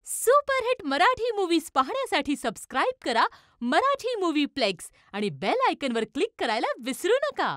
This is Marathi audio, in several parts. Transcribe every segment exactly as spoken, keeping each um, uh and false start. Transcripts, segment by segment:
सुपरहिट मराठी मूव्हीज पाहण्यासाठी सबस्क्राईब करा मराठी मूव्ही प्लेक्स आणि बेल आयकॉनवर क्लिक करायला विसरू नका.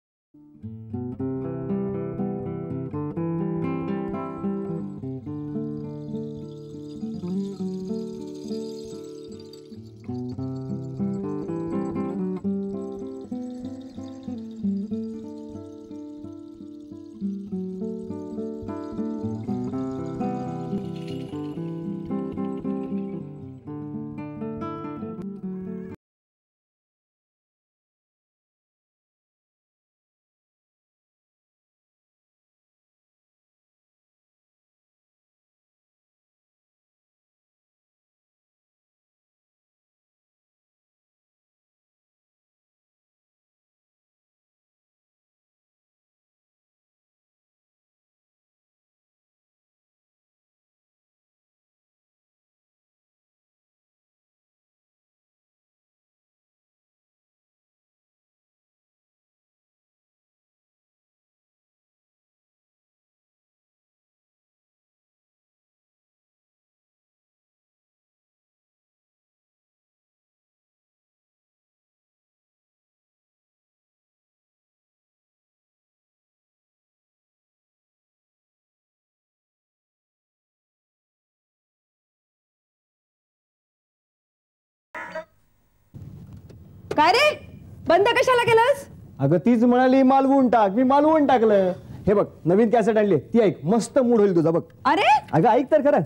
काय रे बंद कशाला केलंस? अगं तीच म्हणाली मालवून टाक, मी मालवून टाकलं. हे बघ नवीन कॅसेट आणली, ती ऐक, मस्त मूड होईल तुझा. बघ अरे अगं ऐक तर खरं.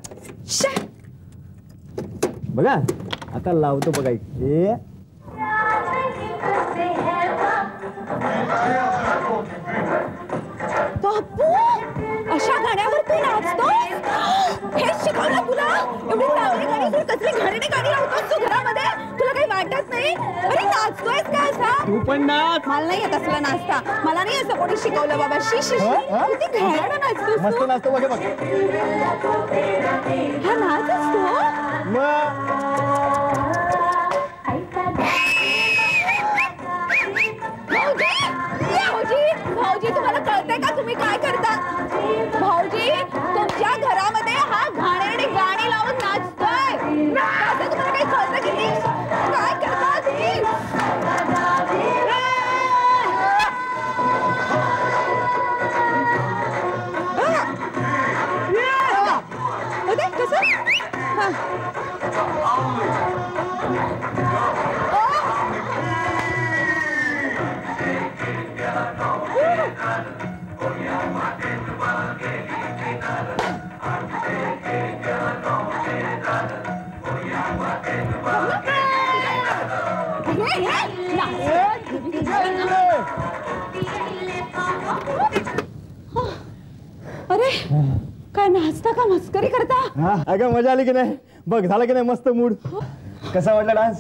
बघा आता लावतो बघ, ऐक. हे बापू अशा गाण्यावर तू नाचतो? हे शिकवलं तुला? एवढी चांगली गाणी तू कसली घाणेरडी गाणी लावतोस तू घरामध्ये? तुला काही वाटत नाही? अरे नाचतोयस काय असा? तू पण नाच. मला नाही येत असला नाचता, मला नाही असं कोणी शिकवलं बाबा. शी शी किती घाणेरडं नाचतोस. मस्त नाचतो बघ. बघ हा नाच असतो. भाऊजी भाऊजी तुम्हाला कळतंय का तुम्ही काय करता? भाऊजी तुमच्या घरामध्ये हा घाणेरडी गाणी लावून नाचतोय. तुम्हाला काही कळतं की नाही? काय करता तुम्ही? कसं अरे काय नाचता का मस्करी करता? अगं मजा आली की नाही? बघ झालं की नाही मस्त मूड? कसा वाटला डान्स?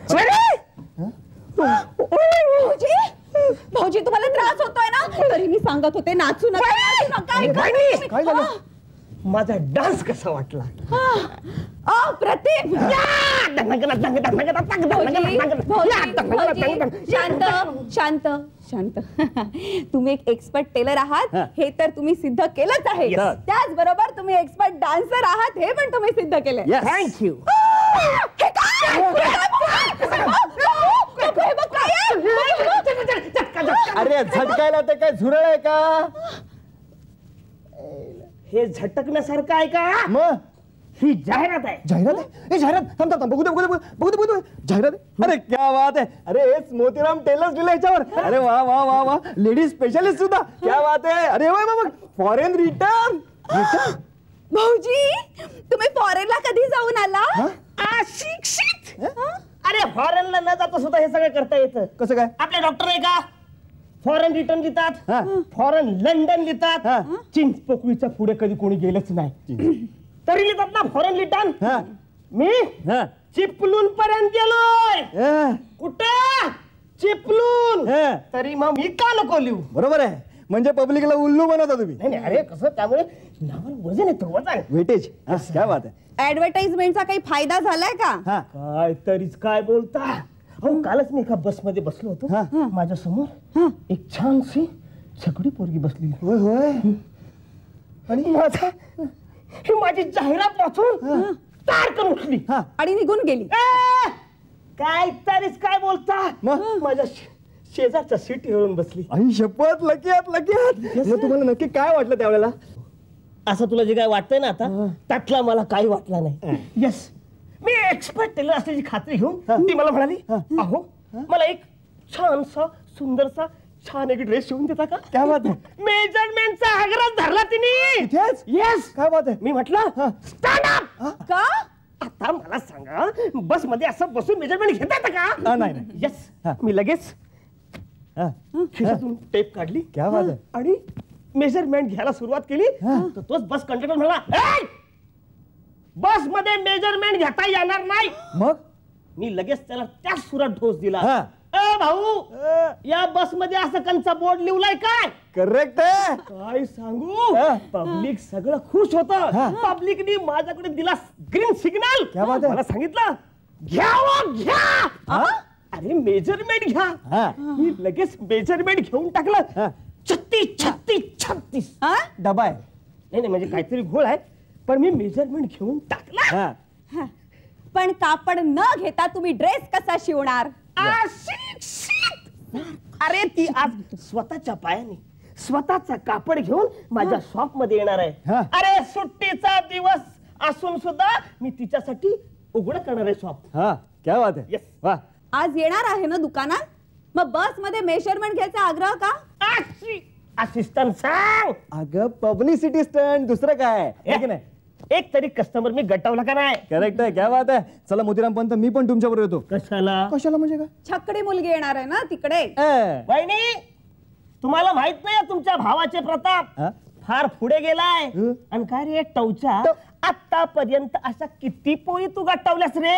भाऊजी भाऊजी तुम्हाला त्रास होतोय ना? तरी मी सांगत होते नाचू नका नाचू नका. काय झालं? माझा डान्स कसा वाटला? अप्रतिम. शांत शांत शांत. तुम्ही एक एक्सपर्ट टेलर आहात हे तर तुम्ही सिद्ध केलंच आहे. त्याचबरोबर तुम्ही एक्सपर्ट डान्सर आहात हे पण तुम्ही सिद्ध केलंय. थँक्यू. अरे झटकायला ते काय झुरळ आहे का? हे झटकण्यासारखं आहे का? मग ही जाहिरात आहे. जाहिरात आहे? हे जाहिरात थांब थांब बघू दे बघू दे बघू दे बघू दे. जाहिरात आहे? अरे क्या बात आहे. अरे हेच मोतीराम टेलर्स लिहिलं याच्यावर. अरे वा वा वा वा. लेडीज स्पेशलिस्ट सुद्धा. क्या बात आहे. अरे वा बघ फॉरेन रिटर्न. भाऊजी तुम्ही फॉरेनला कधी जाऊन आला? अशिक्षित. अरे फॉरेनला न जाता सुद्धा हे सगळं करता येतं. कसं काय? आपले डॉक्टर आहे का फॉरेन रिटर्न लिहितात, फॉरेन लंडन लिहितात. चिंचपोकळीच्या पुढे कधी कोणी गेलंच नाही तरी लिहितात ना फॉरेन रिटर्न. मी चिपलून पर्यंत गेलोय. कुठं? चिपलून. तरी मग मी का नको लिहू? बरोबर आहे. म्हणजे पब्लिकला उल्लू बनवता तुम्ही. नाही अरे कसं त्यामुळे नावाला वजन येतं. वजन वेटेज. क्या बात आहे. ऍडव्हर्टाइजमेंटचा काही फायदा झालाय का? काय तरीच काय बोलता. अहो कालच मी एका बस मध्ये बसलो होतो. माझ्या समोर एक छानशी छकडी पोरगी बसलेली. होय होय. आणि माझा ही माझी जाहिरात वाचून तारकन उठली आणि निघून गेली. ए, काय तरीच काय बोलता माझ्या शेजारच्या सीट येऊन बसली. आई शपथ, लकीयात लकीयात. मग तुम्हाला नक्की काय वाटलं त्यावेळेला? असं तुला जे काय वाटतंय ना आता त्यातला मला काही वाटलं नाही. येस, मी एक्सपर्ट टेलर असल्याची खात्री घेऊन ती मला म्हणाली, अहो मला एक छानसा सुंदरसा छान एक ड्रेस शिवून देता का? क्या बात आहे. मेजरमेंटचा आग्रह धरला तिने. येस, काय बात आहे. मी म्हटलं स्टँड अप. का? आता मला सांगा, बस मध्ये असं बसून मेजरमेंट घेता येतं का? नाही नाही. येस, मी लगेच खिशातून टेप काढली. क्या बात आहे. आणि मेजरमेंट घ्यायला सुरुवात केली. तर तोच बस कंडक्टर म्हणाला, बस मध्ये मेजरमेंट घेता येणार नाही. मग मी लगेच त्याला त्याच सुरात ठोस दिला. हा. ए भाऊ, या बस मध्ये असं कंचा बोर्ड लिवलाय काय? करेक्ट आहे. काय सांगू, पब्लिक सगळं खुश होतं. पब्लिकनी माझ्याकडे दिला ग्रीन सिग्नल. क्या बात आहे. मला सांगितलं घ्या हो, घ्या. अरे मेजरमेंट घ्या. मी लगेच मेजरमेंट घेऊन टाकलं. छत्तीस छत्तीस छत्तीस डबा आहे. नाही नाही, म्हणजे काहीतरी घोळ आहे, पण मी मेजरमेंट घेऊन टाकला. पण कापड न घेता तुम्ही ड्रेस कसा शिवणार? अरे ती आज स्वतःच्या पायाने स्वतःचा कापड घेऊन माझ्या शॉप मध्ये येणार आहे. अरे सुट्टीचा दिवस असून सुद्धा मी तिच्यासाठी उघडं करणार आहे शॉप. हा, क्या बात आहे. येस. वा. आज येणार आहे ना दुकानात? मग बस मध्ये मेजरमेंट घ्यायचा आग्रह का? असिस्टंट सांग. अगं पब्लिसिटी स्टंट, दुसरं काय आहे की नाही? एक तरी कस्टमर मी गटवला का नाही? करेक्ट आहे. क्या बात आहे. चला मोतीराम पंत, मी पण तुमच्या बरोबर येतो. कशाला? कशाला म्हणजे काय? छकडी मुलगी येणार आहे ना तिकडे. ए, वहिनी, तुम्हाला माहित नाही तुमच्या भावाचे प्रताप हा? फार पुढे गेलाय. हं? आणि काय रे टवच्या, आतापर्यंत अशा किती पोळी तू गटवल्यास रे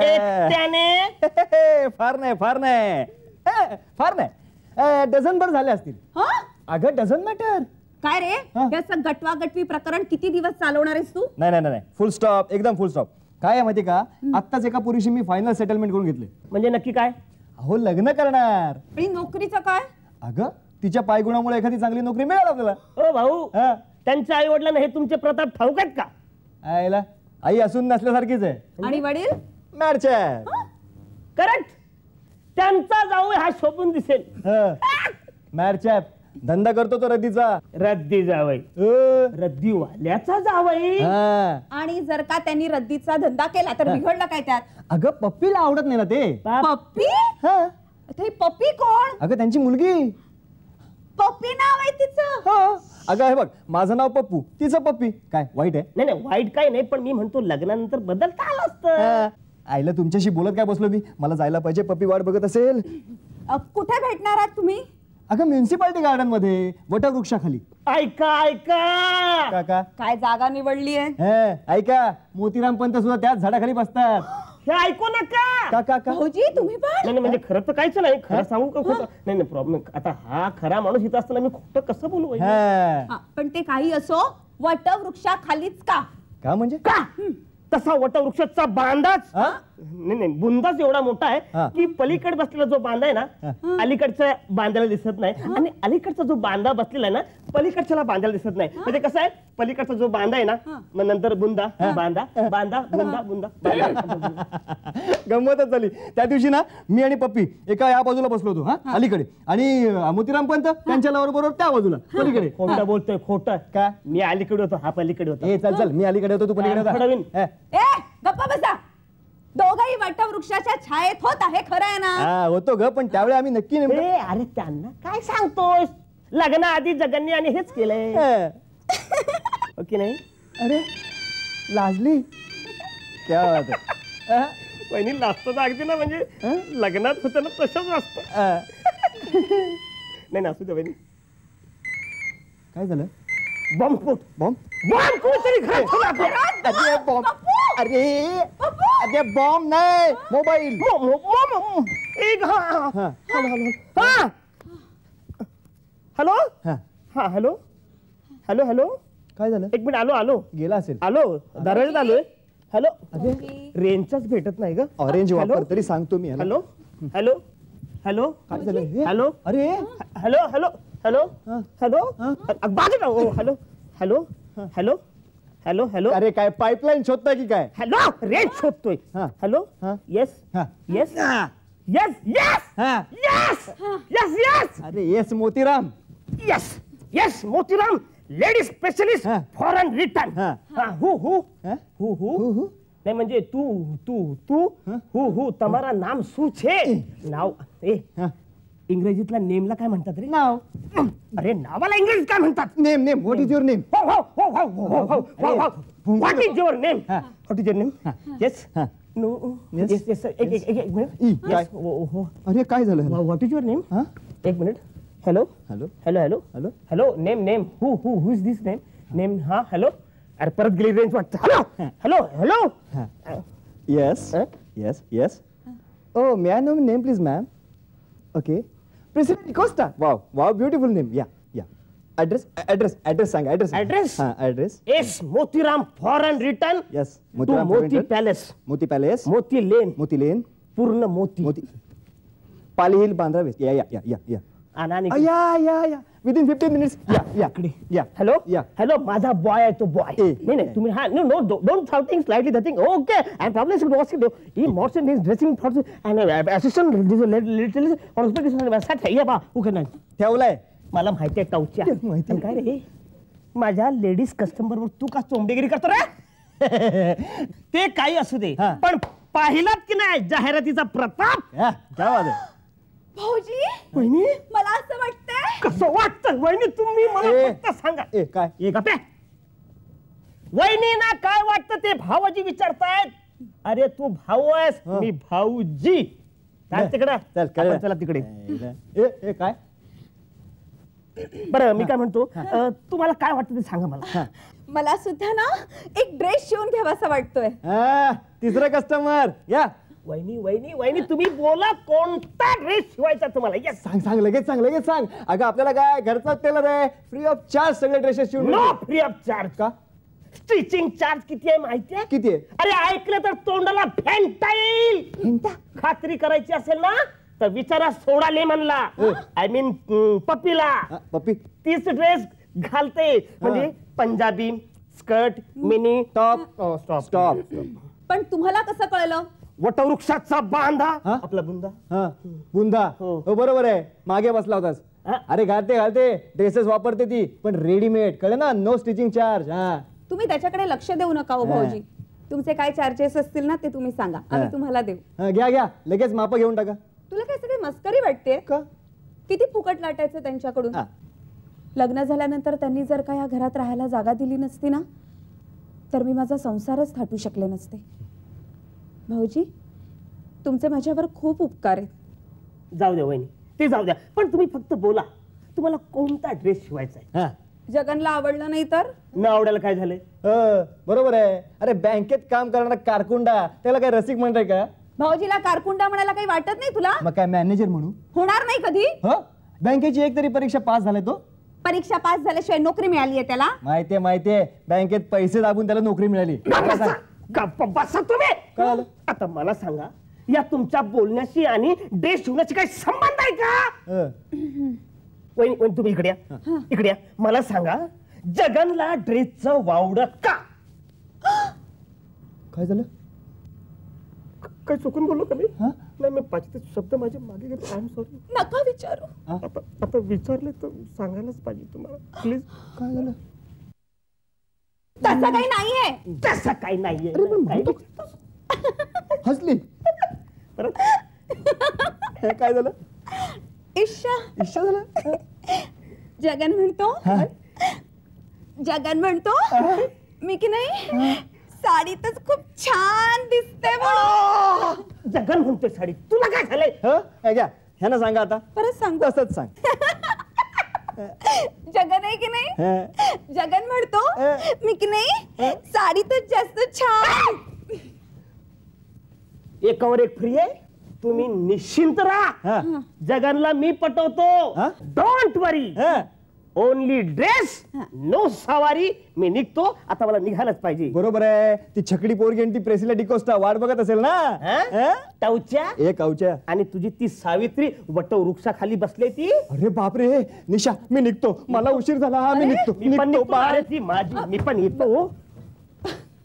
एकट्याने? फार नाही फार नाही ए, फार नाही. डझन भर झाले असतील. हा? अगं डझन मॅटर. काय रे, हा? याचं गटवा गटवी प्रकरण किती दिवस चालवणार आहेस तू? नाही नाही नाही, फुल स्टॉप, एकदम फुल स्टॉप. काय आहे माहिती का, आत्ताच एका पुरुषी मी फायनल सेटलमेंट करून घेतले. म्हणजे नक्की काय? अहो लग्न करणार. आणि नोकरीचं काय? अगं तिच्या पायगुणामुळे एखादी चांगली नोकरी मिळाली आपल्याला. ओ भाऊ, हा. त्यांच्या आई वडिलांना हे तुमचे प्रताप ठाऊक आहेत का? आईला आई असून नसल्यासारखीच आहे. आणि वडील? मॅडच्या करेक्ट. त्यांचा जाऊ हा शोभून दिसेल. मॅडच्या धंदा करतो तो रद्दीचा. रद्दी जावई, रद्दी वाल्याचा जावई. आणि जर का त्यांनी रद्दीचा धंदा केला तर बिघडलं काय त्यात? अगं पप्पीला आवडत नाही ना ते. पप्पी? हा. ते पप्पी कोण? अगं त्यांची मुलगी. पप्पी नाव आहे तिचं. हा. अगं हे बघ, माझं नाव पप्पू, तिचं पप्पी. काय वाईट आहे? नाही नाही, वाईट काही नाही, पण मी म्हणतो लग्नानंतर बदलता आलं असतं. हा. आईला तुमच्याशी बोलत काय बसलो मी, मला जायला पाहिजे, पप्पी वाट बघत असेल. अ, कुठे भेटणार आहात तुम्ही? अगं म्युन्सिपाल्टी गार्डन मध्ये वटवृक्षाखाली. ऐका ऐका, काका काय जागा निवडली आहे? हे, ऐका, मोतीराम पंत सुद्धा त्याच झाडाखाली बसतात. हे ऐकू नका. का का का भाऊजी तुम्ही पण? नाही नाही, म्हणजे खरं तर काहीच नाही. खरं सांगू का खोटं? नाही नाही, प्रॉब्लेम आता हा खरा माणूस इथं असताना मी खोटं कसं बोलू वहिनी? हा. हा, पण ते काही असो, वटवृक्षाखालीच का? का म्हणजे? का तसा वटवृक्षाचा बांधाच हा? नाही नाही, बुंदाच एवढा मोठा आहे हा. की पलीकडे बसलेला जो बांधा आहे ना, अलीकडच्या बांधाला दिसत नाही, आणि अलीकडचा जो बांधा बसलेला आहे ना, पलीकडच्याला बांधाला दिसत नाही. म्हणजे कसं आहे, पलीकडचा जो बांधा आहे ना, मग नंतर बुंदा बांधा बांधा बुंदा बुंदा बांधा. गंमतच झाली. त्या दिवशी ना मी आणि पप्पी एका या बाजूला बसलो होतो, हा अलीकडे, आणि मोतीराम पंत त्यांच्या बरोबर त्या बाजूला पलीकडे. खोटं बोलतोय, खोटं. का? मी अलीकडे होतो, हा पलीकडे होता. ए चल चल, मी अलीकडे होतो, तू पलीकडे होता. फडवीन. हे. ए गप्पा बसा. दोघही वटवृक्षाच्या छायेत होता, हे खरं आहे ना? हा होतो ग, पण त्यावेळी आम्ही नक्की नेमकं- ए, अरे त्यांना काय सांगतोय, लग्नाआधी जगन्नी आणि हेच केलंय. हे. ओके नाही? अरे लाजली. क्या बात आहे. हा? वहिनी लाजतो तर अगदी ना, म्हणजे लग्नात होतं ना तसंच असतं. हा. नाही ना, असू दे वहिनी. काय झालं? Bomb foot bomb? बॉम्ब कोणतरी घरात ठेवला आपल्या. अरे बॉम्ब. अरे अरे बॉम्ब नाही, मोबाईल. मो- मो- मो- मो- एक हा हा हा. हॅलो हॅलो हा हॅलो हा. हा हॅलो हॅलो हॅलो काय झालं? एक मिनिट, आलो आलो गेला असेल. आलो दरवाजात आलोय. हॅलो, अरे रेंजचाच भेटत नाही ग. Orange hello? वापर तरी सांगतो मी. हॅलो हॅलो हॅलो काय झालं? हे? हॅलो अरे हॅलो हॅलो हॅलो हा. हॅलो हा. बाजू ना. ओ hello hello hello hello hello अरे काय पाईपलाईन शोधताय की काय? हॅलो रेट शोधतोय. हा. हॅलो हा. येस हा. येस येस येस हा. येस येस येस अरे yes Motiram. Yes yes Motiram lady specialist हा. Foreign return. हा. हु हु हा? हु हु हु, हु? नहीं म्हणजे तू तू तू हु हु तुम्हारा नाम शू छे? नाव ए हा. इंग्रजीतला नेमला काय म्हणतात रे? नाव. अरे नावाला इंग्रजीत काय म्हणतात? Name name what is your name? हो हो हो हो हो हो हो हो व्हॉट इज युअर नेम? हा. What is your name? Yes हा. No Yes. येस येस एक एक एक एक ई, मिनिट. काय? येस हो हो अरे काय झालं? What is your name? हा? एक minute. Hello hello hello hello hello hello name name who who who is this name? Name हा हॅलो अरे परत गेली रेंज वाटतं. Hello hello hello yes Huh? Yes yes oh may I know name please ma'am? Okay president D'Costa. Wow wow beautiful name. Yeah yeah address address address सांगा ऍड्रेस. Address? हा address. Yes Motiram foreign return yes to Motiram Moti palace मोती पॅलेस मोती लेन मोती लेन पूर्ण मोती मोती पाली हिल बांद्रा वेस्ट. या या या या या आणि आ, या या या विदिन फिफ्टीन मिनिट्स. या या या हॅलो या हॅलो माझा बॉय आहे तो बॉय. ए. नाही नाही तुम्ही हा no no don't shouting slightly nothing okay I problem should watch it he Morrison is dressing for end assistant little on specific sat yeah बा ओके नाही ठेवलाय. मला माहिती आहे टाऊच्या. माहिती आहे. पण काय रे माझ्या लेडीज कस्टमर वर तू का चोंबडेगिरी करतो रे? ते काही असू दे हा. पण पाहिलात की नाही जाहिरातीचा प्रताप? या क्या बात आहे. भाऊजी वहिनी मला असं वाटतंय कसं वाटतं वहिनी तुम्ही मला ए. फक्त सांगा. ए काय? ए गप्पे वहिनीना काय वाटतं ते भावाजी विचारतायत. अरे तू भाऊ आहेस हं. मी भाऊजी. काय तिकडे चल कळलं. आपण चला तिकडे. ए ए काय? बरं मी काय म्हणतो अं, तुम्हाला काय वाटतं ते सांगा मला. मला सुद्धा ना एक ड्रेस शिवून घ्यावासा वाटतोय. हा, तिसरं कस्टमर. या वहिनी वहिनी वहिनी तुम्ही बोला कोणता ड्रेस शिवायचा तुम्हाला? येस सांग सांग लगेच सांग लगेच सांग. अगं आपल्याला काय घरचाच टेलर आहे. फ्री ऑफ चार्ज सगळे ड्रेसेस शिवून नो देतो. Free of charge. का? स्टिचिंग चार्ज किती आहे माहिती आहे? किती आहे? अरे ऐकलं तर तोंडाला फेंटा येईल. खात्री करायची असेल ना तर विचारा सोडा लेमनला. I mean पप्पीला. हा, पप्पी तीच ड्रेस घालते म्हणजे Punjabi skirt mini top stop stop. पण तुम्हाला कसं कळलं? वटवृक्षाचा बांधा हा? आपला बुंदा. हा बुंदा. हो. हो बरोबर आहे. मागे बसला होतास. हा? अरे घालते घालते ड्रेसेस वापरते ती पण रेडीमेड. कळे ना नो स्टिचिंग चार्ज. हा तुम्ही त्याच्याकडे लक्ष देऊ नका हो भाऊजी. तुमचे काय चार्जेस असतील ना ते तुम्ही सांगा आम्ही हा. तुम्हाला देऊ. हा, घ्या घ्या लगेच माप घेऊन टाका. तुला काय सगळी मस्करी वाटते का? किती फुकट लाटायचं त्यांच्याकडून. हा. लग्न झाल्यानंतर त्यांनी जर का या घरात राहायला जागा दिली नसती ना तर मी माझा संसारच थाटू शकले नसते. भाऊजी तुमचे माझ्यावर खूप उपकार आहेत. जाऊ द्या वहिनी ते जाऊ द्या पण तुम्ही फक्त बोला तुम्हाला कोणता ड्रेस शिवायचा आहे? हा. जगनला आवडलं नाही तर न आवडायला काय झालंय? हो, बरोबर आहे. अरे बँकेत काम करणारा कारकुंडा त्याला काय रसिक म्हणताय का? भाऊजीला कारकुंडा म्हणायला काही वाटत नाही तुला? मग काय मॅनेजर म्हणू? होणार नाही कधी. हो बँकेची एक तरी परीक्षा पास झालाय तो. परीक्षा पास झाल्याशिवाय नोकरी मिळाली आहे त्याला. माहितीये माहितीये बँकेत पैसे दाबून त्याला नोकरी मिळाली. बसा, गप्प बसा तुम्ही. काय झालं? आता मला सांगा या तुमच्या बोलण्याशी आणि ड्रेस शिवण्याशी काही संबंध आहे का? हं. वहिनी वहिनी, तुम्ही इकडे या इकडे या मला सांगा जगनला ड्रेसचं वावड का? काय झालं? काय चुकून बोललो का मी? हा? नाही मी पाहिजे ते शब्द माझे मागे घेतो. I am sorry. नका विचारू. आता आता विचारले तर सांगायलाच पाहिजे तुम्हाला प्लीज. काय झालं? तसं काही नाहीये. तसं काही नाहीये. काही- हसली. परत हे काय झालं? ईशा इच्छा झालं? जगन म्हणतो हा? जगन म्हणतो मी की नाही साडीतच खूप छान दिसते म्हणून. जगन म्हणतोय साडी तुला काय झालंय? हं? हे घ्या ह्यानं सांगा आता. परत सांग. तसंच सांग. जगन आहे की नाही हं. जगन म्हणतो अ. मी की नाही साडीतच जास्त छान. एकावर एक फ्री आहे तुम्ही निश्चिंत राहा. हा. जगनला मी पटवतो. हा? Don't worry. हं. ओनली ड्रेस नो सवारी. मी निघतो आता मला निघायलाच पाहिजे. बरोबर आहे. ती छकडी पोरगी आणि ती प्रेसिला डिकोस्टा वाट बघत असेल ना. हं? टाऊच्या ए कावच्या. आणि तुझी ती सावित्री वटवृक्षाखाली बसले ती. अरे बापरे निशा मी निघतो. मला उशीर झाला. हा मी निघतो मी पण निघतो निघतो. बाय. अरे ती माझी मी पण येतो.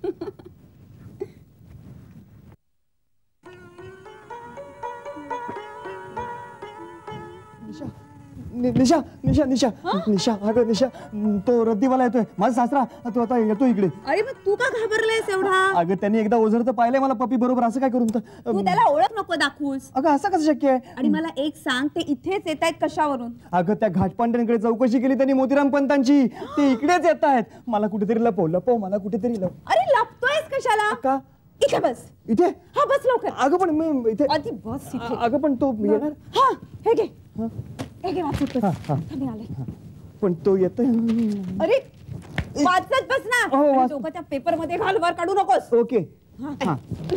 नि- निशा निशा निशा निशा अगं निशा तो रद्दीवाला येतोय माझा सासरा तो आता येतो इकडे. अरे मग तू का घाबरलेस एवढा? अगं त्यांनी एकदा ओझरतं पाहिलंय मला पप्पी बरोबर, असं काय करून तर तू त्याला ओळख नको दाखवूस. अगं असं कसं शक्य आहे? आणि मला एक सांग, ते इथेच येत आहेत कशावरून? अगं त्या घाटपांड्यांकडे चौकशी केली त्यांनी मोतीराम पंतांची, ते इकडेच येत आहेत. मला कुठेतरी लपव लपव मला कुठेतरी लपव. अरे लपतोयस कशाला? का? इथे बस. इथे? हा बस लवकर. अगं पण मी इथे आधी बस इथे. अगं पण तो येणार. हा हे घे हे घे वाचत बस. मी आले. पण तो येतोय. अरे वाचत बस ना. हो, वाच- आणि डोकं त्या पेपर मध्ये घाल, वर काढू नकोस. ओके. हा.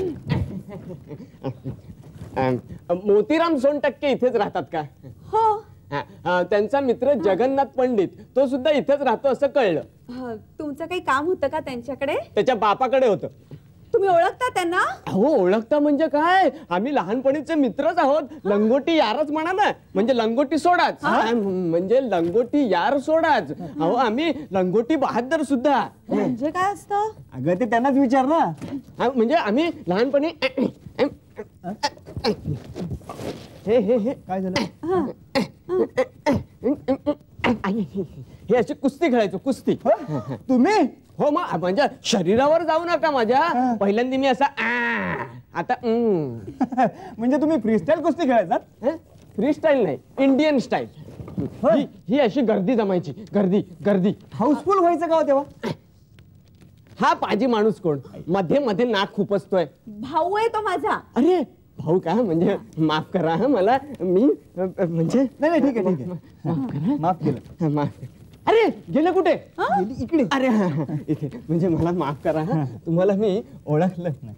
मोतीराम सोनटक्के इथेच राहतात का? हो. हा, अ, त्यांचा मित्र जगन्नाथ पंडित तो सुद्धा इथेच राहतो असं कळलं. हा, तुमचं काही काम होतं का त्यांच्याकडे? त्याच्या बापाकडे होतं. तुम्ही ओळखता त्यांना? हो ओळखता म्हणजे काय, आम्ही लहानपणीचे मित्रच आहोत. लंगोटी यारच म्हणा ना, म्हणजे लंगोटी सोडाच, म्हणजे लंगोटी यार सोडाच. अहो आम्ही लंगोटी बहादर सुद्धा. म्हणजे काय असतं? अगं ते त्यांनाच विचार ना. हा, म्हणजे आम्ही लहानपणी हे हे हे काय झालं? हे अशी कुस्ती खेळायचो, कुस्ती. हं? तुम्ही हो मग म्हणजे शरीरावर जाऊ नका माझ्या. पहिल्यांदा मी असा आ, आता म्हणजे तुम्ही फ्रीस्टाईल कुस्ती खेळायचात? फ्री स्टाईल नाही, इंडियन स्टाईल. ही ही अशी गर्दी जमायची, गर्दी गर्दी. हाऊसफुल व्हायचं का हो तेव्हा? हा पाजी माणूस कोण मध्ये मध्ये नाक खुपसतोय? भाऊ आहे तो माझा. अरे भाऊ का? म्हणजे माफ करा हं मला, मी अ, अ, म्हणजे नाही नाही ठीक आहे ठीक आहे माफ केलं. माफ. अरे गेले कुठे? गेली इकडे. अरे हा, हा, इथे. म्हणजे मला माफ करा हं, तुम्हाला मी ओळखलं नाही.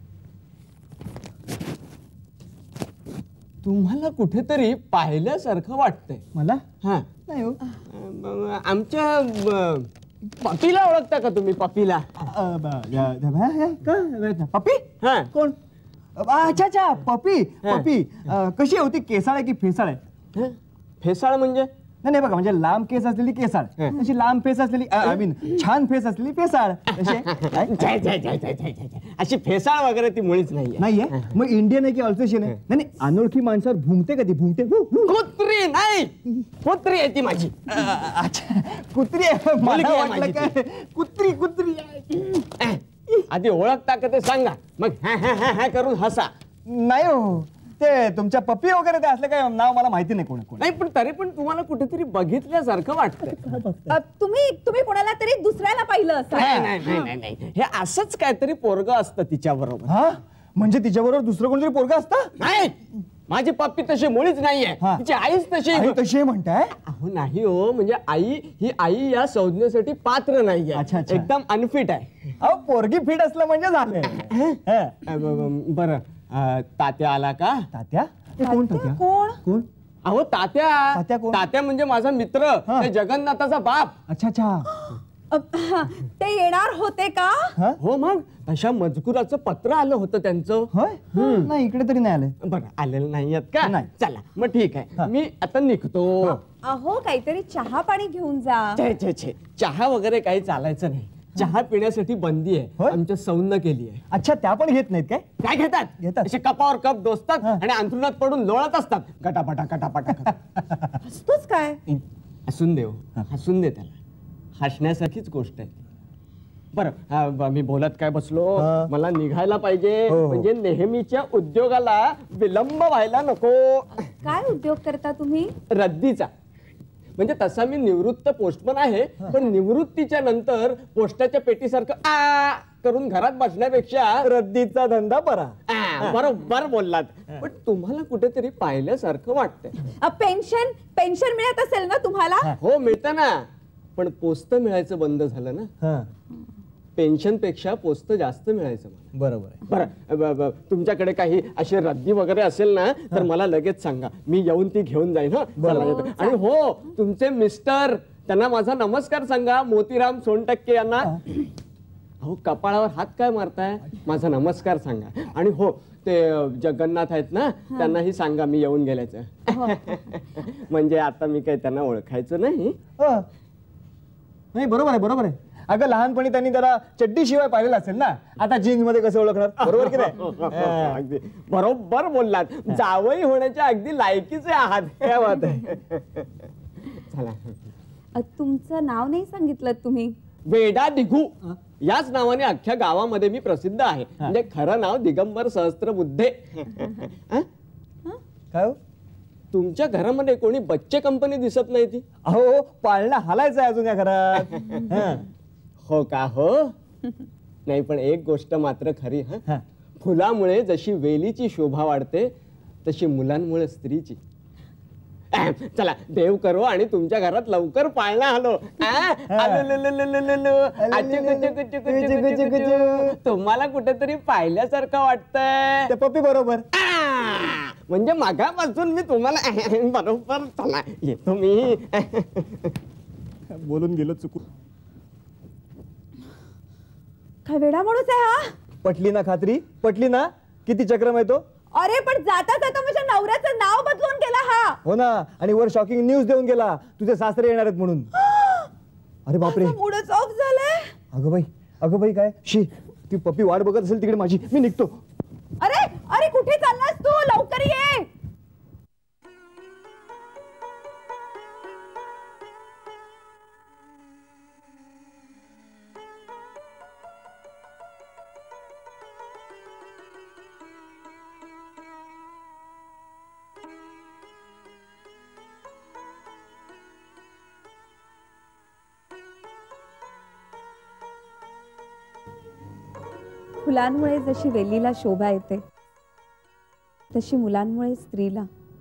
तुम्हाला कुठेतरी पाहिल्यासारखं वाटतंय मला हा. नाही हो. अ, आमच्या अ, पपीला ओळखता का तुम्ही? पपीला? अ, ब- ग- ग- हा, हा, का? पप्पी? हा. कोण? अच्छा अच्छा पपी हा. पपी अ, कशी होती, केसाळ आहे की फेसाळ आहे? हं? फेसाळ म्हणजे? नाही नाही बघा, म्हणजे लांब केस असलेली केसाळ, अशी लांब फेस असलेली आय मीन छान फेस असलेली फेसाळ. कशी आहे? काय? जय जय जय जय जय जय जय. अशी फेसाळ वगैरे ती मुळीच नाहीये. नाहीये? मग इंडियन आहे की ऑल्सेशियन आहे? नाही नाही अनोळखी माणसावर भुंकते कधी भुंकते हु, हु. कुत्री नाही, कुत्री आहे ती माझी. अ, अच्छा कुत्री आहे. मला मुलगी आहे वाटलं माझी काय कुत्री कुत्री आहे. आधी ओळखता का ते सांगा, मग हा हा हा हा करून हसा. नाही हो, ते तुमच्या पप्पी वगैरे ते असलं काय नाव मला माहिती नाही कोण कोण. नाही पण तरी पण तुम्हाला कुठेतरी बघितल्यासारखं वाटतंय. अ, तुम्ही तुम्ही कोणाला तरी दुसऱ्याला पाहिलं असं. नाही नाही नाही नाही नाही, हे असंच काहीतरी पोरग असतं तिच्या बरोबर. हा म्हणजे तिच्याबरोबर दुसरं कोणतरी पोरगा असतं? नाही, माझी पप्पी तशी मुळीच नाहीये. हा. तिची आईच तशी. आई तशी आहे म्हणताय? अहो नाही हो, म्हणजे आई ही आई या संज्ञेसाठी पात्र नाहीये. अच्छा, अच्छा. एकदम अनफिट आहे. अहो पोरगी फिट असलं म्हणजे झालं. हा. अ, ब- ब- बरं अ, तात्या आला का? तात्या? हे कोण तात्या? कोण? कोण? अहो तात्या. तात्या कोण? तात्या म्हणजे माझा मित्र, हा. ते जगन्नाथाचा बाप. अच्छा अच्छा. अ, हा, ते येणार होते का? हा? हो मग अशा मजकुराचं पत्र आलं होतं त्यांचं. होय? नाही इकडे तरी नाही आलं. बरं आलेलं नाहीयेत का? नाही. चला मग ठीक आहे, मी आता निघतो. अहो काहीतरी चहा पाणी घेऊन जा. छे छे छे, चहा वगैरे काही चालायचं नाही. चहा पिण्यासाठी बंदी आहे, होय? आमच्या सौंन केली आहे. अच्छा त्या पण घेत नाहीत काय? काय घेतात? घेतात. असे कपावर कप दोसतात हा. आणि अंथरुणात पडून लोळत असतात गटापटा गटापटा. हसतोच काय? हसून देव, हसून दे त्याला, हसण्यासारखीच गोष्ट आहे. बरं हा, ब- मी बोलत काय बसलो, हा. मला निघायला पाहिजे. हो, हो. म्हणजे नेहमीच्या उद्योगाला विलंब व्हायला नको. काय उद्योग करता तुम्ही? रद्दीचा. म्हणजे तसा मी निवृत्त पोस्टमन आहे, पण निवृत्तीच्या नंतर पोस्टाच्या पेटीसारखं आ करून घरात बसण्यापेक्षा रद्दीचा धंदा बरा. आ, बरोबर बोललात. पण तुम्हाला कुठेतरी पाहिल्यासारखं वाटतंय. अ, पेन्शन पेन्शन मिळत असेल ना तुम्हाला? हो मिळतं ना, पण पोस्त मिळायचं बंद झालं ना. हा पेन्शन पेक्षा पोस्त जास्त मिळायचं मला. बरोबर आहे. बरं ब- ब- तुमच्याकडे काही अशी रद्दी वगैरे असेल ना तर मला लगेच सांगा, मी येऊन ती घेऊन जाईन. हं? चला, येतो. आणि हो तुमचे मिस्टर, त्यांना माझा नमस्कार सांगा, मोतीराम सोनटक्के यांना. अहो कपाळावर हात काय मारताय, माझा नमस्कार सांगा. आणि हो ते जगन्नाथ आहेत ना, त्यांनाही सांगा मी येऊन गेल्याचं. म्हणजे आता मी काही त्यांना ओळखायचं नाही. अ. नाही बरोबर आहे बरोबर आहे. अगं लहानपणी त्यांनी त्याला चड्डी शिवाय पाहिलेलं असेल ना, आता जीन्स मध्ये कसं ओळखणार, बरोबर की नाही? अगदी बरोबर बोललात. जावई होण्याच्या अगदी लायकीचे आहात. क्या बात आहे. चला, अ, तुमचं नाव नाही सांगितलं तुम्ही. वेडा दिघू याच नावाने अख्ख्या गावामध्ये मी प्रसिद्ध आहे. म्हणजे खरं नाव दिगंबर सहस्त्रबुद्धे. अं? काय हो? तुमच्या घरामध्ये कोणी बच्चे कंपनी दिसत नाही ती? अहो पाळणा हालायचं आहे अजून या घरात. हं. हो का? हो नाही, पण एक गोष्ट मात्र खरी. हं. हा, फुलामुळे जशी वेलीची शोभा वाढते तशी मुलांमुळे स्त्रीची. अहं, चला देव करो आणि तुमच्या घरात लवकर पाळणा हलो. अं? आलुलुलुलुलुलु, आचुकुचुकुचुकुचुकुचु. तुम्हाला कुठेतरी पाहिल्यासारखं वाटतंय. ते पप्पी बरोबर. आ, म्हणजे मागापासून मी तुम्हाला अहं, बरोबर. चला येतो मी. बोलून गेलो चुकून. काय वेडा माणूस आहे हा. पटली ना खात्री? पटली ना? किती चक्रम आहे तो? अरे पण जाता जाता माझ्या नवऱ्याचं नाव बदलून गेला हा. हो ना, आणि वर शॉकिंग न्यूज देऊन गेला, तुझे सासरे येणार आहेत म्हणून. अरे बापरे. मूडच ऑफ झालाय. अगं बाई, अगं बाई, काय शी, ती पप्पी वाट बघत असेल तिकडे माझी, मी निघतो. अरे अरे कुठे चाललास तू, लवकर ये. फुलांमुळे जशी वेलीला शोभा येते तशी मुलांमुळे स्त्रीला.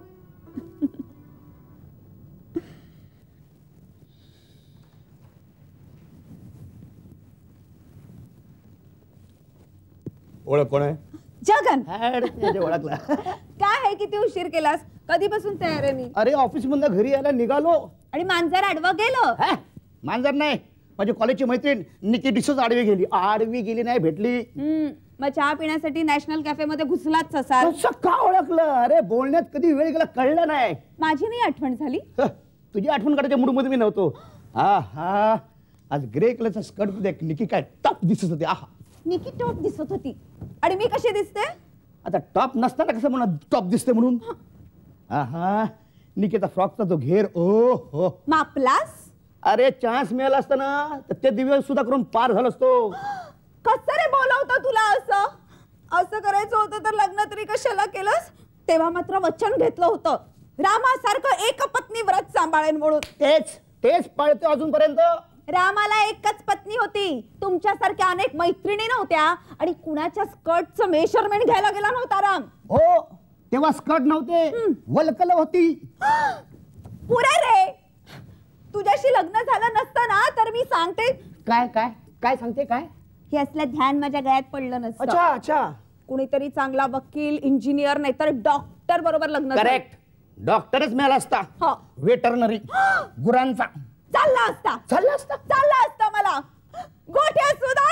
ओळख कोण आहे? जगन, ओळखला. काय आहे, किती उशीर केलास? कधीपासून तयार आहे मी. अरे ऑफिस मधून घरी यायला निघालो. आणि मांजर आडवं गेलं. हा? मांजर नाही, माझी कॉलेजची मैत्रीण निकी डिसोज आडवी गेली. आडवी गेली नाही, भेटली. हम्म, मग चहा पिण्यासाठी नॅशनल कॅफे मध्ये घुसलाच असाल. कसं का ओळखलं? अरे बोलण्यात कधी वेळ गेला कळलं नाही. माझी नाही आठवण झाली. ह, तुझी आठवण काढायच्या मूड मध्ये मी नव्हतो. हा हा, आज ग्रे कलरचा स्कर्ट देख, निकी काय टॉप दिसत होती. आहा, निकी टॉप दिसत होती आणि मी कशी दिसते? आता टॉप नसताना कसं म्हणा टॉप दिसते म्हणून. हा हा, निकीचा फ्रॉकचा जो घेर, ओ हो. मापलास? अरे चान्स मिळाला असता ना तर ते दिवस सुद्धा करून पार झालो असतो. कसं रे बोलावतं तुला असं? असं करायचं होतं तर लग्न तरी कशाला केलंस? तेव्हा मात्र वचन घेतलं होतं रामासारखं एक पत्नी व्रत सांभाळेन म्हणून. तेच तेच पाळतो अजूनपर्यंत. रामाला एकच पत्नी होती, तुमच्यासारख्या अनेक मैत्रिणी नव्हत्या आणि कुणाच्या स्कर्टचं मेजरमेंट घ्यायला गेला नव्हता राम. हो, तेव्हा स्कर्ट नव्हते, वलकल होती. पुरे रे, तुझ्याशी लग्न झालं नसतं ना तर मी सांगते. काय काय काय सांगते काय? हे असलं ध्यान माझ्या गळ्यात पडलं नसतं. अच्छा अच्छा, कुणीतरी चांगला वकील, इंजिनियर नाहीतर डॉक्टर बरोबर लग्न झालं. करेक्ट. डॉक्टरच मिळाला असता. हो. वेटरनरी गुरांचा चालला असता चालला असता. चालला असता मला. गोठ्या सुद्धा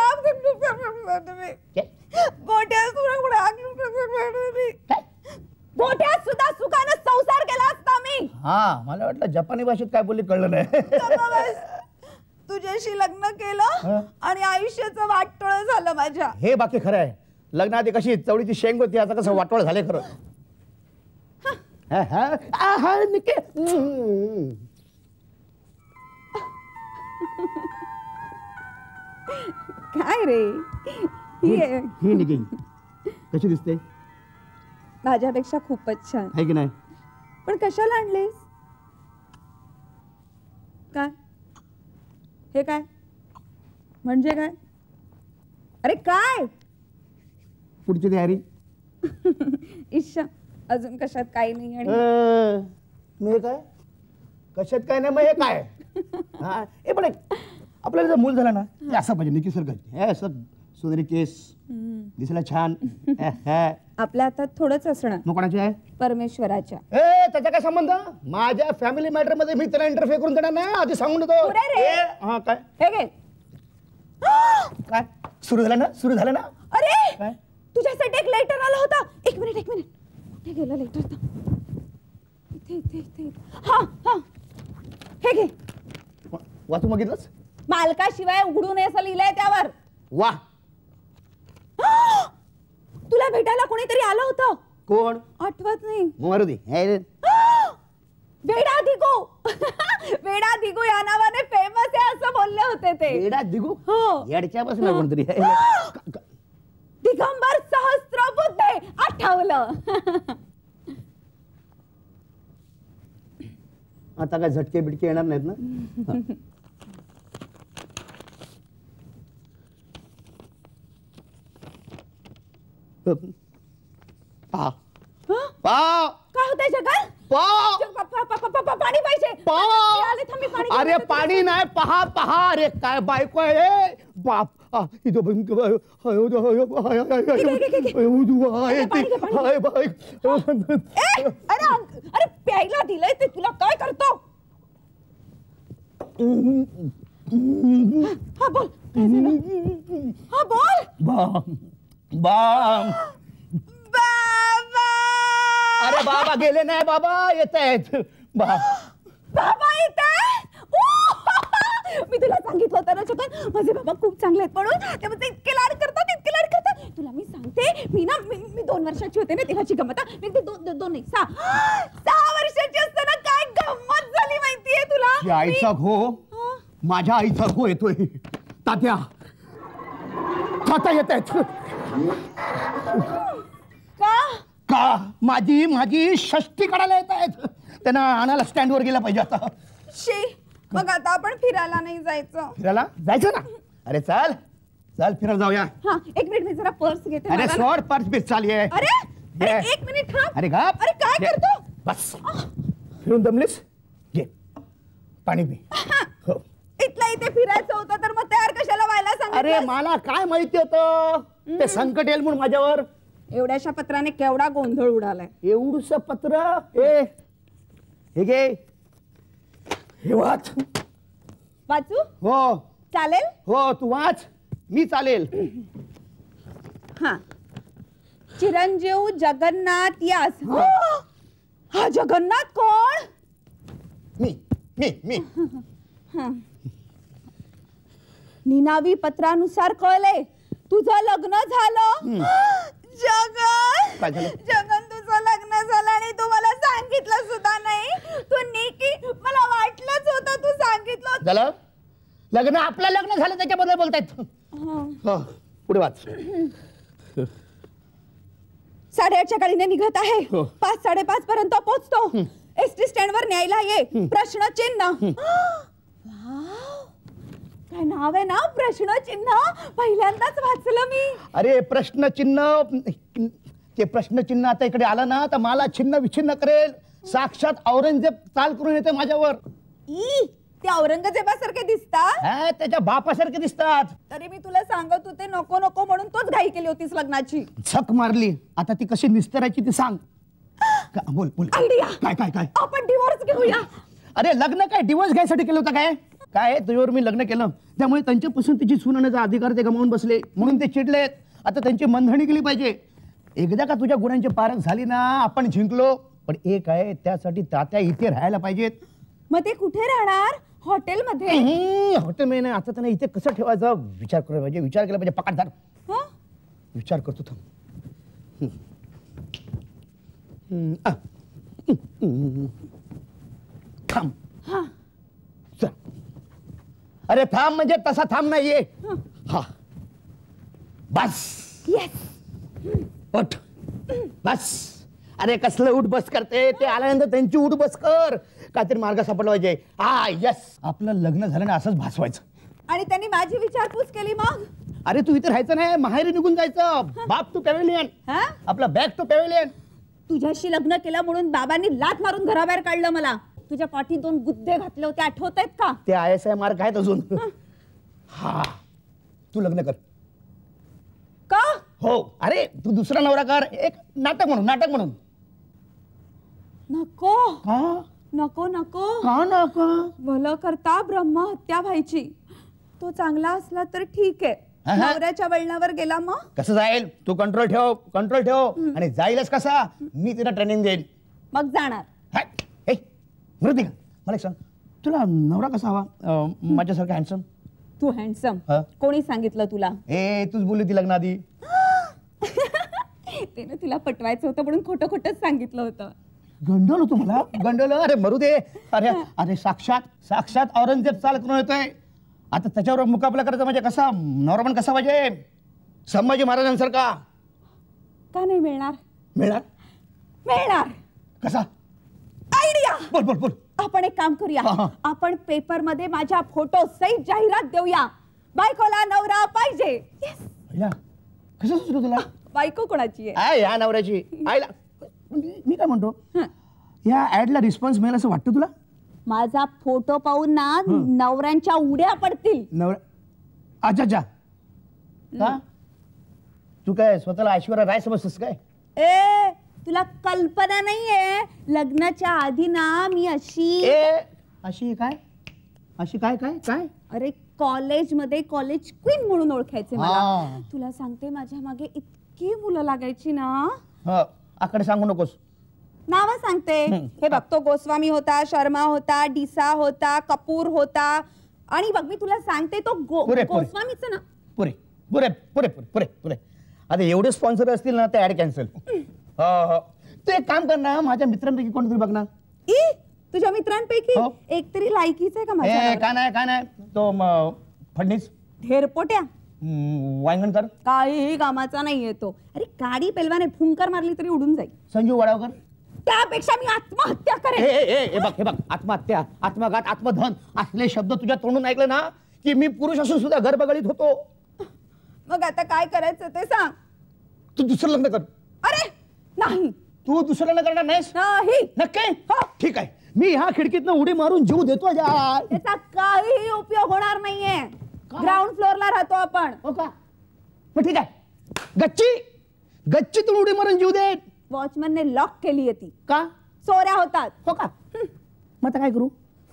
गोठ्या सुद्धा गोठ्यात सुद्धा सुखानं संसार केला असता मी. हा, मला वाटलं जपानी भाषेत काय बोलली कळलं नाही. तुझ्याशी लग्न केलं आणि आयुष्याचं वाटोळं झालं माझ्या. हे बाकी खरं आहे. लग्नाआधी कशी चवळीची शेंग होती, आता कसं वाटोळ झाले खरं. हा, हा. आहा, निके. हम्म. काय रे ही आहे. ही निघे कशी दिसते? माझ्यापेक्षा खूपच छान आहे की नाही? पण कशाला आणलेस? काय हे काय म्हणजे काय? अरे काय? पुढची तयारी? इश्शा, अजून कशात काही नाही. आणि अं, मग हे काय? कशात काय नाही, मग हे काय? हा, हे पण एक, आपल्याला जर मूल झालं ना ते असं पाहिजे, निकी सारखं. हे असं सुंदरी केस, दिसायला छान. आपल्या हातात थोडंच असणार. मग कोणाची आहे? परमेश्वराच्या. ए, त्याचा काय संबंध? माझ्या फॅमिली मॅटर मध्ये मी त्याला इंटरफेअर करून देणार नाही, आधी सांगून देतो. पुरे रे. ए, हा काय हे घे. काय सुरू झालं ना? सुरू झालं ना? अरे काय? तुझ्यासाठी एक लेटर आला होता. एक मिनिट एक मिनिट कुठे गेलं लेटर? इथे इथे इथे. हा हा, हे घे. वाचू बघितलंस? मालकाशिवाय उघडू नये असं लिहिलंय त्यावर. वा. तुला भेटायला कोणीतरी आलं होतं. कोण? आठवत नाही. मारुती. वेडा दिगू. वेडा दिगू या नावाने फेमस आहे असं बोलले होते ते. वेडा दिगू? हो. येडच्या बसला कोणतरी. दिगंबर सहस्त्रबुद्धे. आठवलं. आता काय झटके बिटके येणार नाहीत ना? पाव पाव काय होतंय जगन? पाव पाणी पाहिजे. पाव. अरे पाणी नाही, पहा पहा. अरे काय बायको आहे बाप. अरे प्यायला दिलंय ते तुला काय करतो? हा बोल. हा बोल. बाम बाम. बाबा. अरे बाबा गेले नाही, बाबा येत आहेत. बाबा येत आहे. मी तुला सांगितलं होतं ना जगन, माझे बाबा खूप चांगले आहेत म्हणून. ते म्हणजे इतके लाड करतात, इतके लाड करतात. तुला मी सांगते, मी ना मी, मी दोन वर्षाची होते ना तेव्हाची गंमत. मी ते दोन दोन नाही सहा सहा वर्षाची असताना काय गंमत झाली माहितीये तुला? आईचा घो. माझ्या आईचा घो येतोय. तात्या तात्या येत आहेत. का? का? माझी माझी षष्टी काढायला येत आहेत. त्यांना आणायला स्टँडवर गेला पाहिजे आता. शी. मग आता आपण फिरायला नाही जायचं? फिरायला जायचं ना. अरे चाल चाल फिरायला जाऊया. हा एक मिनिट, मी जरा पर्स घेते. अरे सोड पर्स बिस चालली आहे. अरे अरे एक मिनिट थांब. अरे गप. अरे काय करतो? बस फिरून दमलीस. घे पाणी पी. हो. इथल्या इथे फिरायचं होतं तर मग तयार कशाला व्हायला सांगितलं? अरे मला काय माहिती होतं ते संकट येईल म्हणून माझ्यावर. एवढ्याशा पत्राने केवढा गोंधळ उडालाय. एवढूस पत्र. ए हे घे. हे वाच. वाचू? हो चालेल. हो तू वाच, मी चालेल. हा. चिरंजीव जगन्नाथ यास. हा जगन्नाथ कोण? मी मी मी निनावी पत्रानुसार कळले तुझं लग्न झालं. जगन काय झालं? जगन तुझं लग्न झालं आणि तू मला सांगितलं सुद्धा नाही. तू निकी मला वाटलंच होतं तू सांगितलं. झालं लग्न? आपलं लग्न झालं त्याच्याबद्दल बोलतायत. हो पुढे वाच. साडेआठच्या गाडीने निघत आहे. हो. पाच साडेपाच पर्यंत पोहोचतो. एस टी स्टँड वर न्यायला ये. प्रश्न चिन्ह. काय नाव आहे ना? प्रश्न चिन्ह. पहिल्यांदाच वाचलं मी. अरे प्रश्न चिन्ह. ते प्रश्न चिन्ह आता इकडे आलं ना तर मला छिन्न विछिन्न करेल. साक्षात औरंगजेब चाल करून येते माझ्यावर. ई ते औरंगजेबासारखे दिसतात. हा त्याच्या बापासारखे दिसतात. तरी मी तुला सांगत होते नको नको म्हणून तोच घाई केली होतीस लग्नाची. झक मारली. आता ती कशी निस्तरायची ती सांग. का- बोल बोल. आयडिया. काय काय काय? आपण डिवोर्स घेऊया. अरे लग्न काय डिवोर्स घ्यायसाठी केलं होतं काय? काय तुझ्यावर मी लग्न केलं त्यामुळे त्यांच्यापासून तिची सून आणण्याचा अधिकार ते गमावून बसले म्हणून ते चिडलेत. आता त्यांची मनधरणी केली पाहिजे. एकदा का तुझ्या गुणांची पारख झाली ना आपण जिंकलो. पण एक आहे त्यासाठी तात्या इथे राहायला पाहिजेत. मग ते कुठे राहणार? हॉटेलमध्ये? हॉटेल नाही. आता त्यांना इथे कसं ठेवायचं विचार करायला पाहिजे. विचार केला पाहिजे. पकाट झाड हं? विचार करतो थांब. हम्म, आ. थांब. चल. अरे थांब म्हणजे तसा थांब नाहीये. हा बस. येस. उठ बस. अरे कसलं उठ बस करते. ते आल्यानंतर त्यांची उठ बस कर. काहीतरी मार्ग सापडला पाहिजे. हा यस. आपलं लग्न झालं ना असंच भासवायचं. आणि त्यांनी माझी विचारपूस केली मग? अरे तू इथे राहायचं नाही. माहेरी निघून जायचं. बाप तू पॅव्हेलियन. हा? आपला बॅग तू पॅव्हेलियन. तुझ्याशी लग्न केलं म्हणून बाबांनी लाथ मारून घराबाहेर काढलं मला. तुझ्या पाठी दोन गुद्दे घातले होते आठवत आहेत का? ते आय एस आय मार्क आहेत अजून. हा तू लग्न कर. का? हो. अरे तू दुसरा नवरा कर. एक नाटक म्हणून नाटक म्हणून. नको का नको नको. का नको? भलं करता ब्रह्महत्या व्हायची. तो चांगला असला तर ठीक आहे. अहं. नवऱ्याच्या वळणावर गेला मग? कसं जाईल? तू कंट्रोल ठेव कंट्रोल ठेव. आणि जाईलच कसा? मी तिला ट्रेनिंग देईन. मग जाणार. हाय. ए, मृतिका मला एक सांग तुला नवरा कसा हवा? अं, माझ्यासारखा हँडसम? तू हँडसम. हा? कोणी सांगितलं तुला? ए तूच बोलली ती लग्नाआधी. ते ना तुला पटवायचं होतं म्हणून खोटं खोटंच सांगितलं होतं. गंडवलं तुम्हाला गंडवलं. अरे मरू दे. अरे अरे साक्षात साक्षात औरंगजेब चालत येतोय. आता त्याच्यावर मुकाबला करायचा म्हणजे कसा नवरा पण कसा पाहिजे संभाजी महाराजांसारखा. का नाही मिळणार? मिळणार मिळणार. कसा? आयडिया. बोल बोल बोल. आपण एक काम करूया. हा, हा. आपण पेपर मध्ये माझ्या फोटो सहित जाहिरात देऊया. बायकोला नवरा पाहिजे. Yes. पहिला कसं सुचलं तुला? बायको कोणाची आहे? आय या नवऱ्याची आईला. म्हणजे मी काय म्हणतो या ऍडला रिस्पॉन्स मिळेल असं वाटतं तुला? माझा फोटो पाहून ना नवऱ्यांच्या उड्या पडतील. नवरा अच्छा अच्छा का तू काय स्वतःला ऐश्वर्या राय समजतेस काय? ए तुला कल्पना नाहीये लग्नाच्या आधी ना मी अशी ए अशी काय अशी काय काय काय अरे कॉलेज मध्ये कॉलेज क्वीन म्हणून ओळखायचे मला. हा. तुला सांगते माझ्या मागे इतकी मुलं लागायची ना. ह आकडे सांगू नकोस. नाव सांगते. हे बघ तो गोस्वामी होता, शर्मा होता, डिसा होता, कपूर होता आणि बघ मी तुला सांगते तो गो- पुरे, पुरे. गोस्वामीच ना. पुरे पुरे पुरे पुरे पुरे पुरे आता एवढे स्पॉन्सर असतील ना ते ऍड कॅन्सल. तू एक काम कर ना माझ्या मित्रांपैकी कोणतरी बघ ना. ई तुझ्या मित्रांपैकी हो. एक तरी लायकीच आहे का ए माझ्या? काय नाही काय नाही तो म, फडणीस ढेरपोट्या म, वांगणकर काही कामाचा नाहीये तो. अरे गाडी पेलवाने फुंकर मारली तरी उडून जाईल. संजू वडावकर. त्यापेक्षा मी आत्महत्या ए करेन. ए ए, ए बघ हे बघ आत्महत्या आत्मघात आत्मधन असले शब्द तुझ्या तोंडून ऐकले ना की मी पुरुष असून सुद्धा गर्भगळीत होतो. मग आता काय करायचं ते सांग. तू दुसरं लग्न कर. अरे नाही तू दुसरं लग्न करणार नाहीस? नाही. नक्की ठीक आहे मी ह्या खिडकीतनं उडी मारून जीव देतो जा. त्याचा काहीही उपयोग होणार नाहीये. ग्राउंड फ्लोअरला राहतो आपण. हो का मग ठीक आहे गच्ची गच्चीतून उडी मारून जीव दे. वॉचमनने लॉक केली ती. का? चोऱ्या होतात. हो का मग आता काय करू?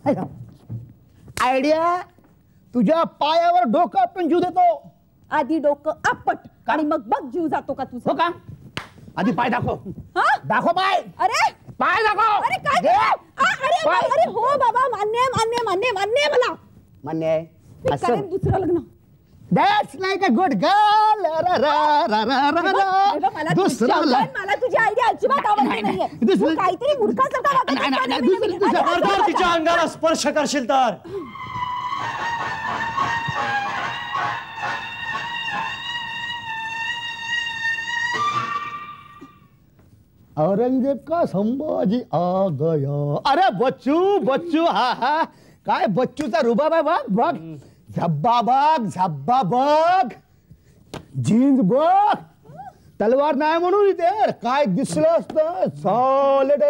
आयडिया तुझ्या पायावर डोकं आपण जीव देतो. आधी डोकं आपट आणि मग बघ जीव जातो का तुझा. हो का आधी पाय दाखव. हा? दाखव पाय. अरे पाय दाखव. अरे काय दे. आ, अरे पाय. अरे हो बाबा मान्य आहे, मान्य आहे, मान्य आहे, मान्य आहे मला. मान्य आहे मी असं करेन दुसरं लग्न. That's like a good girl. रा रा रा रा रा हे बघ, हे बघ, मला रा. दुसरं तुझ्या- लग्न. मला तुझी आयडिया अजिबात आवडली नाही, नाही. नाहीये. दुसरं- तू काहीतरी मूर्खासारखा वागत नाही, नाही, असतो. नाही, दुसरं- दुसरं- अरे, जर असं तिच्या वागा. अंगाला स्पर्श करशील तर औरंगजेब का संभाजी आ गया. अरे बच्चू बच्चू हा हा काय बच्चूचा रुबाब आहे बघ बघ. झब्बा बघ झब्बा बघ जीन्स बघ तलवार नाही म्हणून इथे काय दिसलं असतं सॉलिड.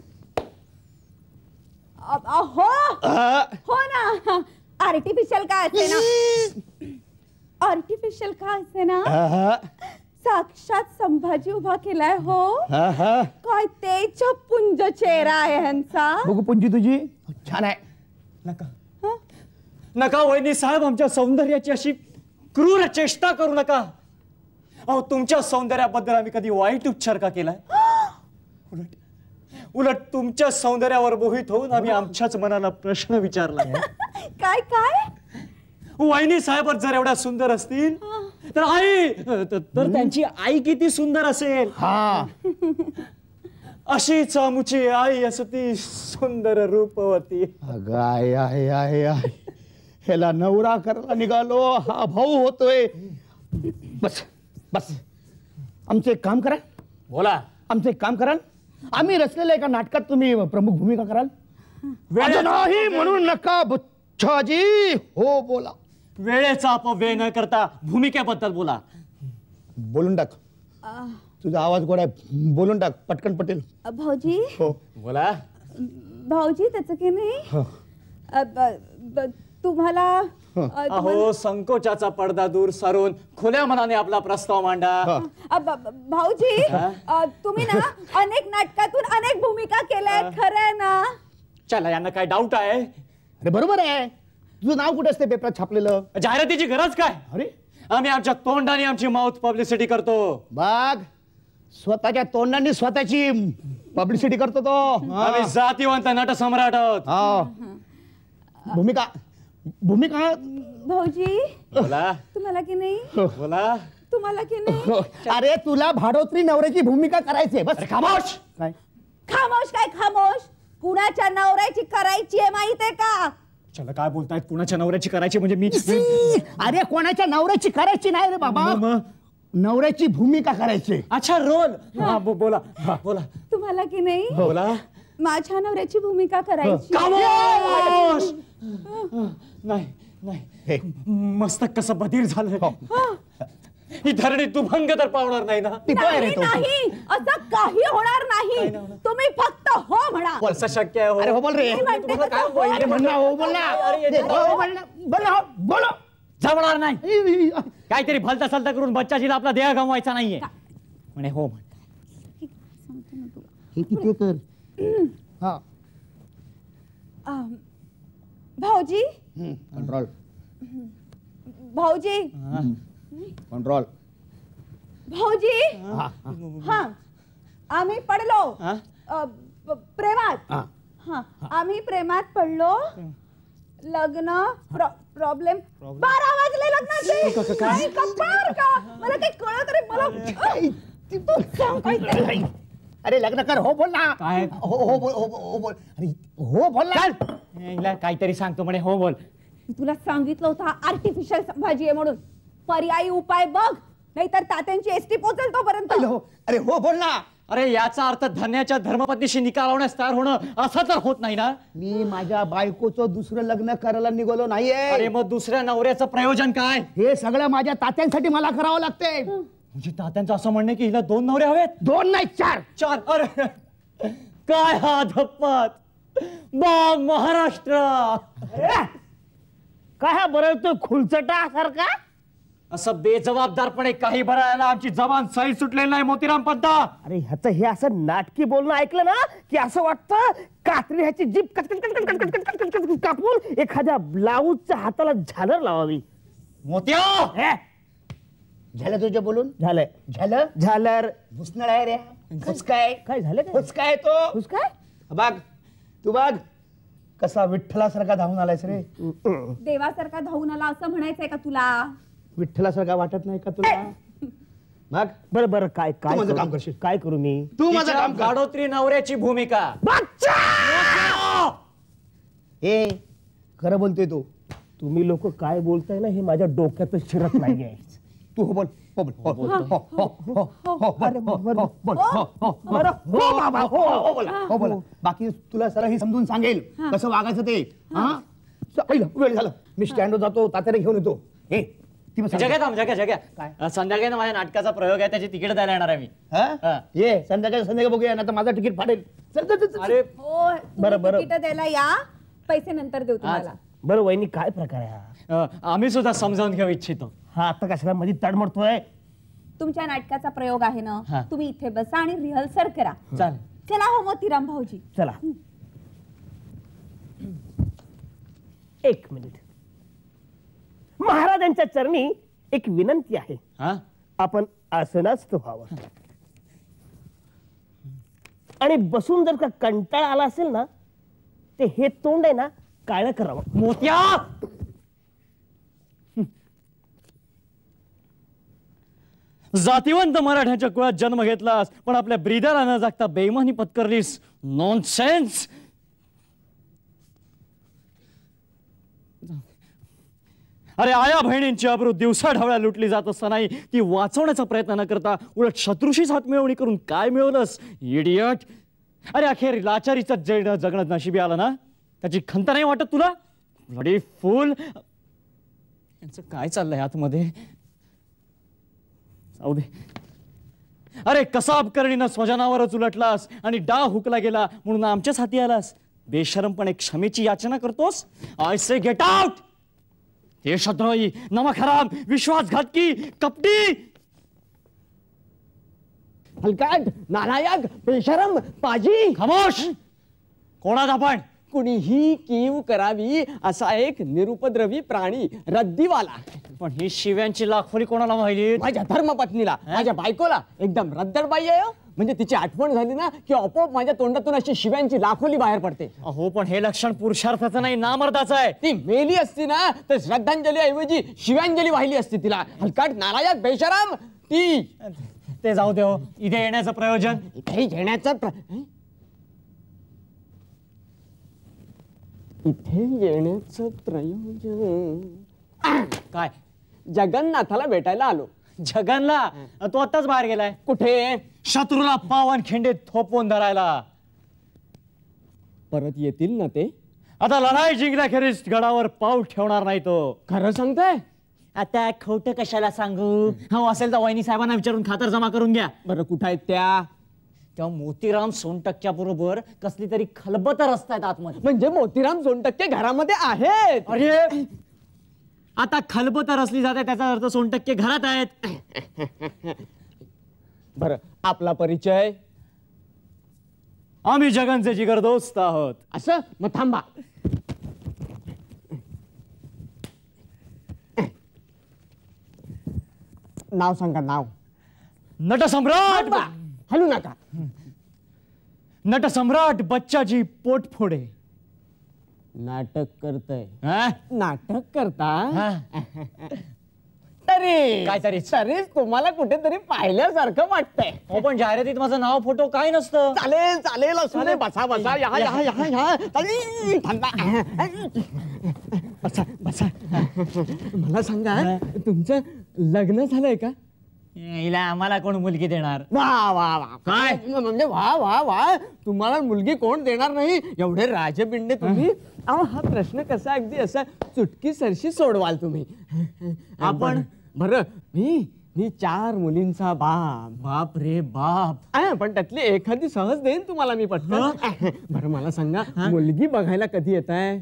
अ- अ- हो हो ना आर्टिफिशियल काय असते ना. आर्टिफिशियल काय असते ना. साक्षात संभाजी उभा केलाय. हो काय तेज पुंज चेहरा आहे ह्यांचा. बघू पुंजी तुझी छान आहे. नका नका वहिनी साहेब आमच्या सौंदर्याची अशी क्रूर चेष्टा करू नका. अहो तुमच्या सौंदर्याबद्दल आम्ही कधी वाईट उच्चार का केलाय? उलट उलट तुमच्या सौंदर्यावर मोहित होऊन आम्ही आमच्याच मनाला प्रश्न विचारला. काय काय वहिनी साहेब जर एवढ्या सुंदर असतील तर आई तर तर त्यांची आई किती सुंदर असेल. हा अशीच आमुची आई असती सुंदर रूपवती. अगं आहे आहे आहे आहे ह्याला नवरा करायला निघालो हा भाऊ होतोय. बस बस आमचं एक काम करा. बोला. आमचं एक काम कराल आम्ही रचलेल्या एका नाटकात तुम्ही प्रमुख भूमिका कराल. वेळेचा नाही म्हणून नका बुच्छाजी. हो बोला. वेळेचा अपव्यय न करता भूमिकेबद्दल बोला. बोलून टाक तुझा आवाज गोड आहे. बोलून टाक पटकन पटेल. भाऊजी हो बोला. भाऊजी त्याचं की नाही अ, ब- ब- तुम्हाला अ, तुम्हाला- अहो संकोचाचा पडदा दूर सारून खुल्या मनाने आपला प्रस्ताव मांडा. अ, ब- ब- भाऊजी अ, तुम्ही ना अनेक नाटकातून अनेक भूमिका केल्या आहेत खरं आहे ना. चला यांना काय डाऊट आहे? अरे बरोबर आहे. तुझं नाव कुठे असते पेपरात छापलेलं? जाहिरातीची गरज काय? अरे आम्ही आमच्या तोंडाने आमची माउथ पब्लिसिटी करतो. बाग स्वतःच्या तोंडाने स्वतःची पब्लिसिटी करतो तो. आम्ही जातीवंत नट सम्राट आहोत. हा. भूमिका भूमिका भाऊजी बोला तुम्हाला की नाही बोला तुम्हाला की नाही अरे तुला भाडोत्री नवऱ्याची भूमिका करायची बस. खामोश. काय खामोश काय खामोश कुणाच्या नवऱ्याची करायची आहे माहितीये का चला काय बोलतायत कुणाच्या नवऱ्याची करायची म्हणजे मी अरे कोणाच्या नवऱ्याची करायची नाही रे बाबा नवऱ्याची भूमिका करायची. अच्छा रोल हा बो- बोला हा, बोला तुम्हाला की नाही बोला माझ्या नवऱ्याची भूमिका करायची खामोश. नाही नाही मस्तक कसं बधीर झालं ही धरणी तुभंग तर पावणार नाही ना. नाही नाही असं काही होणार नाही तुम्ही फक्त हो म्हणा असं शक्य आहे हो. अरे हो बोल रे मी म्हणते तुम्हाला काय तसं बोल- अरे म्हण ना हो बोल ना हो बोल ना बोल ना हो, बोलो जमणार नाही काहीतरी भलता सलता करून बच्चाजीला आपला देह गमवायचा नाहीये म्हणे हो म्हण हे किती कर हा अं, भाऊजी कंट्रोल भाऊजी कंट्रोल भाऊजी हा आम्ही पडलो हा? अ, प- प्रेमात हा हा आम्ही प्रेमात पडलो लग्न प्रॉब्लेम बारा वाजले लग्नाचे नाही का बार का मला काही कळत रे मला तू सांग काहीतरी. अरे लग्न कर हो बोल ना काय? हो हो बोल हो हो बोल अरे हो बोल ना हिला काहीतरी सांगतो म्हणे हो बोल मी तुला सांगितलं होतं आर्टिफिशियल भाजी आहे म्हणून पर्यायी उपाय बघ नाहीतर तात्यांची एसटी पोहोचेल तोपर्यंत हो अरे हो बोल ना अरे याचा अर्थ धन्याच्या धर्मपत्नीशी निकाल लावण्यास तयार होणं असं तर होत नाही ना. मी माझ्या बायकोचं दुसरं लग्न करायला निघालो नाहीये. अरे मग दुसऱ्या नवऱ्याचं प्रयोजन काय हे सगळं माझ्या तात्यांसाठी मला करावं लागतंय. म्हणजे तात्यांचं असं म्हणणं की हिला दोन नवरे हवेत दोन नाही चार चार. अरे काय हा धप्पत बा महाराष्ट्र काय हा बरं तो खुलचटा सारखा असं बेजबाबदारपणे काही भरायला आमची जबान सही सुटलेली नाही मोतीराम पंत. अरे ह्याचं हे असं नाटकी बोलणं ऐकलं ना की असं वाटतं कात्री ह्याची जीभ कचकच कचकच कचकच कचकच कचकच कापून एखाद्या ब्लाऊजच्या हाताला झालर लावावी. मोत्या हे, झालं तुझं बोलून झालंय झालं झालर भुसनळ आहे रे फुसकाय काय झालं काय फुसकाय तो हुस काय बघ तू बघ कसा विठ्ठलासारखा धावून आलायस रे. देवासारखा धावून आला असं म्हणायचंय का तुला विठ्ठलासारखा वाटत नाही का तुला बघ बरं बरं काय काय माझं करू? काम करशील. काय करू मी तू माझं तिच्या काम कर. गाडोत्री नवऱ्याची भूमिका. ए खरं बोलतोय तू तुम्ही लोक काय बोलताय ना हे माझ्या डोक्यातच शिरत नाहीये. तू हो बोल हो बोल हो बोल हो हो हो हो बोल हो बोल हो हो बरं, हो बाबा, हो. हो बोला हो बोला बाकी तुला सर ही समजून सांगेल कसं वागायचं ते हा स- ऐक, वेळ झालं मी स्टँडवर जातो तात्याला घेऊन येतो. हे ती मग सांग. जग्या थांब जग्या जग्या काय संध्याकाळी ना माझ्या नाटकाचा प्रयोग आहे त्याची तिकीट द्यायला येणार आहे मी. हा? हा. ये संध्याकाळी संध्याकाळी बघूया ना तर माझं तिकीट फाडेल. चल चल, चल चल. अरे हो बरं, बरं. तिकीट द्यायला या पैसे नंतर देऊ तुम्हाला बरं वहिनी काय प्रकार आहे हा? अ, आम्ही सुद्धा समजावून घेऊ इच्छितो. हा आता कशाला मध्ये तडमडतोय. तुमच्या नाटकाचा प्रयोग आहे ना हा. तुम्ही इथे बसा आणि रिहर्सल करा. चालेल. चला हो मोतीराम भाऊजी चला एक मिनिट महाराजांच्या चरणी एक विनंती आहे. हा आपण आसनास्थ व्हावं आणि बसून जर का कंटाळा आला असेल ना ते हे तोंड आहे ना काळं करावं. मोत्या जातिवंत मराठ्यांच्या कुळात जन्म घेतलास पण आपल्या ब्रिदरला न जागता बेईमानी पत्करलीस. नॉनसेन्स. अरे आया बहिणींची अब्रू दिवसा ढवळ्या लुटली जात असतानाही ती वाचवण्याचा प्रयत्न न करता उलट शत्रूशीच हात मिळवणी करून काय मिळवलंस इडियट. अरे अखेर लाचारीचं जे जगणं नशिबी आलं ना त्याची खंत नाही वाटत तुला. Bloody fool. यांचं काय चाललंय आतमध्ये जाऊ दे. अरे कसाब करणीनं स्वजनावरच उलटलास आणि डाव हुकला गेला म्हणून आमच्याच हाती आलास. बेशरमपणे क्षमेची याचना करतोस. I say get out. देशद्रोही नमखराम विश्वासघातकी कपटी हलकाट नालायक बेशरम पाजी. खामोश. कोणात आपण कुणीही कीव करावी असा एक निरुपद्रवी प्राणी रद्दीवाला. पण ही शिव्यांची लाखोली कोणाला माहिती? माझ्या धर्मपत्नीला, माझ्या बायकोला. एकदम रद्दड बाई आहे हो. म्हणजे तिची आठवण झाली ना की आपोआप माझ्या तोंडातून अशी शिव्यांची लाखोली बाहेर पडते. अहो पण हे लक्षण पुरुषार्थाचं नाही, नामर्दाचं आहे. ती मेली असती ना तर श्रद्धांजली ऐवजी शिवांजली वाहिली असती तिला. हलकाट नालायक बेशराम ती. ते जाऊ दे हो, इथे येण्याचं प्रयोजन? इथे येण्याचं प्र... इथे येण्याचं प्रयोजन काय? जगन्नाथाला भेटायला आलो. जगनला? तो आताच बाहेर गेलाय. कुठे? शत्रूला पावन खिंडीत थोपवून धरायला. परत येतील ना ते? आता लढाई जिंकण्याखेरीज गडावर पाऊल ठेवणार नाही तो. खरं सांगताय? आता खोटं कशाला सांगू? हो असेल तर वहिनी साहेबांना विचारून खातर जमा करून घ्या. बरं कुठं आहेत त्या? त्या मोतीराम सोनटक्क्या बरोबर कसली तरी खलबत रस्त्यात आतमध्ये. म्हणजे मोतीराम सोनटक्के घरामध्ये आहेत? अरे आता खलबत रचली जाते त्याचा अर्थ सोनटक्के घरात आहेत. बरं आपला परिचय? आम्ही जगनचे जिगर दोस्त आहोत. असं? मग थांबा. नाव सांगा नाव. नटसम्राट. थांबा. हलू नका. नटसम्राट बच्चाजी पोटफोडे. नाटक करतय? हा? नाटक करता? हा. तरी काय तरी? तरीच तुम्हाला कुठेतरी पाहिल्यासारखं वाटतंय. हो पण जाहिरातीत माझं नाव फोटो काय नसतं. चालेल चालेल असू दे. बसा बसा. या या या या. थांबा. बसा बसा. मला सांगा तुमचं लग्न झालंय का? हिला आम्हाला कोण मुलगी देणार? वा वा वा. काय? म्हणजे वा वा वा. तुम्हाला मुलगी कोण देणार नाही? एवढे राजबिंडे तुम्ही. अहो हा प्रश्न कसा अगदी असा चुटकी सरशी सोडवाल तुम्ही. आपण? बरं मी मी चार मुलींचा बाप. बाप रे बाप. आ, पण त्यातली एखादी सहज देईन तुम्हाला मी पटकन. बरं मला सांगा मुलगी बघायला कधी येत आहे?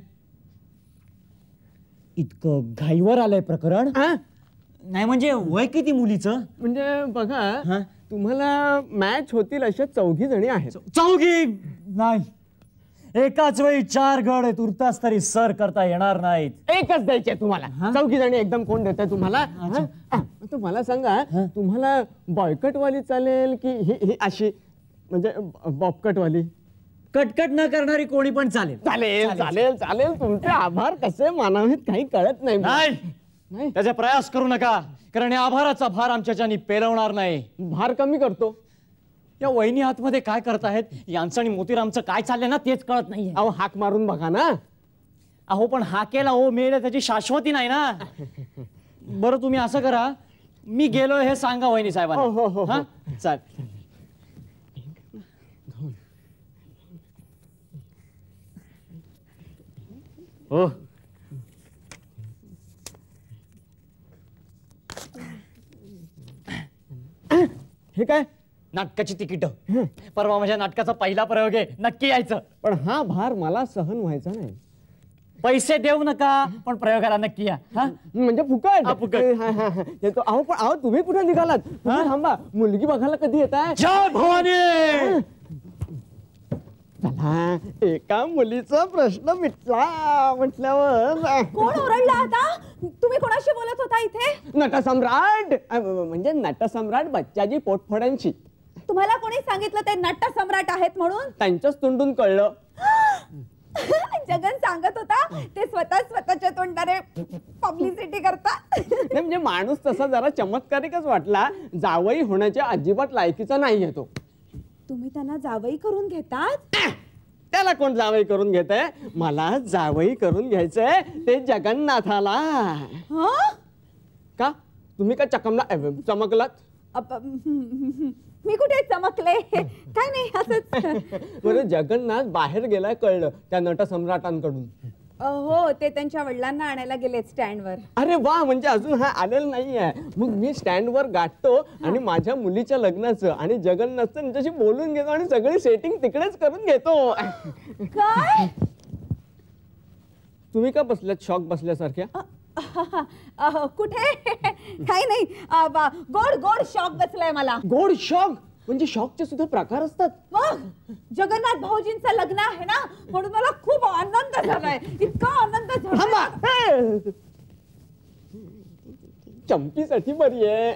इतकं घाईवर आलंय प्रकरण. नाही म्हणजे वय किती मुलीचं? म्हणजे बघा तुम्हाला मॅच होतील अशा चौघी जणी आहेत. चौघी नाही. एकाच वेळी चार गड तुर्तास तरी सर करता येणार नाहीत. एकच द्यायचे तुम्हाला. चौघी जणी एकदम कोण देत तुम्हाला? तर मला सांगा तुम्हाला बॉयकट वाली चालेल की ही ही अशी म्हणजे बॉबकट वाली? कटकट न करणारी कोणी पण चालेल. चालेल चालेल चालेल. तुमचे आभार कसे मानावेत काही कळत नाही. नाही त्याचा प्रयास करू नका, कारण या आभाराचा भार आमच्याच्यानी पेलवणार नाही. भार कमी करतो. या वहिनी आतमध्ये काय करतायत यांचं आणि मोतीरामचं काय चाललंय ना तेच कळत नाहीये. अहो हाक मारून बघा ना. अहो पण हाकेला ओ मेले त्याची शाश्वती नाही ना. बरं तुम्ही असं करा, मी गेलोय हे सांगा वहिनी साहेबांना. हा चाल. हो हे काय? नाटकाची तिकीट. परवा माझ्या नाटकाचा पहिला प्रयोग आहे, नक्की यायचं. पण हा भार मला सहन व्हायचा नाही. पैसे देऊ नका पण प्रयोगाला नक्की या. म्हणजे फुकट? हा, फुकट. हा, हा, हा. येतो. अहो पण अहो तुम्ही कुठे निघालात? तुम्ही थांबा. मुलगी बघायला कधी येत आहे? जय भवानी. चला एका मुलीचा प्रश्न मिटला म्हटल्यावर. कोण ओरडला आता? तुम्ही कोणाशी बोलत होता इथे? नटसम्राट अ, म्हणजे नटसम्राट बच्चाजी पोटफोड्यांशी. तुम्हाला कोणी सांगितलं ते नटसम्राट आहेत म्हणून? त्यांच्याच तोंडून कळलं. जगन सांगत होता ते स्वतः स्वतःच्या तोंडाने पब्लिसिटी करतात. नाही म्हणजे माणूस तसा जरा चमत्कारिकच वाटला. जावई होण्याच्या अजिबात लायकीचा नाही येतो. तुम्ही त्यांना जावई करून घेतात? त्याला कोण जावई करून घेतय? मला जावई करून घ्यायचंय ते जगन्नाथाला. हं? का तुम्ही का चकमला चमकलात? अप- मी कुठे चमकले? काय नाही असंच. बरं जगन्नाथ बाहेर गेलाय कळलं त्या नटसम्राटांकडून. हो ते त्यांच्या वडिलांना आणायला गेले स्टँडवर. अरे वा, म्हणजे अजून हा आलेला नाहीये. मग मी स्टँडवर गाठतो आणि माझ्या मुलीच्या लग्नाचं आणि जगन्नाथचं त्यांच्याशी बोलून घेतो आणि सगळी सेटिंग तिकडेच करून घेतो. काय? तुम्ही का बसल्यात शॉक बसल्यासारख्या? अह, कुठे? काही नाही. अह, बा- गोड गोड शॉक बसलाय मला. गोड शॉक? म्हणजे शॉकचे सुद्धा प्रकार असतात. मग जगन्नाथ भाऊजींचं लग्न आहे ना, म्हणून मला खूप आनंद झालाय, इतका आनंद झाला. चंपीसाठी बरी आहे.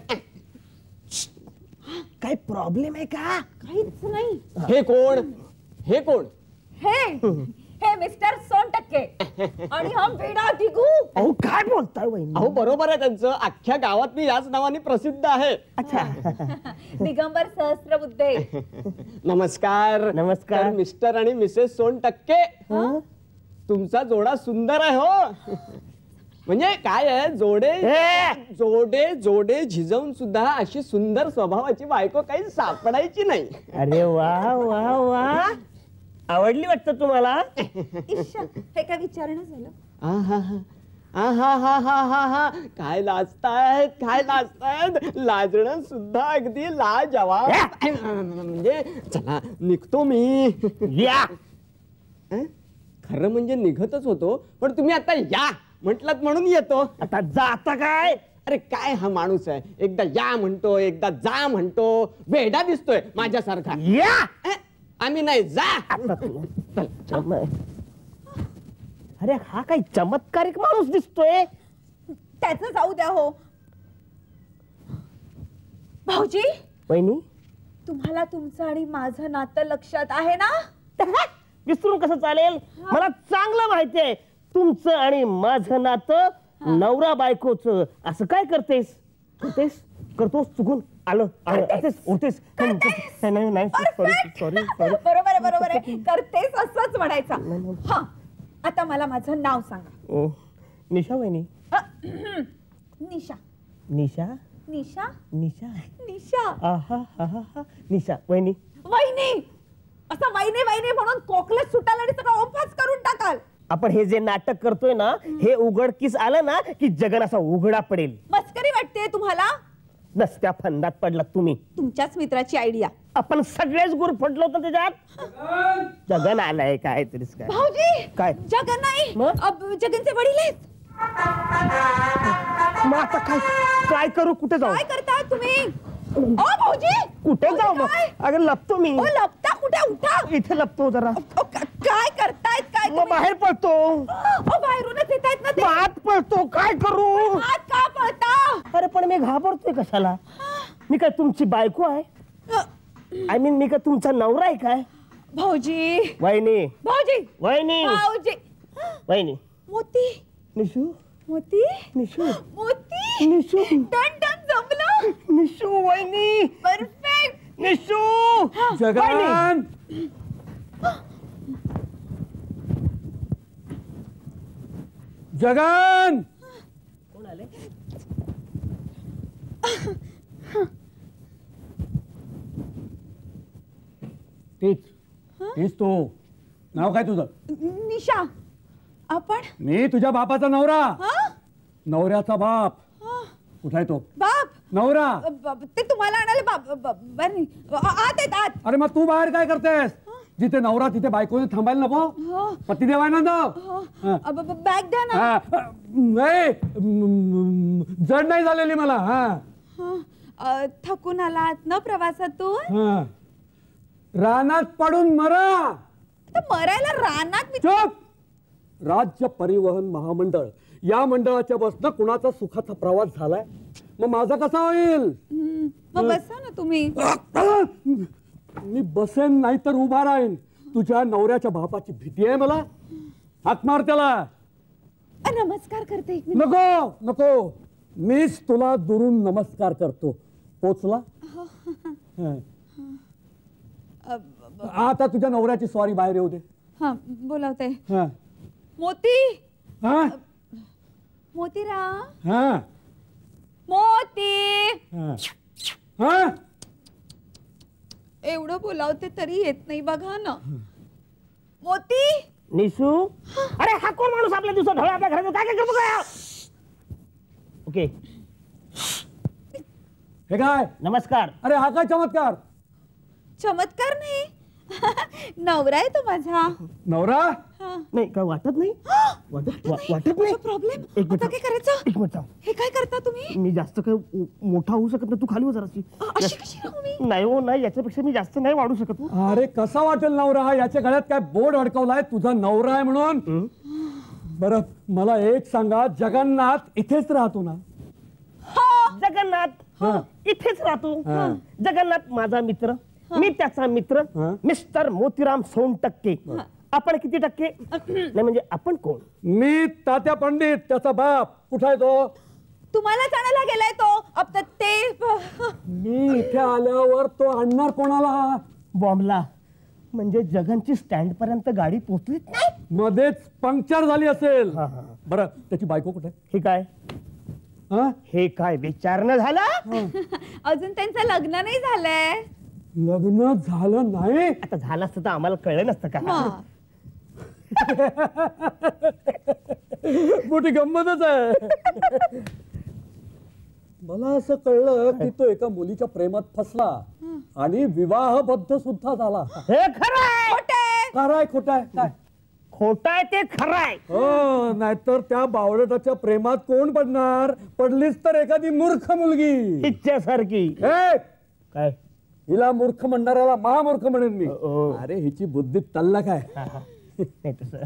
काय प्रॉब्लेम आहे का? काहीच नाही. हे कोण? हे कोण? हे हे मिस्टर सोनटक्के आणि हा वेडा दिगू. अहो काय बोलताय वहिनी? अहो बरोबर आहे त्यांचं. अख्ख्या गावात मी याच नावाने प्रसिद्ध आहे. अच्छा. दिगंबर सहस्त्रबुद्धे. नमस्कार. नमस्कार. तर मिस्टर आणि मिसेस सोनटक्के, तुमचा जोडा सुंदर आहे हो. म्हणजे काय आहे, जोडे जोडे जोडे झिजवून सुद्धा अशी सुंदर स्वभावाची बायको काही सापडायची नाही. अरे वा वा वा, आवडली वाटतं तुम्हाला? इश्श, हे काय विचारणं झालं? आहा हा हा हा हा हा काय लाजतायत, काय लाजतायत. लाजणं सुद्धा अगदी लाजवाब. म्हणजे चला निघतो मी. या. खरं म्हणजे निघतच होतो, पण तुम्ही आता या म्हटलात म्हणून येतो. आता जाता काय? अरे काय हा माणूस आहे, एकदा या म्हणतो, एकदा जा म्हणतो. वेडा दिसतोय माझ्यासारखा. या. आम्ही नाही, जा. अरे हा काही चमत्कारिक माणूस दिसतोय. त्याचं जाऊ द्या हो. भाऊजी, वहिनी तुम्हाला तुमचं आणि माझं नातं लक्षात आहे ना? विसरून कसं चालेल? मला चांगलं माहिती आहे तुमचं आणि माझं नातं नवरा बायकोचं. असं काय करतेस? करतेस करतोस चुकून आलं आलं उठतेस. नाही नाही सॉरी सॉरी सॉरी. बरोबर आहे, बरोबर आहे. करतेस असंच म्हणायचं. हा, आता मला माझं नाव सांगा. निशा वहिनी. निशा. निशा निशा निशा निशा. आहा हा हा निशा वहिनी. वहिनी. असं वहिनी वहिनी म्हणून कोकलेच सुटाल आणि सगळं ओपास करून टाकाल. आपण हे जे नाटक करतोय ना, हे उघडकीस आलं ना की जगन असा उघडा पडेल. मस्करी वाटते तुम्हाला? नसत्या फंदात पडलात तुम्ही. तुमच्याच मित्राची आयडिया. आपण सगळेच गुर फटलो होतो त्याच्यात. जगन आलाय काय तरीच काय. भाऊजी, काय? जगन नाही, मग? अब जगनचे वडील आहेत. मग आता काय काय करू? कुठे जाऊ? काय करता तुम्ही? ओ भाऊजी, कुठे जाऊ? मग काय? अगं लपतो मी. ओ लपता कुठे? उठा. इथे लपतो जरा. ओ, का- काय करतायत काय मग तुम्ही? बाहेर पळतो. ओ बाहेरूनच येत आहेत ना ते. मग आत पळतो. काय करू? आत का पळता? अरे पण मी घाबरतोय कशाला? मी काय तुमची बायको आहे? आय मीन मी काय तुमचा नवरा आहे काय? भाऊजी, वहिनी भाऊजी, वहिनी भाऊजी. वहिनी. मोती, निशू मोती, निशू मोती. निशू डन डन जमलं. निशू वहिनी. परफेक्ट. निशू. जगन. जगन. कोण आले? तीच तीच तू. नाव काय तुझं? निशा. आपण मी तुझ्या बापाचा नवरा. हा? नवऱ्याचा बाप. कुठे आहे तो? बाप. नवरा. ब- ब- ते तुम्हाला आणायला बाप ब- बरं नाही. आत आहेत आत. अरे मग तू बाहेर काय करतेस? जिथे नवरा तिथे बायकोने थांबायला नको. हो. पती देवानंद. अ, ब- ब- बॅग द्या ना. हा. नाही जड नाही झालेली मला. हा हा. अ, थकून आलात न प्रवासातून? हा. रानात पडून मरा. तर मरायला रानात मी- चुप. राज्य परिवहन महामंडळ या मंडळाच्या बसनं कुणाचा सुखाचा प्रवास झालाय, मग माझा कसा होईल? हम्म. मग बसा ना तुम्ही. मी बसेन नाही तर उभा राहीन. तुझ्या नवऱ्याच्या बापाची भीती आहे मला. हाक मार त्याला. अ, नमस्कार करते एक मिनिट. नको नको, मीच तुला दुरून नमस्कार करतो. पोचला? हं. अ, ब- ब- आता तुझ्या नवऱ्याची सॉरी बाहेर येऊ दे. हा, बोलावते. हं. मोती, हं? मोतीराम, हं. मोती. हं. हं? एवढं बोलावते तरी येत नाही बघा ना. मोती. निशू. अरे हा कोण माणूस आपल्या दिवसात ढवळा आपल्या घरात काय काय करतो काय? ओके हे काय? नमस्कार. अरे हा काय चमत्कार? चमत्कार नाही, नवरा आहे तो माझा. नवरा नाही काय वाटत नाही वाटत वा- वाटत नाही प्रॉब्लेम एक मिनिट आता काय करायचं? एक मिनिट थांब. हे काय करता तुम्ही? मी जास्त काय उ- मोठा होऊ शकत नाही तू खाली हो जराशी अशी कशी राहू मी? नाही हो नाही याच्यापेक्षा मी जास्त नाही वाढू शकत हो. अरे कसा वाटेल नवरा हा? याच्या गळ्यात काय बोर्ड अडकवलाय तुझा नवरा आहे म्हणून? बरं मला एक सांगा, जगन्नाथ इथेच राहतो ना? जगन्नाथ इथेच राहतो. जगन्नाथ माझा मित्र, मी त्याचा मित्र, मिस्टर मोतीराम सोनटक्के. आपण किती टक्के? नाही म्हणजे आपण कोण? मी तात्या पंडित, त्याचा बाप. कुठे आहे तो? तुम्हाला जाण्याला गेलाय तो. अब तर ते मी इथे आल्यावर तो आणणार कोणाला? बॉम्बला. म्हणजे जगनची स्टँड पर्यंत गाडी पोहोचलीच नाही, मध्येच पंक्चर झाली असेल. हा, हा. बरं त्याची बायको कुठे? हे काय हा? हे काय विचारणं झालं? अजून त्यांचं लग्न नाही झालंय. लग्न झालं नाही? आता झालं असतं तर आम्हाला कळलं नसतं का? हा. मोठी गंमतच आहे. मला असं कळलं की तो एका मुलीच्या प्रेमात फसला आणि विवाहबद्ध सुद्धा झाला. हे खरं आहे. खोटं. खराय खोटाय काय? खोटं आहे ते खरं आहे. हो, नाहीतर त्या बावळटाच्या प्रेमात कोण पडणार? पडलीच तर एखादी मूर्ख मुलगी. इच्छासारखी. ए, काय हिला मूर्ख म्हणणाऱ्याला महामूर्ख म्हणेन मी. ओ. अरे हिची बुद्धी तल्लक आहे. नाही तसं.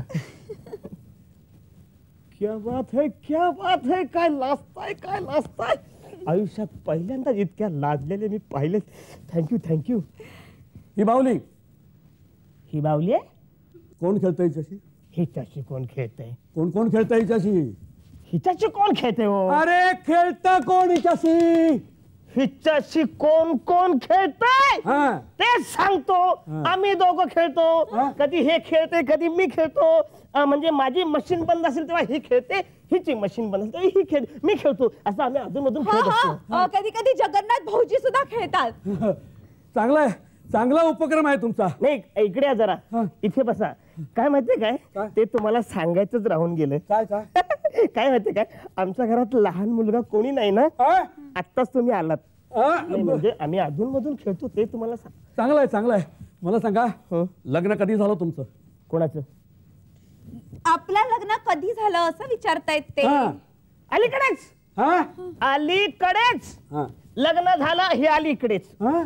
क्या बात है, क्या बात है. काय लाजताय, काय लाजताय. आयुष्यात पहिल्यांदा इतक्या लाजलेले मी पाहिले. Thank you thank you. ही बावली ही बावली आहे. कोण खेळतंय हिच्याशी? हिच्याशी कोण खेळतंय? कोण कोण खेळतंय हिच्याशी? हिच्याशी कोण खेळते हो? अरे खेळतं कोण हिच्याशी? हिच्याशी कोण कोण खेळतंय हा. तेच सांगतो. आम्ही दोघं खेळतो. कधी हे खेळते कधी मी खेळतो. अं, म्हणजे माझी मशीन बंद असेल तेव्हा ही खेळते, हिची मशीन बंद असेल तेव्हा ही खेळते, मी खेळतो. असं आम्ही अधूनमधून खेळत असतो. कधी कधी जगन्नाथ भाऊजी सुद्धा खेळतात. चांगला आहे, चांगला उपक्रम आहे तुमचा. नाही इकडे या जरा, इथे बसा. काय माहितीये काय, ते तुम्हाला सांगायचंच राहून गेलं. काय काय काय माहितीये काय, आमच्या घरात लहान मुलगा कोणी नाही ना. आत्ताच तुम्ही आलात. नाही, म्हणजे आम्ही अधून मधून खेळतो ते तुम्हाला सांग. चांगलं आहे, चांगलं आहे. मला सांगा, लग्न कधी झालं तुमचं? कोणाचं? आपलं लग्न कधी झालं असं विचारतायत ते. हा. अलीकडेच. हा? अलीकडेच हा. लग्न झालं हे अलीकडेच. हा?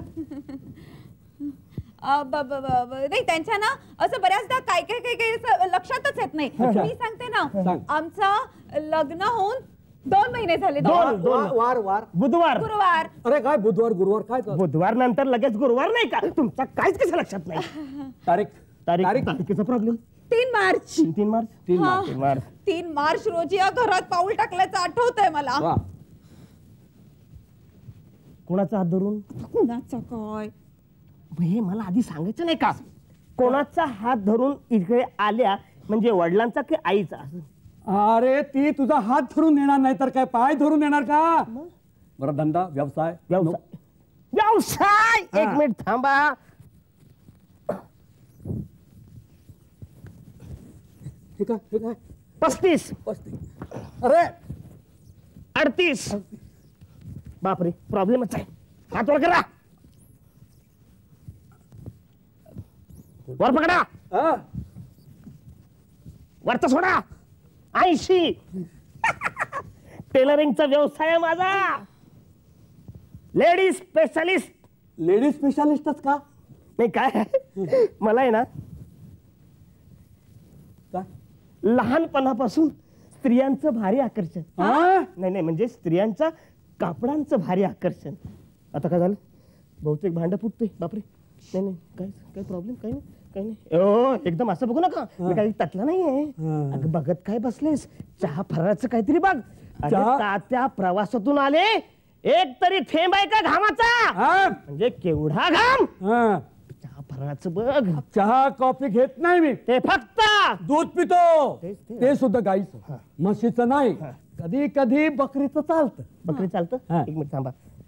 अ, ब- ब- ब- ब- नाही त्यांच्या ना असं बऱ्याचदा काय काय काय काय असं लक्षातच येत नाही. मी सांगते ना, सांग. आमचं लग्न होऊन दोन महिने झाले. दोन दोन वार वार वार बुधवार. गुरुवार. अरे काय बुधवार गुरुवार काय चालू? बुधवार नंतर लगेच गुरुवार नाही का? तुमचा काहीच कसं लक्षात नाही. तारीख तारीख तारीख तारखेचा प्रॉब्लेम. तीन मार्च. तीन तीन मार्च. तीन हा. मार्च. तीन मार्च. तीन मार्च रोजी या घरात पाऊल टाकल्याचं आठवतंय मला. वा. कोणाचा हात धरून? कुणाचं काय? हे मला आधी सांगायचं नाही का? कोणाचा हात धरून इकडे आल्या म्हणजे वडिलांचा की आईचा? अरे ती तुझा हात धरून येणार नाही तर काय पाय धरून येणार का? बरं धंदा व्यवसाय व्यवसाय. व्यवसाय. एक हा. मिनिट थांबा. ठीक आहे ठीक आहे. पस्तीस. पस्तीस. अरे अडतीस. बापरे प्रॉब्लेमच आहे. हात वर करा. वर पकडा. हा. वरचा सोडा. ऐंशी. टेलरिंगचा व्यवसाय आहे माझा. Ladies specialist. लेडीज स्पेशालिस्टच का? नाही काय मला आहे ना काय? लहानपणापासून स्त्रियांचं भारी आकर्षण. हा? नाही नाही म्हणजे स्त्रियांच्या कापडांचं भारी आकर्षण. आता काय झालं? बहुतेक भांडं फुटतंय. बापरे. नाही नाही काय काय प्रॉब्लेम? काही नाही काही नाही. ओ एकदम असं बघू नका. मी काही तटला नाहीये. अगं बघत काय बसलेस? चहा फराळाचं काहीतरी बघ. अरे चहा? तात्या प्रवासातून आले. एक तरी थेंब आहे का घामाचा? हा? म्हणजे केवढा घाम. हा. चहा फराळाचं बघ. चहा कॉफी घेत नाही मी. ते फक्त दूध पितो. तेच ते. ते सुद्धा गाईचं, म्हशीचं नाही. कधी कधी बकरीचं चालतं. बकरी चालतं. हा. एक मिनिट थांबा.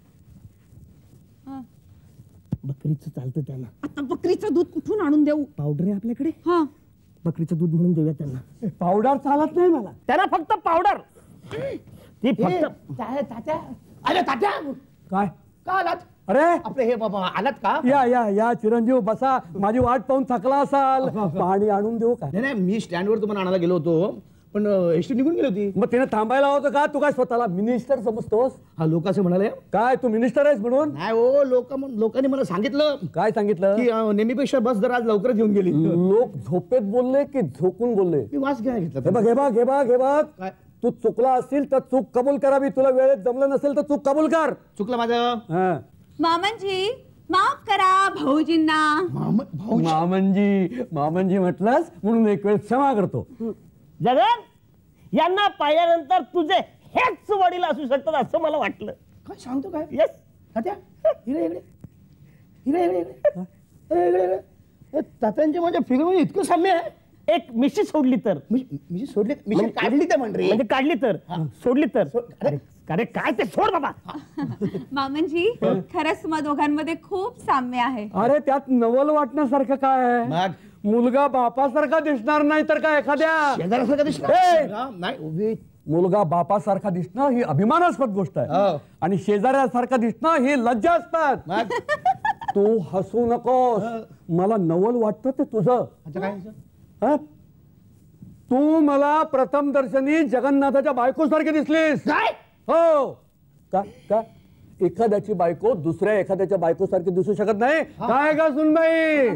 बकरीचं चालतं त्यांना. आता बकरीचं दूध कुठून आणून देऊ? पावडर आहे आपल्याकडे. हा. बकरीचं दूध म्हणून देऊया त्यांना. पावडर चालत नाही मला. त्यांना फक्त पावडर. ती फक्त तात्या. अरे तात्या काय? का आलात? अरे आपले हे बाबा आलात का? या या या चिरंजीव बसा. माझी वाट पाहून थकला असाल. पाणी आणून देऊ का? नाही नाही मी स्टँडवर तुम्हाला आणायला गेलो होतो पण एसटी निघून गेली होती. मग तिने थांबायला होतं का? तू काय स्वतःला मिनिस्टर समजतोस? हा लोक असं म्हणाले. काय तू मिनिस्टर आहेस म्हणून? नाही हो लोक लोकांनी मला सांगितलं. काय सांगितलं? की अं, नेहमीपेक्षा बस जरा आज लवकरच येऊन गेली. लोक झोपेत बोलले की झोकून बोलले? मी वास घ्यायला हे घेतला. बघ हे बघ हे बघ हे बघ काय? तू चुकला असतील तर चूक कबूल करावी. तुला वेळेत जमलं नसेल तर चूक कबूल कर. चुकलं माझं. हा. मामांजी माफ करा भाऊजींना. मामा- भाऊ मामनजी मामनजी म्हटलंस म्हणून एक वेळ क्षमा करतो. जगन यांना पाहिल्यानंतर तुझे हेच वडील असू शकतात असं मला वाटलं. काय सांगतो काय? येस तात्या इकडे इकडे इकडे इकडे इकडे अरे, इकडे इकडे हे तात्यांच्या माझ्या फिगर मध्ये इतकं साम्य आहे. एक मिशी सोडली तर मी मी सोडली मी काढली त्या म्हणरे. म्हणजे काढली तर सोडली तर अरे, अरे काय ते सोड बाबा. मामांजी खरंच तुम्हा दोघांमध्ये खूप साम्य आहे. अरे त्यात नवल वाटण्यासारखं काय आहे? मग? मुलगा बापासारखा दिसणार नाही तर काय एखाद्या शेजाऱ्यासारखं ए! दिसलं. हा, नाही उभी. मुलगा बापासारखा दिसणं ही अभिमानास्पद गोष्ट आहे हो. आणि शेजाऱ्यासारखं दिसणं ही लज्जास्पद. मग तू हसू नकोस. मला नवल वाटतं ते तुझं. आता काय हं? तू मला प्रथम दर्शनी जगन्नाथाच्या बायको सारखी दिसलीस. काय? हो का का एखाद्याची बायको दुसऱ्या एखाद्याच्या बायको सारखी दिसू शकत नाही काय का सुनबाई?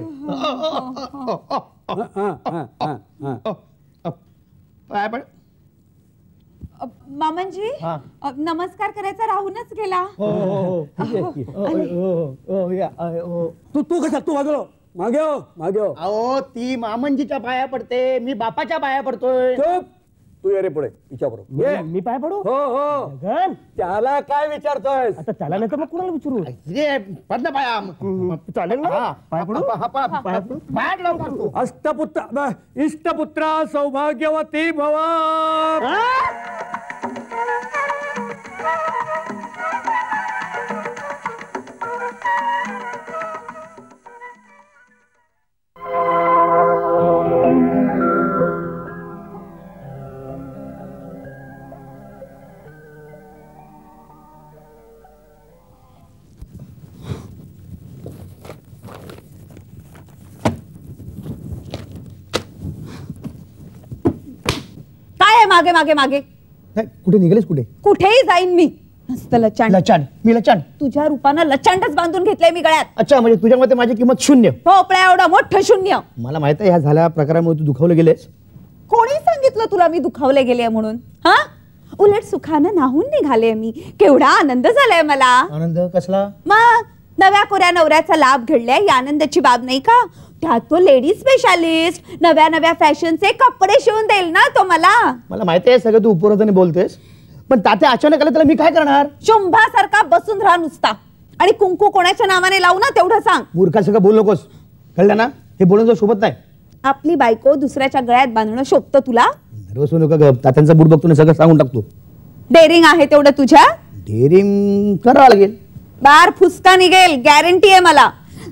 हं, हं, हं, हं, हं. काय पण अ, मामांजी हा. अ, नमस्कार करायचा राहूनच गेला. हो हो हो ठीक आहे, ठीक आहे. हो, हो, हो, या, अ, हो. तू तू कसा तू मागे हो, मागे हो, मागे हो. अहो ती मामंजीच्या पाया पडते मी बापाच्या पाया पडतोय. चुप. तू ये रे पुढे विचारबरोबर ये. मी पाय पडू हो हो जगन त्याला काय विचारतोय? आता त्याला नाही तर मग कुणाला विचारू? ये, पड ना पाया. चालेल ना हा, पाय पडू हा, पा- पा- पाया पडू. पाया लवकर तू. अष्टपुत्र ब- इष्टपुत्रा सौभाग्यवती भव. काय आहे मागे मागे मागे? नाही, कुठे निघालेस कुठे? कुठेही जाईन मी. मस्त लचांड. लचांड मी लचांड. तुझ्या रूपानं लचांडच बांधून घेतलंय मी गळ्यात. अच्छा म्हणजे तुझ्या मते माझी किंमत शून्य. भोपळ्या एवढं मोठं शून्य. मला माहित आहे ह्या झाल्या प्रकारामुळे तू दुखावले गेलेस. कोणी सांगितलं तुला मी दुखावले गेले म्हणून? हा उलट सुखानं नाहून निघाले मी. केवढा आनंद झालाय मला. आनंद कसला? मग नव्या कोऱ्या नवऱ्याचा लाभ घडलाय ही आनंदाची बाब नाही का? त्यात तो लेडी स्पेशालिस्ट नव्या नव्या फॅशनचे कपडे शिवून देईल ना तो मला. मला माहिती आहे सगळं तू उपरोधाने बोलतेस पण तात्या अचानक आलं त्याला मी काय करणार? शुंभासारखा बसून राहा नुसता. आणि कुंकू कोणाच्या नावाने लावू ना तेवढं सांग. मूर्खा सगळं बोल नकोस कळलं ना? हे बोलून जो सोबत नाही. आपली बायको दुसऱ्याच्या गळ्यात बांधणं शोभतं तुला? नर्वस होऊ नका ग. तात्यांचा बूट बघतो ना सगळं सांगून टाकतो. डेअरिंग आहे तेवढं तुझ्या? डेअरिंग करावं लागेल. बार फुसका निघेल गॅरंटी आहे मला.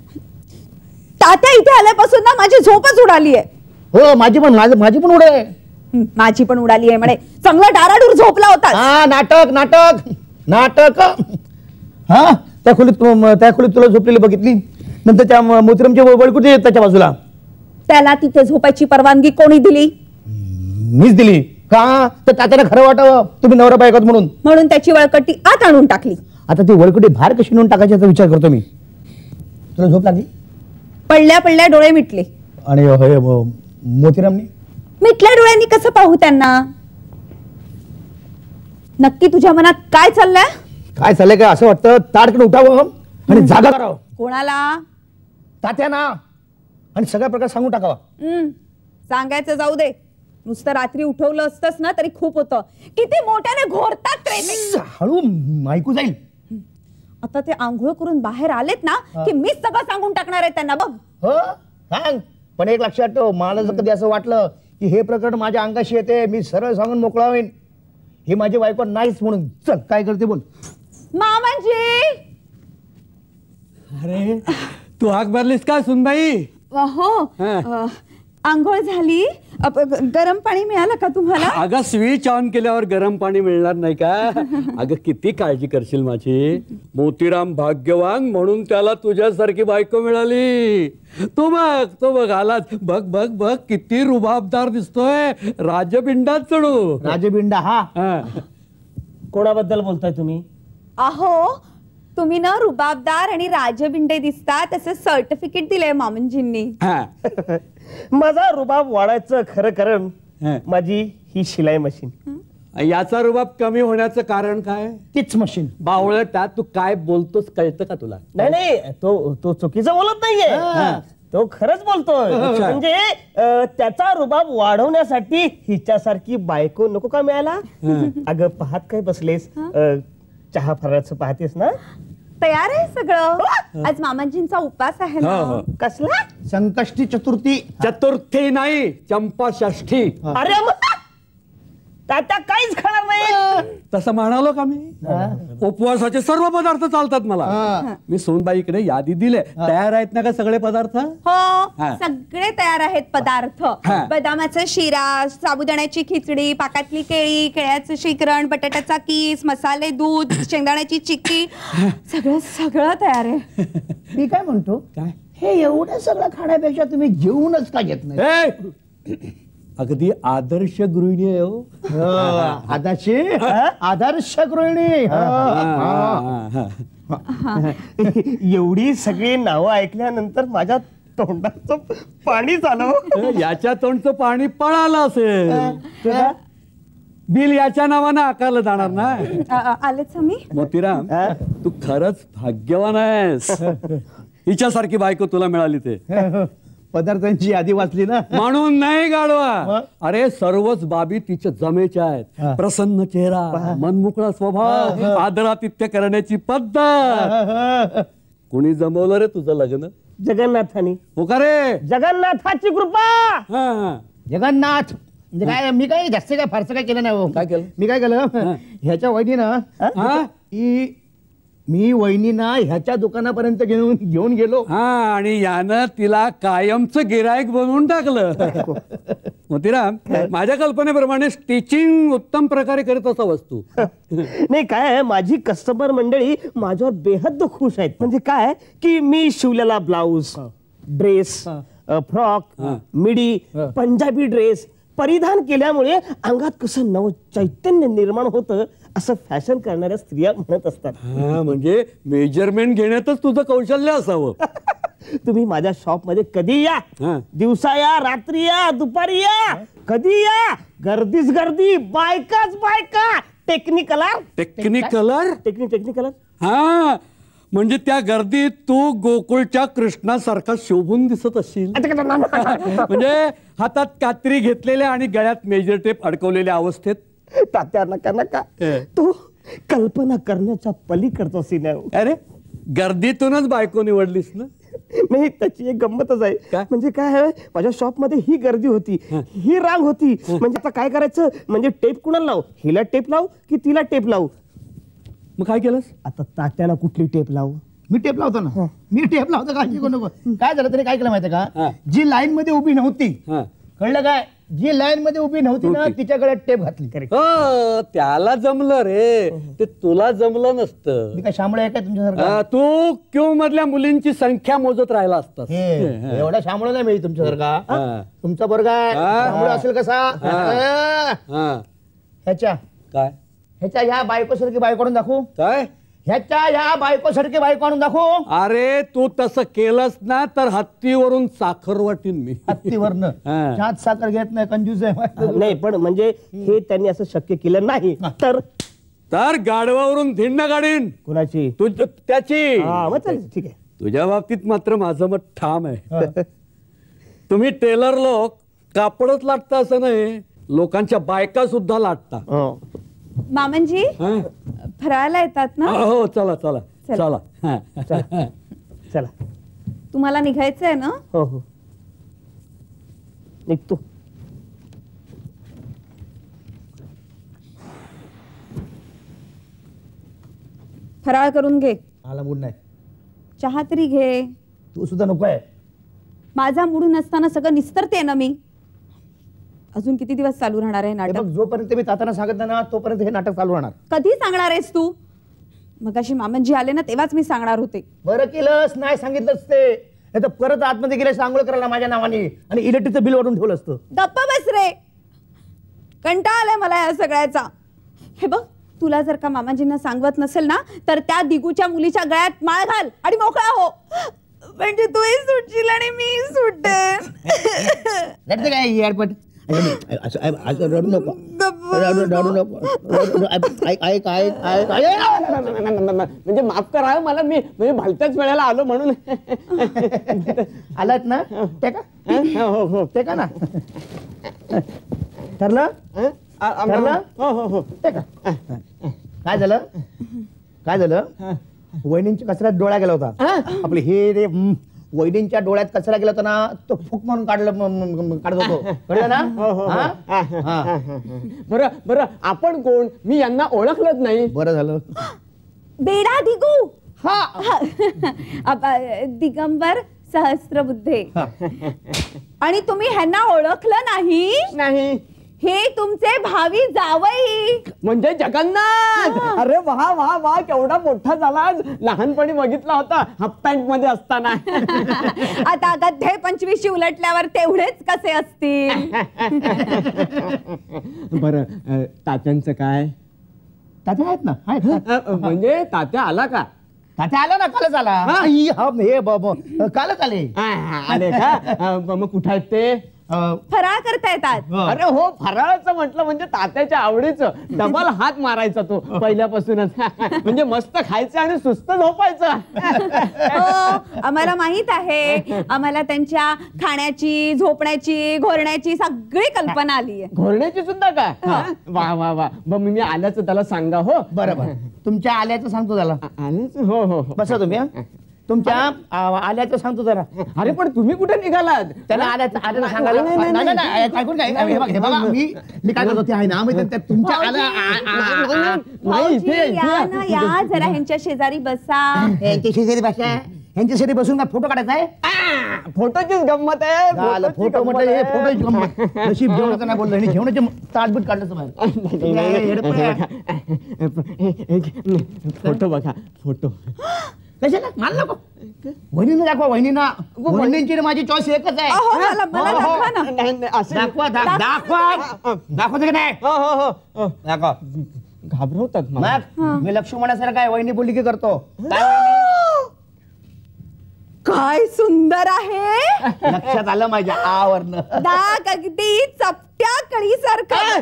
तात्या इथे आल्यापासून ना माझी झोपच उडाली आहे. हो माझी पण माझी माझी पण उड आहे. हं, माझी पण उडाली आहे म्हणे. चांगला डाराडूर झोपला होता. हा नाटक नाटक नाटक. हा त्या खोलीत त्या खोलीत तुला झोपलेली बघितली नंतर त्या मोतीरामची बळकुटी आहेत त्याच्या बाजूला. त्याला तिथे झोपायची परवानगी कोणी दिली? मीच दिली. का तर तात्याला खरं वाटावं तुम्ही नवरा बायकोत म्हणून. म्हणून त्याची वळकटी आत आणून टाकली. आता ती वळकुटी बाहेर कशी नेऊन टाकायची याचा विचार करतो मी. तुला झोप लागली? पडल्या पडल्या डोळे मिटले. आणि हे, म- मोतीरामने मिटल्या डोळ्यांनी कसं पाहू त्यांना? नक्की तुझ्या मनात काय चाललंय? काय चाललंय काय असं वाटतं ताडकडे उठावं आणि जागा करावं कोणाला? तात्याना आणि सगळा प्रकार सांगून टाकावा. हं, सांगायचं जाऊ दे. नुसतं रात्री उठवलं असतंस ना तरी खूप होतं. किती मोठ्याने घोरतात रे ते. हळू ऐकू जाईल. आता ते आंघोळ करून बाहेर आलेत ना की मीच सगळं सांगून टाकणार आहे त्यांना बघ. हो सांग पण एक लक्षात ठेव मला जर कधी असं वाटलं की हे प्रकरण माझ्या अंगाशी येते मी सरळ सांगून मोकळा होईन. हे माझी बायको नाहीच म्हणून. चल काय करते बोल. मामांजी. अरे तू हाक भरलीस का सुनबाई? हो हा. अ, आंघोळ झाली? अप- ग- गरम पाणी मिळालं का तुम्हाला? अगं स्विच ऑन केल्यावर गरम पाणी मिळणार नाही का? अगं किती काळजी करशील माझी. मोतीराम भाग्यवान म्हणून त्याला तुझ्यासारखी बायको मिळाली. तो बघ तो बघ आलाच. बघ बघ बघ किती रुबाबदार दिसतोय. राजबिंडात चढू. राजबिंडा हा हा. कोणाबद्दल बोलताय तुम्ही? अहो तुम्ही ना रुबाबदार आणि राजबिंडे दिसता, तसं सर्टिफिकेट दिलंय मामनजींनी. हा. माझा रुबाब वाढायचं खरं कारण हा. माझी ही शिलाई मशीन. याचा रुबाब कमी होण्याचं कारण काय? तीच मशीन. बावळटा तू काय बोलतोस कळतं का तुला? नाही नाही तो तो चुकीचं बोलत नाहीये. तो खरंच बोलतोय. म्हणजे अं, त्याचा रुबाब वाढवण्यासाठी हिच्यासारखी बायको नको का मिळाला? अगं पाहत काय बसलेस? अं, चहा फराळाचं पाहतेस ना? तयार आहे सगळं. आज मामांजींचा उपास आहे हो, हो. ना. कसला? संकष्टी चतुर्थी. चतुर्थी नाही चंपा षष्ठी. अरे मग तात्या काहीच खाणार नाही. तसं म्हणालो का मी? उपवासाचे सर्व पदार्थ चालतात मला. मी सोनबाईकडे यादी दिले. तयार आहेत ना का सगळे पदार्थ? हो हा. सगळे तयार आहेत पदार्थ. हा. बदामाचा शिरा, साबुदाण्याची खिचडी, पाकातली केळी, केळ्याचं शिकरण, बटाट्याचा कीस, मसाले दूध, शेंगदाण्याची चिक्की, सगळं सगळं तयार आहे. मी काय म्हणतो, काय? हे एवढं सगळं खाण्यापेक्षा तुम्ही जेवूनच का घेत नाही? ए! अगदी आदर्श गृहिणी आहे हो. आदर्श आदर्श गृहिणी. हा, हा, हा. एवढी सगळी नावं ऐकल्यानंतर माझ्या तोंडाचं पाणी झालं. याच्या तोंडचं पाणी पळालं असेल. बिल याच्या नावानं आकारलं जाणार ना. अ- अ- आलेच आम्ही. मोतीराम तू खरंच भाग्यवान आहेस. हिच्यासारखी बायको तुला मिळाली ते. पदार्थांची यादी वाचली ना. म्हणून नाही गाडवा. अरे सर्वच बाबी तिच्या जमेच्या आहेत. प्रसन्न चेहरा, मनमोकळा स्वभाव, आदरातिथ्य करण्याची पद्धत. कोणी जमवलं रे तुझं लग्न? जगन्नाथानी. हो का रे? जगन्नाथाची कृपा. हा, हा. जगन्नाथ म्हणजे काय, मी काय जास्त काय फारसं काय केलं नाही हो. काय केलं? मी काय केलं, ह्याच्या वहिनीनं हा? की मी वहिनीना ह्याच्या दुकानापर्यंत घेऊन घेऊन गेलो. हा आणि यानं तिला कायमचं गिरायक बनवून टाकलं. मोतीराम माझ्या कल्पनेप्रमाणे स्टिचिंग उत्तम प्रकारे करत असा वस्तू. नाही काय आहे, माझी कस्टमर मंडळी माझ्यावर बेहद खुश आहेत. म्हणजे काय की मी शिवलेला blouse, dress, frock, midi, Punjabi dress परिधान केल्यामुळे अंगात कसं नव चैतन्य निर्माण होतं असं फॅशन करणाऱ्या स्त्रिया म्हणत असतात. हा म्हणजे मेजरमेंट घेण्यातच तुझं कौशल्य असावं. तुम्ही माझ्या शॉप मध्ये कधी या, हा. दिवसा या, रात्री या, दुपारी या, कधी या, गर्दीच गर्दी, बायकाच बायका. Technicolor Technicolor. टेक्निक टेक्निकलर हा म्हणजे त्या गर्दीत तू गोकुळच्या कृष्णासारखा शोभून दिसत असशील. म्हणजे हातात कात्री घेतलेल्या आणि गळ्यात मेजर टेप अडकवलेल्या अवस्थेत. तात्या नका नका, तो कल्पना करण्याच्या पलीकडचा सीन आहे. अरे गर्दीतूनच बायको निवडलीस ना. नाही त्याची एक गंमतच आहे. काय? म्हणजे काय आहे, माझ्या शॉप मध्ये ही गर्दी होती, ही रांग होती. म्हणजे आता काय करायचं, म्हणजे टेप कुणाला लावू, हिला टेप लावू की तिला टेप लावू? मग काय केलंस? आता तात्याला कुठली टेप लावू? मी टेप लावतो ना, मी टेप लावतो. काळजी करू नको. काय झालं तरी काय केलं माहितीये हा. का, जी लाईन मध्ये उभी नव्हती, हा. कळलं काय, जी लाईन मध्ये उभी नव्हती ना नव्हती. तिच्या गळ्यात टेप घातली. हो त्याला जमलं रे, ते तुला जमलं नसतं. मी काय शामळे आहे काय तुमच्यासारखं? हा, तू क्यू मधल्या मुलींची संख्या मोजत राहिला असतास. हे, एवढा शामळे नाही मी तुमच्यासारखा. हा. तुमचा बर्ग आहे हा. शामळे असेल कसा. हा. हा. ह्याच्या काय ह्याच्या ह्या बायकोसारखी बायको आणून दाखवू. काय? ह्याच्या ह्या बायकोसारखी बायको आणून दाखवू. अरे तू तसं केलंस ना तर हत्तीवरून साखर वाटीन मी. हत्तीवरनं हा. चहात साखर घेत नाही, कंजूस आहे. नाही पण म्हणजे हे त्यांनी असं शक्य केलं नाही तर तर गाडवावरून धिंड गाडीन कुणाची? तू त्याची. हा मग चालेल, ठीक आहे. तुझ्या बाबतीत मात्र माझं मत ठाम आहे. तुम्ही टेलर लोक कापडच लाटता असं नाही, लोकांच्या बायका सुद्धा लाटता. हो. मामनजी हा? फराळाला येतात ना. हो चला चला चला. चला. हा. चला चला. तुम्हाला निघायचंय ना. हो हो निघतो. फराळ करून घे. मला मूड नाही. चहा तरी घे. तू सुद्धा नको आहे. माझा मूड नसताना सगळं निस्तरते ना मी. अजून किती दिवस चालू राहणार आहे नाटक? जोपर्यंत मी ताताना सांगत ना तोपर्यंत हे नाटक चालू राहणार. कधी सांगणार आहेस तू? मगाशी मामांजी आले ना तेव्हाच मी सांगणार होते. बरं केलंस, नाही सांगितलंच ते. नाही तर परत आतमध्ये गेले आंघोळ करायला माझ्या नावाने आणि इलेक्ट्रिकचं बिल वाढून ठेवलं असतं. गप्पा बस रे, कंटाळा आलाय मला या सगळ्याचा. हे बघ, तुला जर का मामाजींना सांगवत नसेल ना तर त्या दिगूच्या मुलीच्या गळ्यात माळ घाल आणि मोकळा हो. म्हणजे तूही सुटशील आणि मी सुटेन. काय एअरपोर्ट रडू नको, रडू नको. म्हणजे माफ करा मला, मी म्हणजे भलत्याच वेळेला आलो म्हणून. आलात ना ते का? हो हो ते का ना. ठरलं ठरलं हो हो हो ते का? काय झालं काय झालं? वहिनींच्या कचऱ्यात डोळा गेला होता. आपले हे रे वहिनींच्या डोळ्यात कचरा गेला होता ना, तो फुक म्हणून काढलं काढत होतो. कळलं ना? बरं बरं, आपण कोण? मी यांना ओळखलंच नाही. बरं झालं. बेडा दिगू. हा दिगंबर सहस्त्रबुद्धे. आणि तुम्ही ह्यांना ओळखलं नाही? नाही. हे तुमचे भावी जावई म्हणजे जगन्नाथ. अरे वा वा वा, केवढा मोठा झाला. लहानपणी बघितला होता हाफ पॅन्ट मध्ये असताना. आता गद्धे पंचवीसशी उलटल्यावर तेवढेच कसे असतील? बरं, तात्यांचं काय? तात्या आहेत ना, आहेत. म्हणजे तात्या आला का? तात्या आला ना, कालच आला. हे बाबा कालच आले. आले का? मग कुठे आहेत ते? फराळ करता येतात. अरे हो, फराळाचं म्हटलं म्हणजे तात्याच्या आवडीचं. डबल हात मारायचा तो पहिल्यापासूनच. म्हणजे मस्त खायचं आणि सुस्त झोपायचं. हो, आम्हाला माहित आहे. आम्हाला त्यांच्या खाण्याची, झोपण्याची, घोरण्याची सगळी कल्पना आली आहे. घोरण्याची सुद्धा का? वा वा वा. मग मी आल्याचं त्याला सांगा. हो बरोबर, तुमच्या आल्याचं सांगतो त्याला. आल्याचं? हो हो. बसा तुम्ही. तुमच्या आल्याचं सांगतो जरा. अरे पण तुम्ही कुठे निघालात? त्याला आल्याचं आल्याचं सांगायला ऐकून काय? हे बघा, हे बघा, मी मी काय करतो ते आहे ना, मी तुमच्या आल्या. या ना, या जरा ह्यांच्या शेजारी बसा. यांच्या शेजारी बसा. ह्यांच्या शेजारी बसून काय फोटो काढायचा आहे? फोटोचीच गंमत आहे. फोटो म्हटलं हे फोटोची गंमत. नशीब जेवणाचं नाही बोललं, जेवणाचे ताटबीट काढलं बाहेर. फोटो बघा, फोटो. कशाला? मला नको. वहिनीनं दाखवा, वहिनीना. वहिनींची माझी चॉईस एकच आहे. दाखवा दाखवा दाखवतो की नाही? हो हो हो. दाखवा. घाबरवतात मग मी लक्ष्मणासारखं काय वहिनी बोलली की करतो. काय सुंदर आहे. लक्षात आलं माझ्या आवरण. दाग अगदी चपट्या कळीसारखा,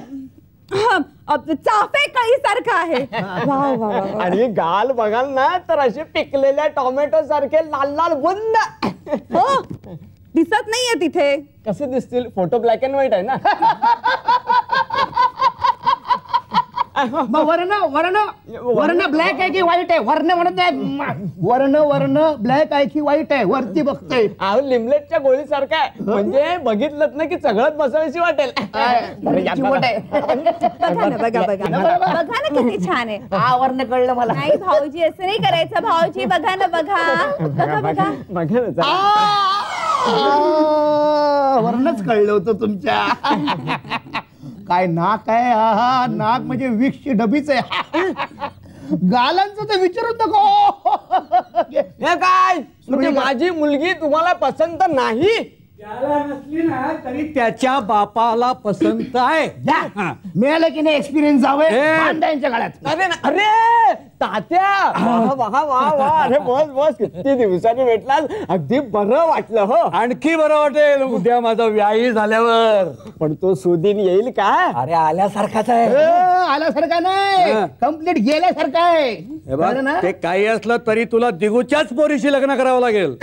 चाफे कळीसारखा आहे. आणि गाल बघाल ना तर असे पिकलेल्या टोमॅटो सारखे लाल लाल बुंद. हो, दिसत नाहीये तिथे. कसे दिसतील? फोटो ब्लॅक अँड व्हाईट आहे ना. वर्ण वर्ण वर्ण ब्लॅक आहे की व्हाईट आहे? वर्ण म्हणत आहे. वर्ण वर्ण ब्लॅक आहे की व्हाईट आहे? वरती बघतोय. अहो, लिमलेटच्या गोळी सारखा आहे. म्हणजे बघितलं ना की सगळंच बसायची वाटेल. बघा ना, बघा बघा बघा ना किती छान आहे. हा वर्ण कळलं मला. नाही भाऊजी, असं नाही करायचं. भाऊजी बघा ना, बघा बघा बघा बघा. वर्णच कळलं होतं तुमच्या. काय नाक आहे. हा नाक म्हणजे विक्सची डबीच आहे. गालांचं तर विचारूच नको. हे काय म्हणजे माझी मुलगी तुम्हाला पसंत नाही? त्याला नसली ना तरी त्याच्या बापाला पसंत आहे. मिळालं की नाही एक्सपिरियन्स जावे त्यांच्या काळात. अरे अरे तात्या, वा वा वा. अरे बस बस, किती दिवसांनी भेटलास. अगदी बरं वाटलं. हो, आणखी बरं वाटेल उद्या माझा व्याही झाल्यावर. पण तो सुदीन येईल का? अरे आल्यासारखाच आहे. आल्यासारखा नाही, कम्प्लीट गेल्यासारखा आहे. हे बघ, ते काही असलं तरी तुला दिगूच्याच पोरीशी लग्न करावं लागेल.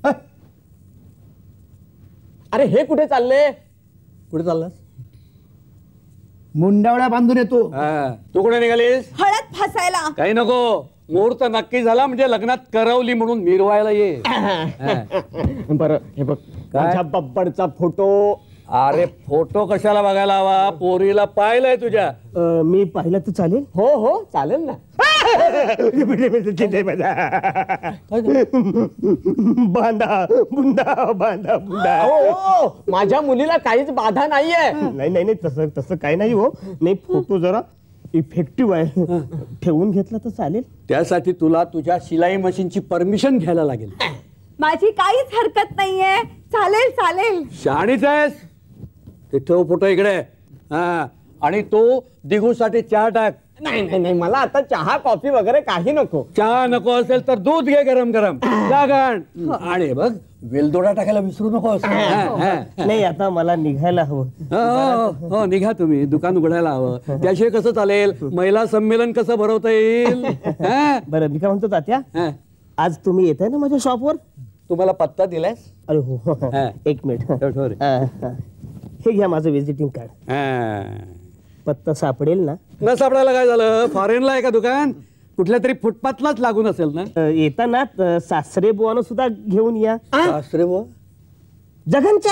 अरे हे कुठे चालले? कुठे चाललास? मुंडावळ्या बांधून येतो. तू कुठे निघालीस? हळद फसायला. काही नको, मुहूर्त नक्की झाला म्हणजे लग्नात करवली म्हणून मिरवायला ये. बरं, हे बघ माझ्या बब्बडचा फोटो. अरे फोटो कशाला बघायला हवा? पोरीला पाहिलंय तुझ्या. मी पाहिलं तर चालेल? हो हो चालेल ना. बांधा बुंदा बांधा बुंदा. हो माझ्या मुलीला काहीच बाधा नाहीये. नाही नाही नाही तसं तसं काही नाही हो. नाही फोटो जरा इफेक्टिव्ह आहे. ठेवून घेतला तर चालेल. त्यासाठी तुला तुझ्या शिलाई मशीनची परमिशन घ्यायला लागेल. माझी काहीच हरकत नाहीये. चालेल चालेल. शहाणीच आहेस. ते ठेव फोटो इकडे. हा आणि तो दिगूसाठी चहा टाक. नाही नाही नाही मला आता चहा कॉफी वगैरे काही नको. चहा नको असेल तर दूध घे गरम गरम. जागण आणि बघ वेलदोडा टाकायला विसरू नकोस. नाही आता मला निघायला हवं. हो हो निघा तुम्ही. दुकान उघडायला हवं. त्याशिवाय कसं चालेल. महिला संमेलन कसं भरवता येईल. बरं मी काय म्हणतो तात्या आज तुम्ही येताय ना माझ्या शॉपवर. तुम्हाला पत्ता दिलायस. अरे हो हो एक मिनिट. हे घ्या माझं व्हिजिटिंग कार्ड. पत्ता सापडेल ना. न सापडायला काय झालं. फॉरेनला आहे का दुकान. कुठल्या तरी फुटपाथलाच लागून असेल ना. येताना सासरे बुवानं सुद्धा घेऊन या. सासरे बुवा जगनच्या.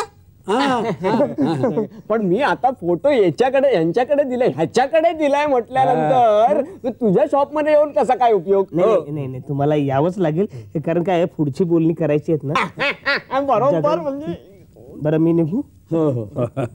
पण मी आता फोटो याच्याकडे यांच्याकडे दिलाय ह्याच्याकडे दिलाय म्हटल्यानंतर तुझ्या शॉप मध्ये येऊन कसा काय उपयोग. नाही नाही नाही तुम्हाला यावंच लागेल. कारण काय पुढची बोलणी करायची आहेत ना. बरोबर म्हणजे. बरं मी निघू. हो हो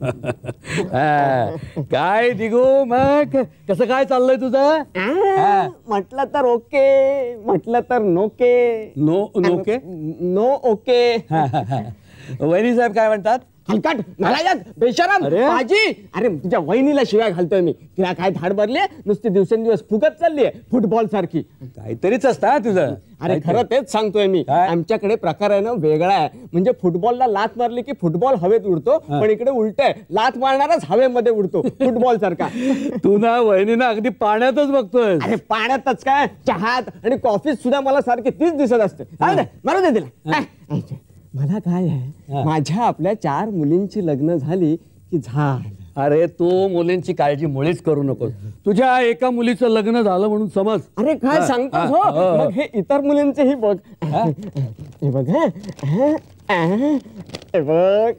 काय दिगू मग कसं काय चाललंय तुझं. म्हटलं तर ओके म्हटलं तर नोके. नो नोके नो ओके. वहिनी साहेब काय म्हणतात. हलकट नालायक बेशरम माझी. अरे तुझ्या वहिनीला शिवाय घालतोय मी. तिला काय धाड भरली नुसती दिवसेंदिवस फुगत चालली आहे फुटबॉल सारखी. काहीतरीच असतं तुझं. अरे खरं तेच सांगतोय मी. आमच्याकडे प्रकार आहे ना वेगळा आहे. म्हणजे फुटबॉलला लात मारली की फुटबॉल हवेत उडतो. पण इकडे उलट आहे. लात मारणारच हवेमध्ये उडतो फुटबॉल सारखा. तू ना वहिनीना अगदी पाण्यातच बघतोय. अरे पाण्यातच काय चहात आणि कॉफीत सुद्धा मला सारखी तीच दिसत असते. मारू दे तिला. मला काय आहे माझ्या आपल्या चार मुलींची लग्न झाली की झाड. अरे तू मुलींची काळजी मुळीच करू नकोस. तुझ्या एका मुलीचं लग्न झालं म्हणून समज. अरे काय सांगतोस हो. मग हे इतर मुलींचेही बघ. हे बघ हे बघ.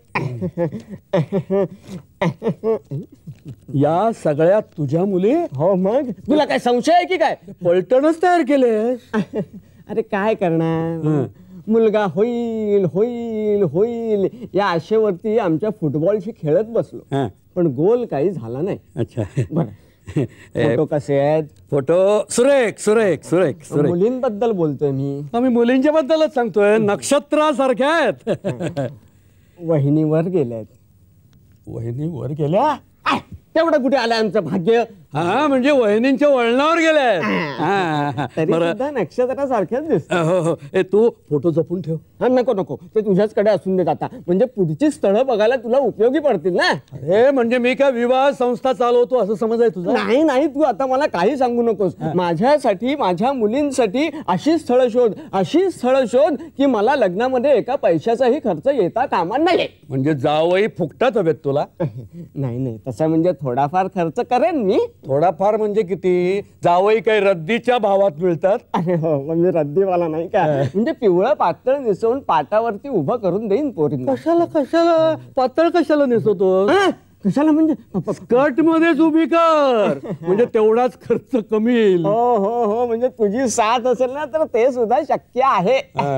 या सगळ्या तुझ्या मुली. हो मग तुला काय संशय आहे की काय. पलटणच तयार केले. अरे काय करणार. मुलगा होईल होईल होईल या आशेवरती आमच्या फुटबॉलशी खेळत बसलो. पण गोल काही झाला नाही. अच्छा बरं फोटो कसे आहेत. फोटो सुरेख सुरेख सुरेख सुरेख. मुलींबद्दल बोलतोय मी. आम्ही मुलींच्या बद्दलच सांगतोय. नक्षत्रासारख्या आहेत. वहिनीवर गेल्यात. वहिनी वर गेल्या. तेवढं कुठे आलं आमचं भाग्य. हा म्हणजे वहिनींच्या वळणावर गेल्या. तरी सुद्धा नक्षत्रासारख्याच दिसत. हो हो तू फोटो जपून ठेव. हा नको नको ते तुझ्याचकडे असून देत आता. म्हणजे पुढची स्थळं बघायला तुला उपयोगी पडतील ना. अरे म्हणजे मी काय विवाह संस्था चालवतो असं समज आहे तुझं. नाही नाही तू आता मला काही सांगू नकोस. माझ्यासाठी माझ्या मुलींसाठी अशी स्थळं शोध अशी स्थळं शोध की मला लग्नामध्ये एका पैशाचाही खर्च येता कामा नाही. म्हणजे जावई फुकटात हवेत तुला. नाही नाही तसं म्हणजे थोडाफार खर्च करेन मी. थोडाफार म्हणजे किती. जावई काही रद्दीच्या भावात मिळतात. अरे हो म्हणजे रद्दीवाला नाही का. म्हणजे पिवळं पातळ निसवून पाटावरती उभं करून देईन पोरींना. कशाला कशाला पातळ कशाला नेसवतो. कशाला म्हणजे स्कर्ट मध्येच उभी कर. म्हणजे तेवढाच खर्च कमी येईल. हो हो हो म्हणजे तुझी साथ असेल ना तर ते सुद्धा शक्य आहे.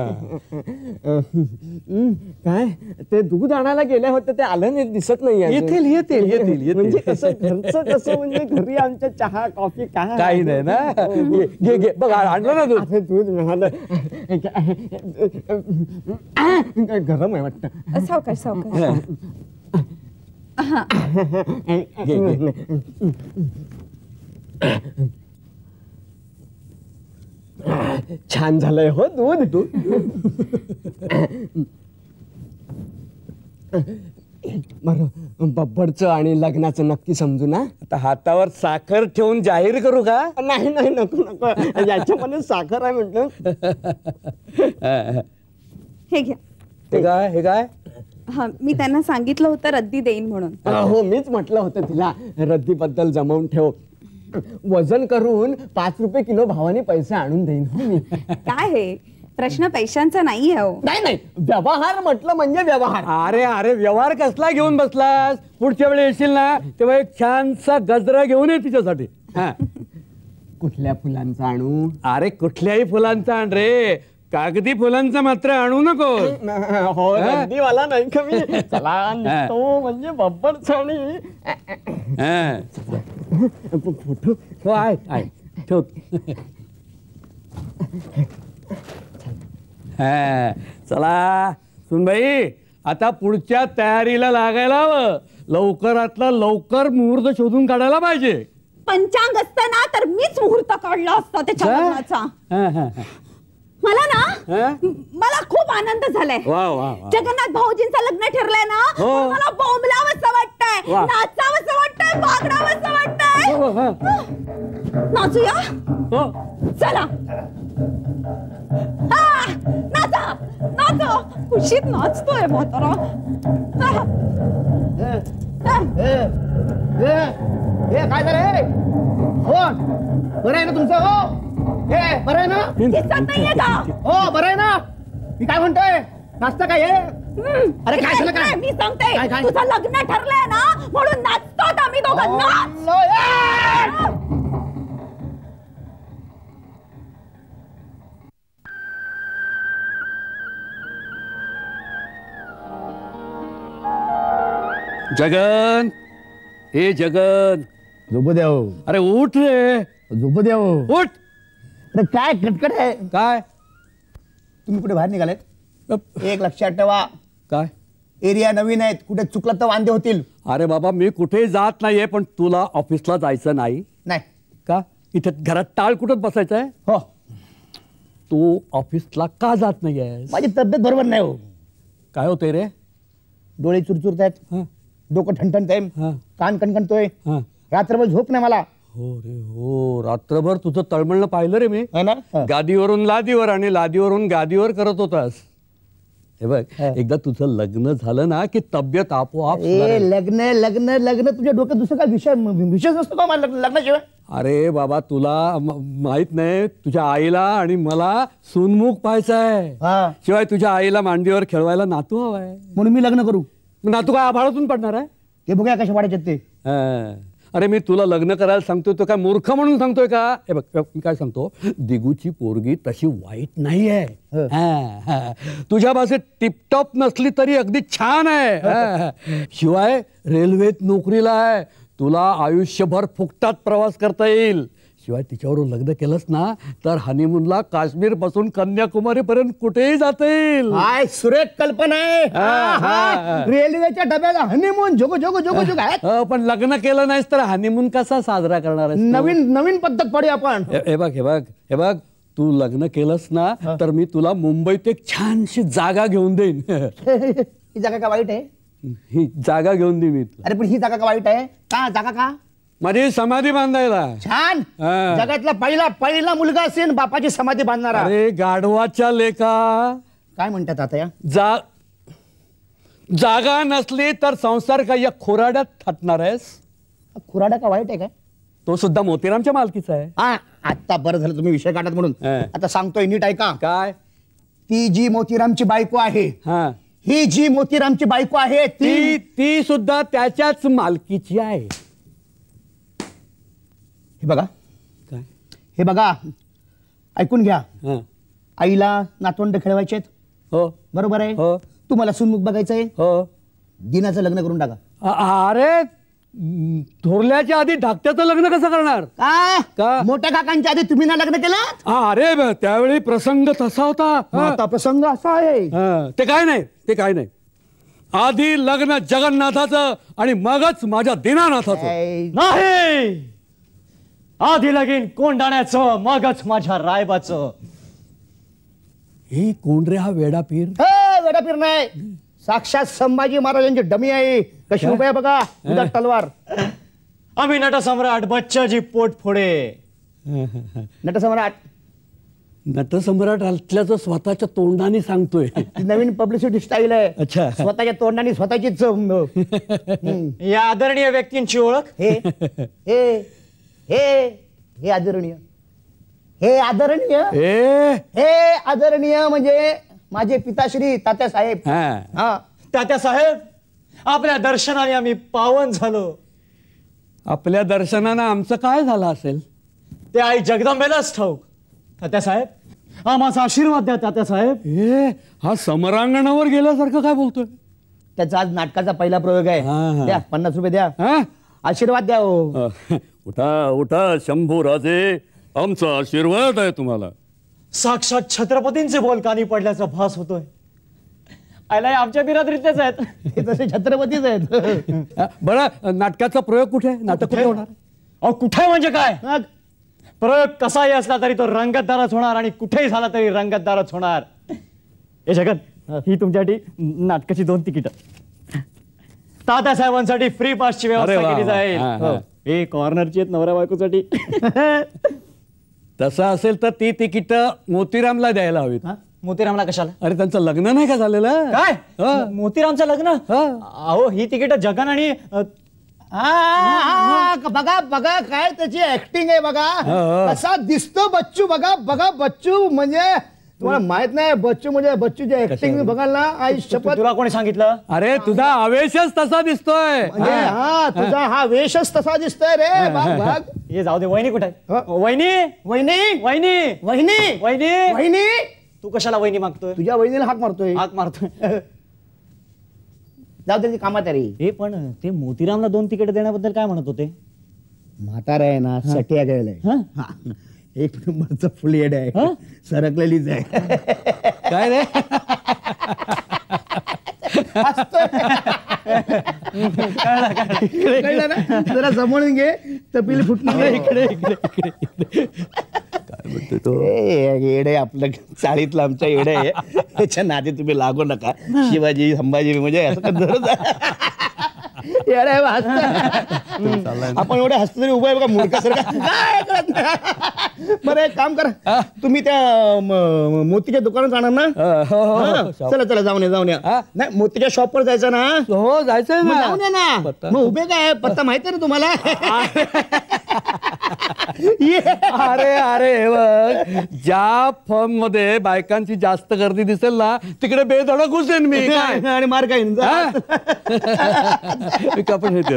काय ते दूध आणायला गेले होते ते आलं नाही दिसत नाही. येतील येतील येतील. म्हणजे कसं घरचं कसं म्हणजे घरी आमच्या चहा कॉफी काय काही नाही ना. घे घे बघ आणलं ना दूध. दूध मिळालं. गरम आहे वाटतं. सावकाश सावकाश. छान झालंय हो दूध. दूध बरं बब्बरचं आणि लग्नाचं नक्की समजू ना. आता हातावर साखर ठेवून जाहीर करू का. नाही नाही नको नको. याच्यामध्ये साखर आहे म्हटलं. हे घ्या. हे काय हे काय. हा मी त्यांना सांगितलं होतं रद्दी देईन म्हणून. हो मीच म्हटलं होतं तिला रद्दीबद्दल जमवून ठेव. वजन करून पाच रुपये किलो भावाने पैसे आणून देईन हो मी. काय हे प्रश्न पैशांचा नाही आहे. नाही नाही व्यवहार म्हटलं म्हणजे व्यवहार. अरे अरे व्यवहार कसला घेऊन बसलास. पुढच्या वेळी येशील ना तेव्हा एक छानसा गजरा घेऊन ये तिच्यासाठी. कुठल्या फुलांचा आणू? अरे कुठल्याही फुलांचा आण रे, कागदी फुलांचा मात्र आणू नको. हो वाला नाही का मी. चला निघतो म्हणजे बब्बर छाणी. फोटो हो आहे आहे ठेव. हा चला सुनबाई, आता पुढच्या तयारीला लागायला हवं. लवकरातला लवकर मुहूर्त शोधून काढायला पाहिजे. पंचांग असतं ना तर मीच मुहूर्त काढला असता त्याच्या लग्नाचा. हा, हा, हा. मला ना हा? मला खूप आनंद झालाय. वा वा वा. जगन्नाथ भाऊजींचं लग्न ठरलंय ना, हो. पण मला बोंबलावंसं वाटतंय, वा. नाचावंसं वाटतंय, बागडावंसं वाटतंय. हो, हो. नाचूया हो. चला. हा, नाचा नाचो, खुशीत नाचतोय म्हातारा. हा. हा. हे काय झालं? हो बरं आहे ना तुमचं? हो हे बरं आहे ना? दिसत नाहीये का? हो बरं आहे ना? मी काय म्हणतोय, नाचता काय हे? अरे काय झालं काय? मी सांगते, काय, काय? तुझं लग्न ठरलंय ना म्हणून नाचतो आम्ही दोघं. नाच. जगन, हे जगन, झोपू द्या हो. अरे उठ रे, झोपू द्या हो. उठ. अरे काय कटकट आहे? काय तुम्ही कुठे बाहेर निघालेत? एक लक्षात ठेवा, काय? एरिया नवीन आहेत, कुठे चुकलं तर वांदे होतील. अरे बाबा मी कुठेही जात नाहीये, पण तुला ऑफिसला जायचं नाही नाही का? इथे घरात टाळ कुठं बसायचं आहे? हो, तू ऑफिसला का जात नाहीये? माझी तब्येत बरोबर नाही हो. काय होतंय रे? डोळे चुरचुरत आहेत, हा, डोकं ठणठणतंय, हा. कान कणकणतोय, हा. रात्रभर झोप नाही मला. हो रे हो, रात्रभर तुझं तळमळणं पाहिलं रे मी. है ना? हा. गादीवरून लादीवर आणि लादीवरून गादीवर करत होतास. हे बघ, हा. एकदा तुझं लग्न झालं ना की तब्येत आपोआप ए सुधारेल. लग्न लग्न लग्न तुझ्या डोक्यात दुसरं काय विषय विषयच नसतो का मला लग्नाशिवाय? अरे बाबा तुला म- माहित नाही, तुझ्या आईला आणि मला सुनमुख पाहायचं आहे. हा, शिवाय तुझ्या आईला मांडीवर खेळवायला नातू हवाय. म्हणून मी लग्न करू. मग नातू काय आभाळातून पडणार आहे? ते बघूया कशा वाढायचे ते. हा. अरे मी तुला लग्न करायला सांगतोय तो काय मूर्ख म्हणून सांगतोय का? हे बघ बघ, मी काय सांगतो, दिगूची पोरगी तशी वाईट नाहीये. हं. हा, हा. तुझ्या भाषेत टिपटॉप नसली तरी अगदी छान आहे. हा. शिवाय रेल्वेत नोकरीला आहे, तुला आयुष्यभर फुकटात प्रवास करता येईल. शिवाय तिच्यावर लग्न केलंस ना तर हनीमूनला काश्मीर पासून कन्याकुमारी पर्यंत कुठेही जाता येईल. काय सुरेख कल्पना आहे. हा, हा, हा. हा. रेल्वेच्या डब्याला हनीमून जोगो जोगो जोगो जोग आहे. अ, पण लग्न केलं नाहीस तर हनीमून कसा साजरा करणार आहेस तू? नवीन नवीन पद्धत पडू आपण. हे हे बघ हे बघ हे बघ तू लग्न केलंस ना तर मी तुला मुंबईत एक छानशी जागा घेऊन देईन. ही जागा का वाईट आहे? ही जागा घेऊन देईन मी तुला. अरे पण ही जागा का वाईट आहे? का जागा का माझी समाधी बांधायला. छान. हा. जगातला पहिला पहिला मुलगा असेल बापाची समाधी बांधणारा. अरे गाढवाच्या लेखा, काय म्हणतात आता या? जा जागा नसली तर संसार काय या खोराड्यात थाटणार आहेस? खुराडा का वाईट आहे काय? तो सुद्धा मोतीरामच्या मालकीचा आहे. हा, आता बरं झालं तुम्ही विषय काढत म्हणून. हा. आता सांगतोय नीट ऐका. काय? ती जी मोतीरामची बायको आहे, हा, ही जी मोतीरामची बायको आहे ती ती ती सुद्धा त्याच्याच मालकीची आहे. हे बघा काय? हे बघा ऐकून घ्या. हा. आईला नातवंड खेळवायचे हो बरोबर आहे. हो तुम्हाला सुनमुख बघायचंय, हो. दिनाचं लग्न करून टाका. अ- अरे म, थोरल्याच्या आधी धाकट्याचं लग्न कसं करणार? का का? मोठ्या काकांच्या आधी तुम्ही ना लग्न केलं? अरे ब- त्यावेळी प्रसंग तसा होता. हा. आता प्रसंग असा आहे. हा. ते काय नाही ते काय नाही आधी लग्न जगन्नाथाचं आणि मगच माझ्या दीनानाथाचं. ऐ, नाही, आधी लगीन कोंडाण्याचं मगच माझ्या रायबाचं. हे कोण रे हा वेडापीर? हे, वेडापीर नाही, साक्षात संभाजी महाराजांची डमी आहे. कशी उभे आहे बघा, उदात तलवार. आम्ही नटसम्राट बच्चाजी पोटफोडे. नटसम्राट नटसम्राट असल्याचं स्वतःच्या तोंडाने सांगतोय. ती नवीन पब्लिसिटी स्टाईल आहे. अच्छा. स्वतःच्या तोंडाने स्वतःचीच अं, हम्म. या आदरणीय व्यक्तींची ओळख. हे हे हे हे आदरणीय, हे आदरणीय, ए हे आदरणीय म्हणजे माझे पिताश्री तात्यासाहेब. हा. हा, तात्यासाहेब, आपल्या दर्शनाने आम्ही पावन झालो. आपल्या दर्शनानं आमचं काय झालं असेल? ते आई जगदंबेलाच ठाऊक. तात्यासाहेब हा माझा आशीर्वाद द्या तात्यासाहेब. ए हा समरांगणावर गेल्यासारखं काय बोलतोय? त्याचा आज नाटकाचा पहिला प्रयोग हा, आहे. हा. द्या पन्नास रुपये द्या. हा? आशीर्वाद द्या हो. अ, उठा उठा शंभू राजे, आमचा आशीर्वाद आहे तुम्हाला. साक्षात छत्रपतींचे बोल कानी पडल्याचा भास होतोय. आयला हे आमच्या बिरादरीतलेच आहेत. ते तसे छत्रपतीच आहेत. अ, बरं नाटकाचा प्रयोग कुठे आहे? नाटक कुठे होणार? अहो कुठे म्हणजे काय? मग प्रयोग कसाही असला तरी तो रंगतदारच होणार आणि कुठेही झाला तरी रंगतदारच होणार. हे जगत ही तुमच्यासाठी नाटकाची दोन तिकीट. तात्यासाहेबांसाठी फ्री पासची अरे व्यवस्था वा, केली वा. जाईल. हा, हा. हो. हे कॉर्नरची आहेत नवऱ्या बायकोसाठी. तसं असेल तर ती तिकीट मोतीरामला द्यायला हवीत. मोतीरामला कशाला? अरे त्यांचं लग्न नाही का झालेलं? काय हा. मो- मोतीरामचं लग्न? हा. अहो ही तिकीट जगन आणि अ, हा, हा, हा, बघा बघा काय त्याची ऍक्टिंग आहे बघा. हा. कसा दिसतो बच्चू. बघा बघा बच्चू म्हणजे तुम्हाला माहित नाही बच्चू म्हणजे बच्चूची ऍक्टिंग बघाल ना आई शपथ. तुला कोणी सांगितलं? अरे तुझा आवेशच तसा दिसतोय. म्हणजे हा तुझा हा वेशच तसा दिसतोय रे. बघ बघ. हे जाऊ दे. वहिनी कुठे आहे? हा. वहिनी वहिनी वहिनी वहिनी वहिनी वहिनी तू कशाला वहिनी मागतोय? तुझ्या वहिनीला हाक मारतोय. हाक मारतोय. जाऊ त्याची कामात आहे रे. हे पण ते मोतीरामला दोन तिकीट देण्याबद्दल काय म्हणत होते? म्हातारा आहे ना सट्या गेलाय. हा? हा. एक नंबरचं फुल येड आहे. हा? सरकलेलीच आहे. काय रे? कळलं ना? जरा जमवून घे तपील फुटणार. इकडे इकडे इकडे इकडे. काय म्हणतो तो? येड आहे आपलं चाळीतलं आमच्या येड आहे. त्याच्या नादी तुम्ही लागू नका. शिवाजी संभाजी म्हणजे असं कसं येड आहे बा, हसतोय. आपण एवढे हसतो तरी उभं आहे बघा मूर्खासारखं. काय कळत नाही. बरं एक काम करा तुम्ही त्या म- मोतीच्या दुकानात जाणार ना? हो, हो, हा, हो. चला चला जाऊन या जाऊन या. हा? नाही मोतीच्या शॉपवर जायचं ना? हो जायचंय मग ना. जाऊन या ना. पत्ता. मग उभे काय पत्ता माहिती आहे ना तुम्हाला? ये. अरे अरे हे बघ, ज्या फर्म मध्ये बायकांची जास्त गर्दी दिसेल ना तिकडे बेधडक घुसेन मी. काय आणि मार काय हा? आपण हे कर.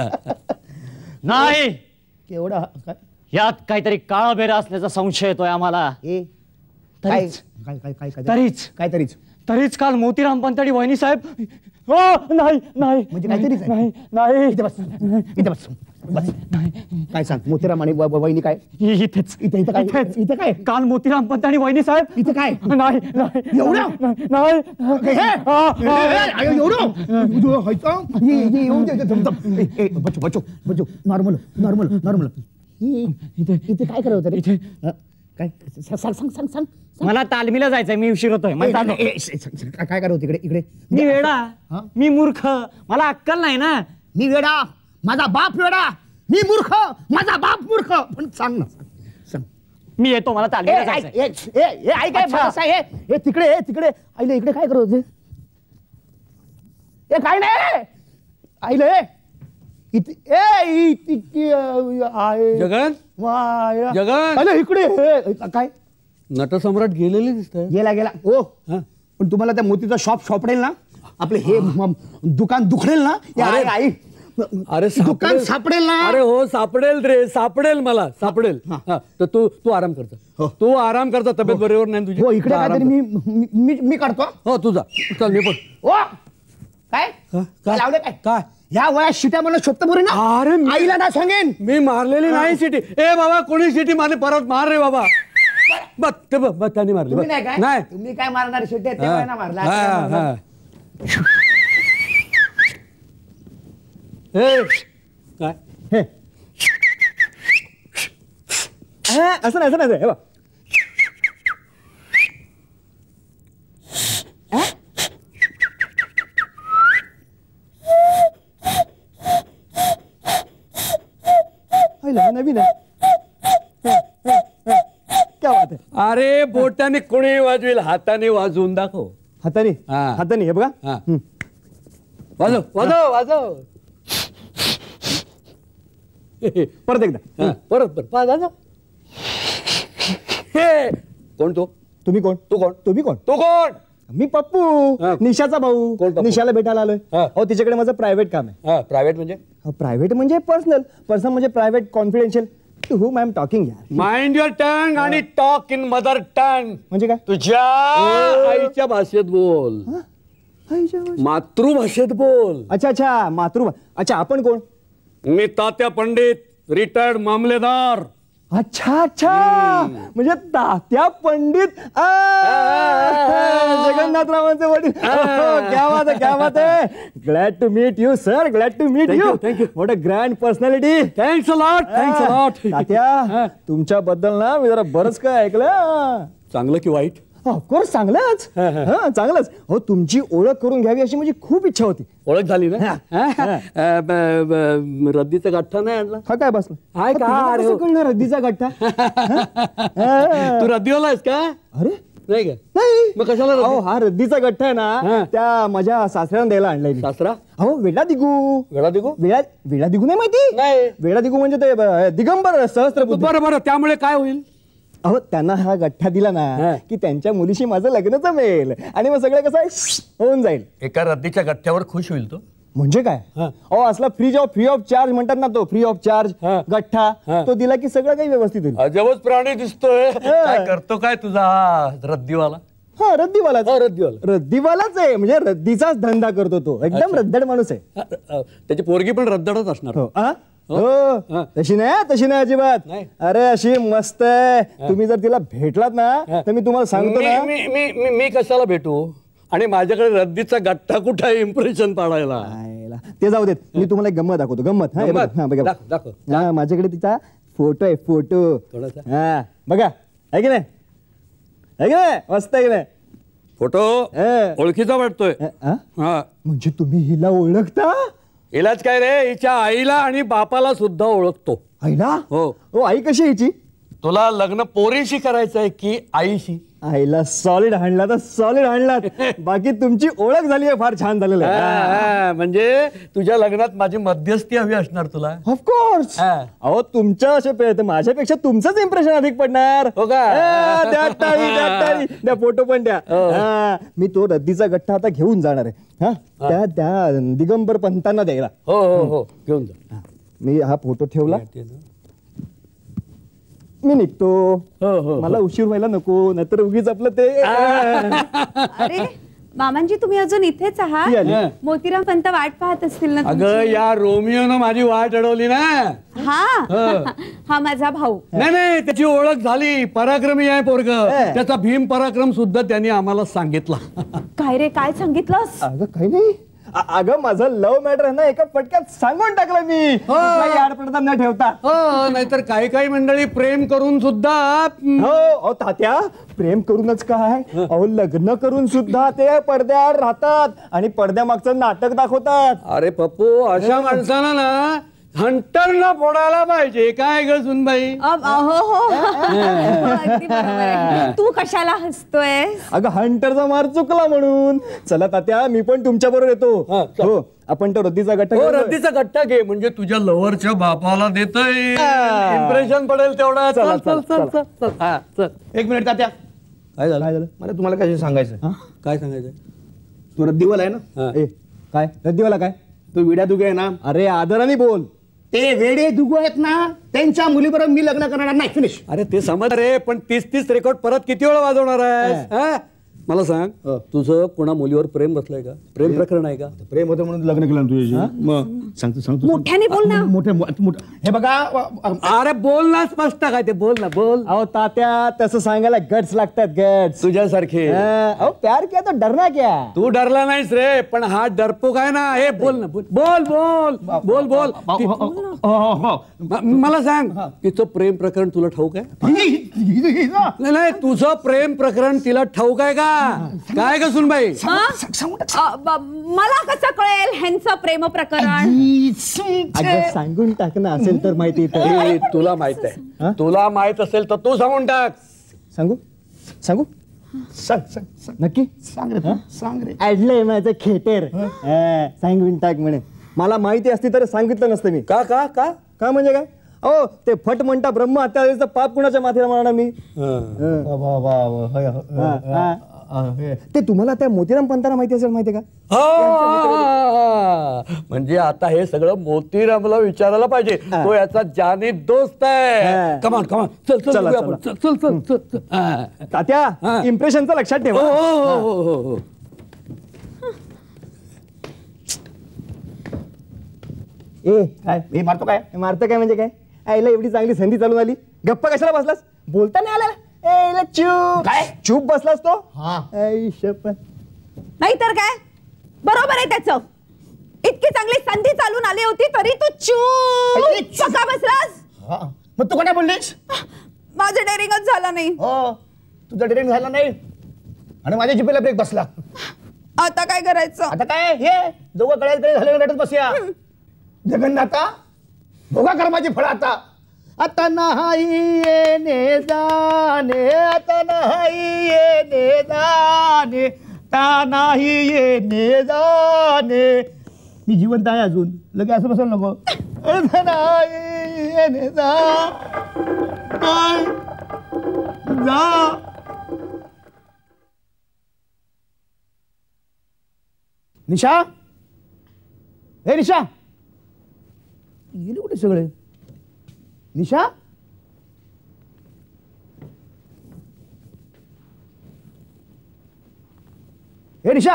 नाही केवढा काय यात काहीतरी काळा बेरा असल्याचा संशय येतोय आम्हाला. ए काय तरीच काय काय काय काय तरीच काय तरीच तरीच काल मोतीराम पंतडी वहिनी साहेब. हो नाही नाही म्हणजे काहीतरीच आहे? नाही नाही इथे बस इथे बस बस काय सांग मोतीराम आणि व- व- वहिनी काय इ- इथेच इथे इथं काय इथेच. इथं काय काल मोतीराम पंत आणि वहिनी साहेब. इथं काय नाही नाही एवढं? नाही, नाही हे, हे, हा, हा. हे, अयो, एवढं तुझं व्हायचं? ये, ये, येऊन दे, दे, दम, दम. ए, ए, बच्चू बच्चू बच्चू नॉर्मल नॉर्मल नॉर्मल इथे इथे काय करत होतं रे? इथे. हं? काय सांग सांग सांग सांग सांग मला तालमीला जायचंय. मी उशीर होतोय. ए, मला नाही, चाललो. नाही, ए, श- श- श- काय करत होती इकडे इकडे मी वेडा हा? मी मूर्ख मला अक्कल नाही ना. मी वेडा माझा बाप वेडा मी मूर्ख माझा बाप मूर्ख पण सांग ना सांग सांग मी येतो. मला ए, तालमीला ऐक, जायचंय. ए, ए, ए, ऐक, ऐक, अच्छा. असं आहे. ए, तिकडे ए, तिकडे आईले इकडे काय करत होते? ए काय नाही आईले इथे ए इथे आहे जगन वा, जगन आईले, इकडे ए, काय नटसम्राट गेलेले दिसत आहे. गेला गेला ओ हा? पण तुम्हाला त्या मोतीचा शॉप सापडेल ना? आपले हे म- दुकान दुखडेल ना? ए, आई अरे. आई अरे दुकान सापडेल. सापडेल ना? अरे हो सापडेल रे सापडेल मला सापडेल. हा. हा, तर तू तू आराम करता तू आराम करता तब्येत बरोबर नाही तुझी. हो इकडे आराम काहीतरी कर. मी मी- मी मी काढतो हो तुझा चल मी पण. ओ काय काय? काय लावले काय काय? ह्या वयात शिट्या मला शोधता बरं ना? अरे मी- आईला ना सांगेन. मी मारलेली नाही सिटी. ए बाबा कोणी सिटी मारली परत मार रे बाबा. बघ ते बघ बघ, त्यांनी मारली तुम्ही बघ. नाही काय नाही तुम्ही काय मारणार शिट्या हा, तेव्हा ना मारला हा, आता काय मारणार? हा. ए, काय हे. हा, असं नाही असं नाही हे बघ. हा? आईला, नवीन आहे. हे, हे, हे. क्या बात आहे? अरे बोटाने कोणी वाजवेल हाताने वाजवून दाखव. हाताने हा. हाताने हे बघा हा. वाजव वाजव वाजव. परत एकदा हा, परत परत वाजव, वाजव. हे कोण तो? तुम्ही कोण तू कोण? तुम्ही कोण तू कोण? मी पप्पू हा. निशाचा भाऊ कोण पप्पू? निशाला भेटायला आलोय हा. हो तिच्याकडे माझं प्रायव्हेट काम आहे हा प्रायव्हेट म्हणजे प्रायव्हेट म्हणजे पर्सनल पर्सनल म्हणजे private confidential to whom I am talking यार. माइंड युअर टंग आणि टॉक इन मदर टंग. म्हणजे काय? तुझ्या आईच्या भाषेत बोल, मातृभाषेत बोल. अच्छा अच्छा मातृ अच्छा आपण कोण? मी तात्या पंडित, रिटायर्ड मामलेदार. अच्छा अच्छा म्हणजे तात्या पंडित आ, जगन्नाथरावांचे वडील. क्या बात आहे, क्या बात आहे. Glad to meet you sir, glad to meet you. Thank you. What a grand personality. Thanks a lot, thanks a lot. Tatya तुमच्याबद्दल ना मी जरा बरंच काय ऐकलं. चांगलं की वाईट? ऑफकोर्स चांगलंच. हा चांगलंच. हो तुमची ओळख करून घ्यावी अशी माझी खूप इच्छा होती. ओळख झाली ना? अ, ब- ब- रद्दीचा गठ्ठा नाही आणला? हा काय बसला हाय का? अरे हो. रद्दीचा गठ्ठा. तू रद्दीवाला आहेस का? अरे नाही का? नाही मग कशाला रद्दी? अहो हा रद्दीचा गठ्ठा आहे हा. ना त्या माझ्या सासऱ्यानं द्यायला आणलाय मी. सासरा अहो वेडा दिगू. वेळा दिगो वेळा वेडा दिगू नाही माहिती? नाही. वेडा दिगू म्हणजे ते ब- दिगंबर सहस्त्रबुद्धी. बरं बरं, त्यामुळे काय होईल? अहो त्यांना हा गठ्ठा दिला हा. ना की त्यांच्या मुलीशी माझं लग्न जमेल आणि मग सगळं कसं आहे, होऊन जाईल. एका रद्दीच्या गठ्ठ्यावर खुश होईल तो. म्हणजे काय? हा. अहो असला free of free of charge म्हणतात ना तो फ्री ऑफ चार्ज हा. गठ्ठा हा. तो दिला की सगळं काही व्यवस्थित होईल. अजबच प्राणी दिसतोय. काय करतो काय तुझा हा रद्दीवाला? हा रद्दीवालाच. हा, रद्दीवाला. रद्दीवालाच आहे म्हणजे रद्दीचाच धंदा करतो तो. एकदम रद्दड माणूस आहे. अ, अ, त्याची पोरगी पण रद्दडच असणार. हो आ? हो. हो तशी नाही तशी नाही अजिबात. नाही. अरे अशी मस्त आहे. तुम्ही जर तिला भेटलात ना तर मी तुम्हाला सांगतो मी ना. मी- मी मी- मी कशाला भेटू? आणि माझ्याकडे रद्दीचा गठ्ठा कुठं आहे इम्प्रेशन पाडायला? आयला. ते जाऊ देत मी तुम्हाला एक गंमत दाखवतो. गंमत हा, हे बघा. गंमत? हा, बघा. दाखव, दाखव. हा, माझ्याकडे तिचा फोटो आहे फोटो. कोणाचा? हा बघा आहे की नाही? आहे की नाही? मस्त आहे की नाही? फोटो हा. ओळखीचा वाटतोय. हा? हा. म्हणजे तुम्ही हिला ओळखता? इलाज काय रे, हिच्या आईला आणि बापाला सुद्धा ओळखतो. आईला? हो. हो आई कशी आहे हिची? तुला लग्न पोरीशी करायचंय की आईशी? आईला सॉलिड हाणला तर सॉलिड हाणलात. बाकी तुमची ओळख झाली आहे फार छान झालेलं हा, आहे. हा, म्हणजे तुझ्या लग्नात माझी मध्यस्थी हवी असणार तुला. ऑफकोर्स. हा. अहो तुमच्या असे पे- तर माझ्यापेक्षा तुमचंच इम्प्रेशन अधिक पडणार. हो का? हा, द्या टाळी, द्या टाळी. द्या फोटो पण द्या. हो. हा, मी तो रद्दीचा गठ्ठा आता घेऊन जाणार आहे. हा त्या त्या दिगंबर पंतांना द्यायला. हो हो हो घेऊन जा. मी हा फोटो ठेवला. मी निघतो. हो, हो. मला उशीर व्हायला नको नाहीतर उगीच आपलं ते. अरे मामांजी तुम्ही अजून इथेच ती आहात? आली. मोतीराम पंत वाट पाहत असतील ना अगं तुमची? या रोमिओनं माझी वाट अडवली ना. हा हं. हा माझा भाऊ. नाही नाही त्याची ओळख झाली. पराक्रमी आहे पोरग. त्याचा भीम पराक्रम सुद्धा त्यांनी आम्हाला सांगितला. काय रे काय सांगितलंस? अगं काही नाही. अ- अगं माझं लव्ह मॅटर आहे ना एका पटक्यात सांगून टाकलं मी. काही आडपडता न ठेवता. हो नाहीतर काही काही मंडळी प्रेम करून सुद्धा हो अहो तात्या प्रेम करूनच काय अहो लग्न करून सुद्धा ते पडद्याआड राहतात आणि पडद्यामागचं नाटक दाखवतात. अरे पप्पू अशा माणसाला ना हंटरला फोडायला पाहिजे. काय ग सुनबाई? अब- हो हो अगदी बरोबर आहे. तू कशाला हसतोय? अगं हंटरचा मार चुकला म्हणून. चला तात्या मी पण तुमच्या बरोबर येतो. हा, चल. हो आपण तो रद्दीचा गठ्ठा हो घेऊन रद्दीचा गट्टा घे म्हणजे तुझ्या लव्हरच्या बापाला देतय. इम्प्रेशन पडेल तेवढा. चला, चल चल चला, चल चल चल. हा, चल. एक मिनिट तात्या, काय झालं? काय झालं? मला तुम्हाला काय सांगायचं. काय सांगायचं? तो रद्दीवाला आहे ना, हा. ए काय रद्दीवाला काय? तो विड्या दुगे आहे ना, अरे आदराने बोल. ते वेडे दुगो आहेत ना त्यांच्या मुलीबरोबर मी लग्न करणार नाही. फिनिश. अरे ते समज रे पण तीस तीस रेकॉर्ड परत किती वेळा वाजवणार आहे? मला सांग तुझं कोणा मुलीवर प्रेम बसलंय का? प्रेम प्रकरण आहे का? प्रेम होतं म्हणून लग्न केलं ना तुझ्याशी. मग सांगतो सांगतो मोठ्याने बोल ना. मोठे मोठे हे बघा अ- अ- अरे बोल ना स्पष्ट काय ते बोल ना बोल. अहो तात्या तसं सांगायला गट्स लागतात गट्स. तुझ्यासारखे. अहो प्यार किया तो डरना क्या? तू डरला नाहीस रे पण हा डरपोक आहे ना. हे बोल ना बोल बोल बोल बोल बोल हो, ती- हो, हो, हो. म- मला सांग तिचं प्रेम प्रकरण तुला ठाऊक आहे? हि- हि- हि- हि- ना. नाही नाही तुझं प्रेम प्रकरण तिला ठाऊक आहे का? काय का सुनबाई? हा? अ, ब- मला कसं कळेल ह्यांचं प्रेम प्रकरण? अगं सांगून टाक ना असेल तर माहिती तर. हे तुला माहित आहे. तुला माहित असेल तर तू सांगून टाक. सांगू सांगू सांग सांग सांग. नक्की सांग रे सांग रे. ऍडलंय माझं खेटेर. हा, सांगून टाक म्हणे. मला माहिती असती तर सांगितलं नसतं मी. का का का का म्हणजे काय? अहो ते फट म्हणता ब्रह्म हत्याचा पाप कुणाच्या माथेला म्हणा मी. हं. हं. वा, वा, वा, वा. होय, होय, हा, होय. हा. ते तुम्हाला त्या मोतीराम पंतांना माहिती असेल, माहिती का? म्हणजे आता हे सगळं मोतीरामला विचारायला पाहिजे. तो याचा जानी दोस्त आहे. कमान कमान चल चल चला, आपण. चल चल चल चल चल. हा. तात्या, इम्प्रेशनचं लक्षात हो ठेवा. हो हो हो हो. ए काय हे मारतो काय? मारतं काय म्हणजे काय? आईला एवढी चांगली संधी चालून आली, गप्पा कशाला बसलास? बोलता नाही आला? ए इला चूप काय? चूप बसलास तो? हा. आई शपथ. नाही तर काय, बरोबर आहे त्याचं. इतकी चांगली संधी चालून आली होती तरी तू अरे, चूप का बसलास? हा. मग तू कोणा बोललीस? माझं डेअरिंगच झालं नाही. हो, तुझा डिरेक्ट झाला नाही आणि माझ्या जिभेला ब्रेक बसला. आता काय करायचं? आता काय, हे दोघं कळायला तरी झालं, रडत बसूया. जगन्नाथा, भोगा कर्माची फळ आता. आता नाही येणे जाणे, आता नाही येणे जाणे, आता नाही येणे जाणे. मी जिवंत आहे अजून, लगे असं बसायला नको. आता नाही येणे जा नाही जा. निशा, हे निशा, गेले कुठे सगळे? निशा, हे निशा,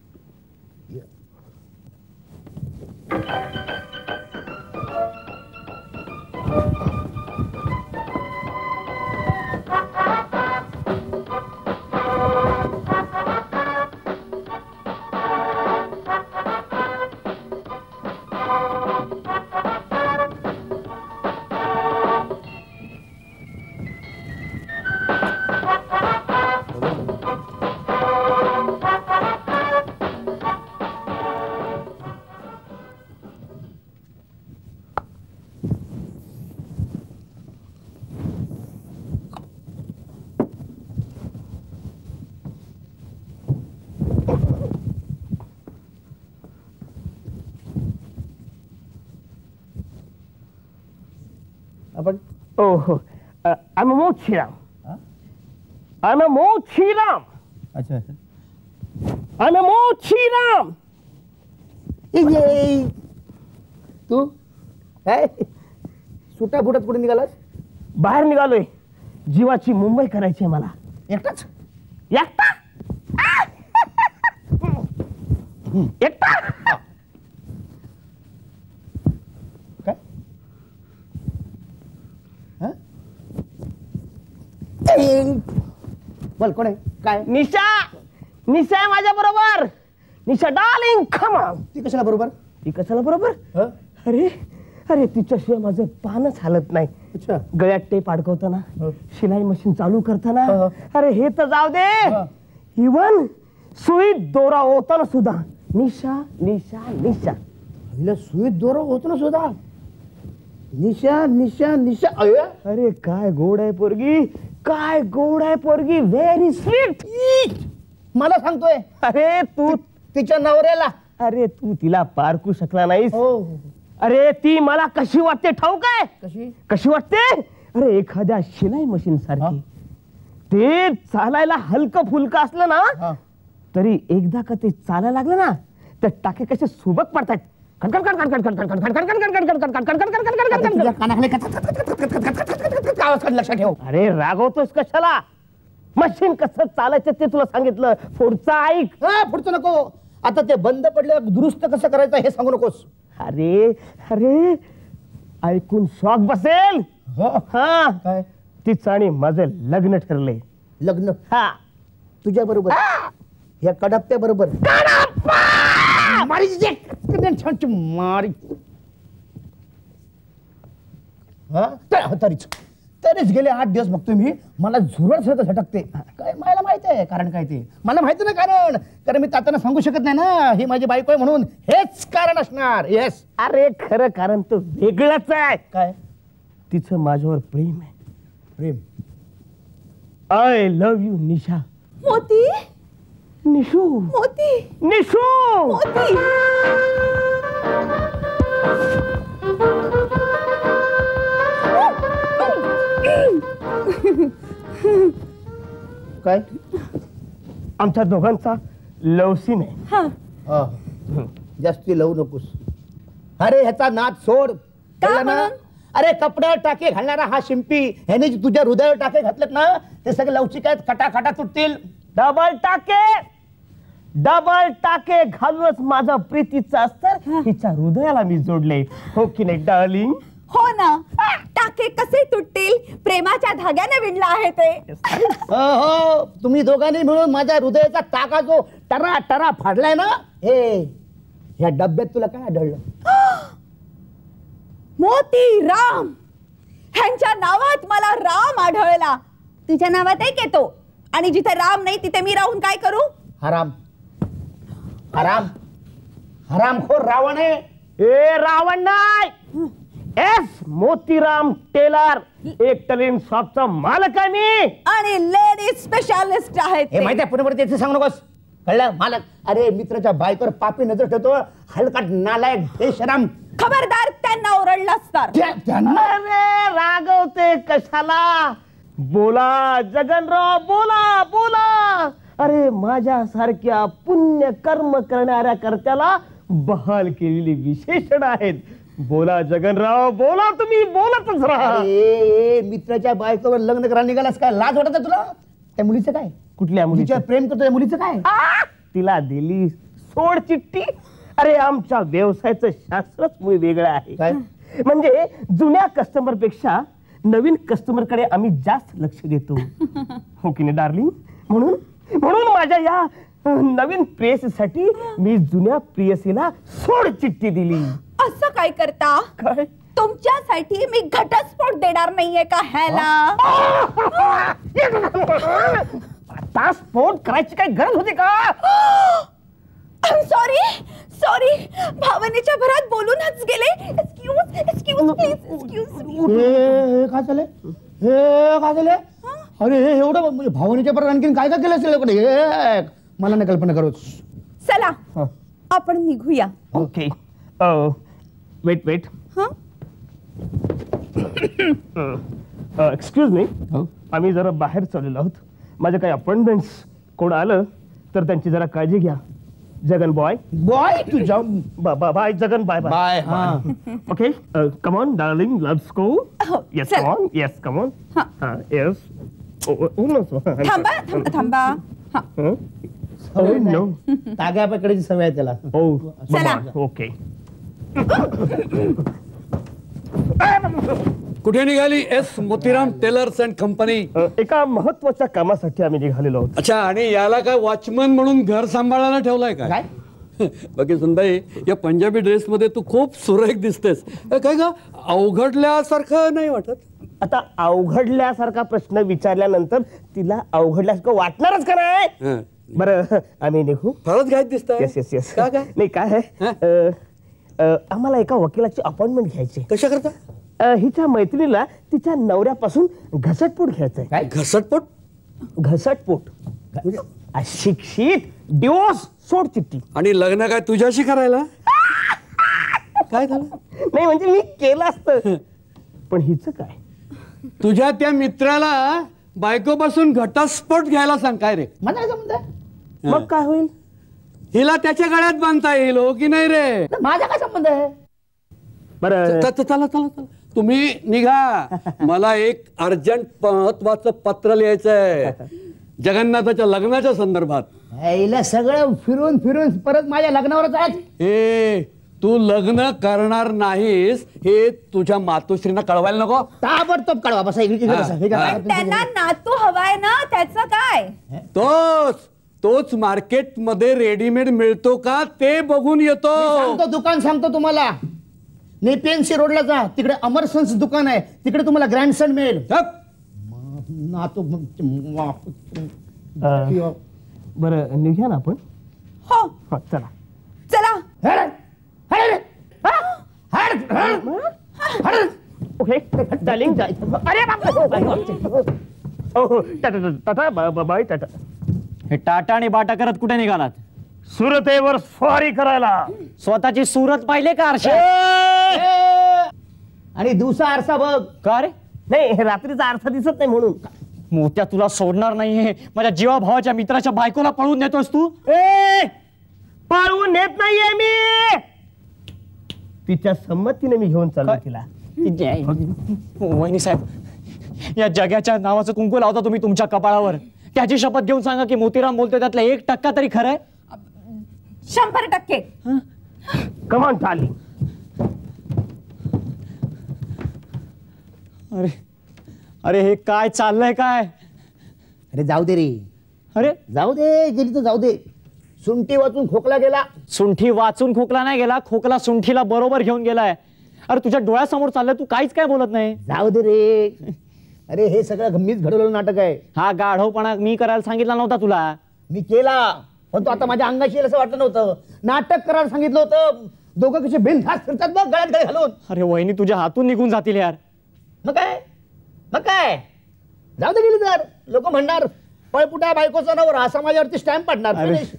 आपण Oh, uh, I'm a Mochiram. I'm a Mochiram. अच्छा अच्छा. I'm a Mochiram. तू काय सुट्या फुटत कुठे निघालास? बाहेर निघालोय. जीवाची मुंबई करायची आहे मला. एकटाच? एकटा एकटा काय? हा? बोल, कोण आहे? काय? निशा निशा आहे माझ्या बरोबर. निशा डार्लिंग खमा. ती कशाला बरोबर? ती कशाला बरोबर? हं? अरे अरे तिच्याशिवाय माझं पानच हालत नाही. अच्छा. गळ्यात टेप अडकवताना, हं. शिलाई मशीन चालू करताना, हं. अरे हे तर जाऊ दे, हं. इवन सुईत दोरा होताना सुद्धा निशा निशा निशा. हिला सुईत दोरा होतो ना सुद्धा. निशा निशा निशा. अय अरे काय गोड आहे पोरगी, काय गोड आहे पोरगी. Very sweet. मला सांगतोय. अरे तू तिच्या नवऱ्याला. अरे तू तिला पारखू शकला नाहीस. हो. अरे ती मला कशी वाटते ठाऊक आहे? कशी? कशी वाटते? अरे एखाद्या शिलाई मशीन सारखी. ते चालायला हलकं फुलकं असलं ना हा. तरी एकदा का ते चालायला लागलं ना तर टाके कसे सुबक पडतात. तुझ्या कानाखाली आवाज काढ, लक्षात ठेव. अरे रागवतोस कशाला? मशीन कसं चालायचं ते तुला सांगितलं. पुढचा ऐक. हा, पुढचं नको. आता ते बंद पडलं, दुरुस्त कसं करायचं हे सांगू नकोस. अरे अरे ऐकून शॉक बसेल. हा काय? तीच आणि माझं लग्न ठरले. लग्न? हा तुझ्या बरोबर? या कडप्प्या बरोबर? मारी मारी. हा? तरीच तरीच गेले आठ दिवस बघतोय मी, मला झुरळ सतत झटकते. काय मला माहिती आहे कारण काय ते. मला माहिती ना कारण, कारण मी तात्यांना सांगू शकत नाही ना ही माझी बायको आहे म्हणून. हेच कारण असणार. येस. अरे खरं कारण तर वेगळंच आहे. काय? तिचं माझ्यावर प्रेम आहे. प्रेम? I love you Nisha. Moti Nishu. मोती निशू. मोती. काय? आमच्या दोघांचा लव सीन आहे. हा. जास्ती लवू नकोस. अरे ह्याचा नाद सोड. कळलं ना? म्हणून? अरे कपड्यावर टाके घालणारा हा शिंपी, ह्याने जे तुझ्या हृदयावर टाके घातलेत ना ते सगळे लवचिक आहेत, खटाखटा तुटतील. डबल टाके डबल टाके घालूनच माझा प्रीतीचा अस्तर हिच्या हृदयाला मी जोडले. हो की नाही डार्लिंग? हो ना. टाके कसे तुटतील? प्रेमाच्या धाग्याने विणला आहे ते. हो हो, तुम्ही दोघांनी मिळून माझ्या हृदयाचा टाका जो टरा टरा फाडलाय ना, हे ह्या डब्यात तुला काय आढळलं? मोती राम. ह्यांच्या नावात मला राम आढळला. तुझ्या नावात एक येतो आणि जिथे राम नाही तिथे मी राहून काय करू? हराम हराम हरामखोर रावण आहे. ए रावण नाही, एस मोतीराम टेलर, एक टलेंट शॉपचा मालक आहे मी. आणि लेडीज स्पेशालिस्ट आहेत हे ते. माहिती आहे, पुढे पुढे त्याचं सांगू नकोस. कळलं? मालक. अरे मित्राच्या बायकोवर पापी नजर ठेवतो, हलका नालायक बेशरम. खबरदार त्यांना ओरडलास तर. त्या- त्यांना अरे रागवते कशाला? बोला जगनराव, बोला बोला. अरे माझ्या सारख्या पुण्य कर्म करणाऱ्या कर्त्याला बहाल केलेली विशेषण आहेत. बोला जगनराव, बोला, तुम्ही बोलतच राहा. अरे मित्राच्या बायकोवर लग्न करायला निघालास काय? लाज वाटत तुला? त्या मुलीचं काय? कुठल्या मुलीचं? मुलीच्या प्रेम करतो त्या मुलीचं काय? आ! तिला दिली सोड चिठ्ठी. अरे आमच्या व्यवसायाचं शास्त्रच मुळे वेगळं आहे. काय? म्हणजे जुन्या कस्टमर पेक्षा नवीन कस्टमर कडे आम्ही जास्त लक्ष देतो. हो की नाही डार्लिंग? म्हणून म्हणून माझ्या या अं, नवीन प्रेयसीसाठी मी जुन्या प्रेयसीला सोड चिठ्ठी दिली. असं काय करता? काय? तुमच्यासाठी मी घटस्फोट देणार नाहीये का ह्याला? आता स्फोट करायची काही गरज होती का? सॉरी सॉरी, भावनेच्या भरात बोलूनच गेले. Excuse excuse please excuse me. हे काय झालं? हे काय झालं? अरे हे एवढं म्हणजे भावनेच्या परत आणखीन काय काय केलं असेल लोकांनी? हे मला नाही कल्पना करूच. चला आपण निघूया. ओके. वेट वेट हं? एक्सक्यूज मी, आम्ही जरा बाहेर चाललेलो आहोत. माझे काही अपॉइंटमेंट्स कोण आलं तर त्यांची जरा काळजी घ्या. जगन बॉय बॉय तुझ्या बाय जगन बाय बाय. हा. Okay. Come on darling, let's go. हो, येस चला. Come on, yes come on. हा. येस. थांबा थांबा थांबा. हा. नो. ताग्या पकडायची सवय आहे त्याला. ओ चला. ओके. कुठे निघाली? S Motiram tailors and company. एका महत्वाच्या कामासाठी आम्ही निघालेलो आहोत. अच्छा, आणि याला काय वॉचमन म्हणून घर सांभाळायला ठेवलाय का? काय? बाकी सुनबाई, या पंजाबी ड्रेस मध्ये तू खूप सुरेख दिसतेस. अ, काय ग, अवघडल्यासारखं नाही वाटत? आता अवघडल्यासारखा प्रश्न विचारल्यानंतर तिला अवघडल्यासारखं वाटणारच का नाही? हं. बरं आम्ही निघू. फारच घाईत दिसताय. Yes yes yes. का काय? नाही काय आहे, अ, अ, आम्हाला एका वकिलाची अपॉइंटमेंट घ्यायची. कशा करता? अ, हिच्या मैत्रिणीला तिच्या नवऱ्यापासून घसटपोट घ्यायचंय. काय? घसटपट? घसटपोट म्हणजे अशिक्षित डिवोर्स सोड चिठ्ठी. आणि लग्न काय तुझ्याशी करायला? काय झालं? नाही म्हणजे मी केलं असतं, पण हिचं काय? तुझ्या त्या मित्राला बायकोपासून घटस्फोट घ्यायला सांग. काय रे? मला काय संबंध आहे? मग काय होईल? हिला त्याच्या गळ्यात बांधता येईल, हो की नाही रे? माझा काय संबंध आहे? बरं च- च- चला चला चला, तुम्ही निघा. मला एक अर्जंट महत्वाचं पत्र लिहायचंय जगन्नाथाच्या लग्नाच्या संदर्भात. हिला सगळं फिरून फिरून परत माझ्या लग्नावरच आज. ए, तू लग्न करणार नाहीस हे तुझ्या मातोश्रींना कळवायला नको? ताबडतोब कळवा. बसा इकडे इकडे बसा. हे काय? पण त्यांना नातू हवाय ना, त्याचं काय? तोच तोच मार्केट मध्ये रेडीमेड मिळतो का ते बघून येतो. सांगतो दुकान सांगतो तुम्हाला. नेपियन्सी रोडला जा, तिकडे अमरसन्स दुकान आहे, तिकडे तुम्हाला ग्रँडसन मिळेल. हप. नातू अ, बरं निघूया ना आपण. हो हा, चला. चला. ओके डार्लिंग जायचं. अरे बापरे. हो हो tata tata bye bye tata. हे टाटा आणि बाटा करत कुठे निघालात? सुरतेवर स्वारी करायला. स्वतःची सूरत पाहिले का आरशा? आणि दिवसा आरसा बघ. का रे? नाही रात्रीचा आरसा दिसत नाही म्हणून. मोत्या तुला सोडणार नाहीये. माझ्या जीवा भावाच्या मित्राच्या बायकोला पळवून नेतोस तू. ए पळवून नेत नाहीये मी, तिच्या संमतीने मी घेऊन चाललो तिला. वहिनी साहेब, या जगाच्या नावाचं कुंकू लावता तुम्ही तुमच्या कपाळावर. त्याची शपथ घेऊन सांगा की मोतीराम बोलतोय त्यातला एक टक्का तरी खरं आहे. शंभर टक्के. कमान चाली. अरे अरे हे काय चाललंय काय? अरे जाऊ दे रे, अरे जाऊ दे, गेली तर जाऊ दे. सुंठी वाचून खोकला गेला. सुंठी वाचून खोकला नाही गेला, खोकला सुंठीला बरोबर घेऊन गेलाय. अरे तुझ्या डोळ्यासमोर चाललंय, तू काहीच काय बोलत नाही. जाऊ दे रे. अरे हे सगळं मीच घडवलेलं नाटक आहे. हा गाढवपणा मी करायला सांगितला नव्हता तुला. मी केला, पण तो आता माझ्या अंगाशी येईल असं वाटलं नव्हतं. नाटक करायला सांगितलं होतं. दोघं कसे बिनधास्त फिरतात बघ, गळ्यात गळे घालून. अरे वहिनी तुझ्या हातून निघून जातील यार. मग काय मग काय जाऊ दे, गेली तर लोक म्हणणार पळपुटा बायकोचा नवरा, असा माझ्यावरती स्टॅम्प पडणार.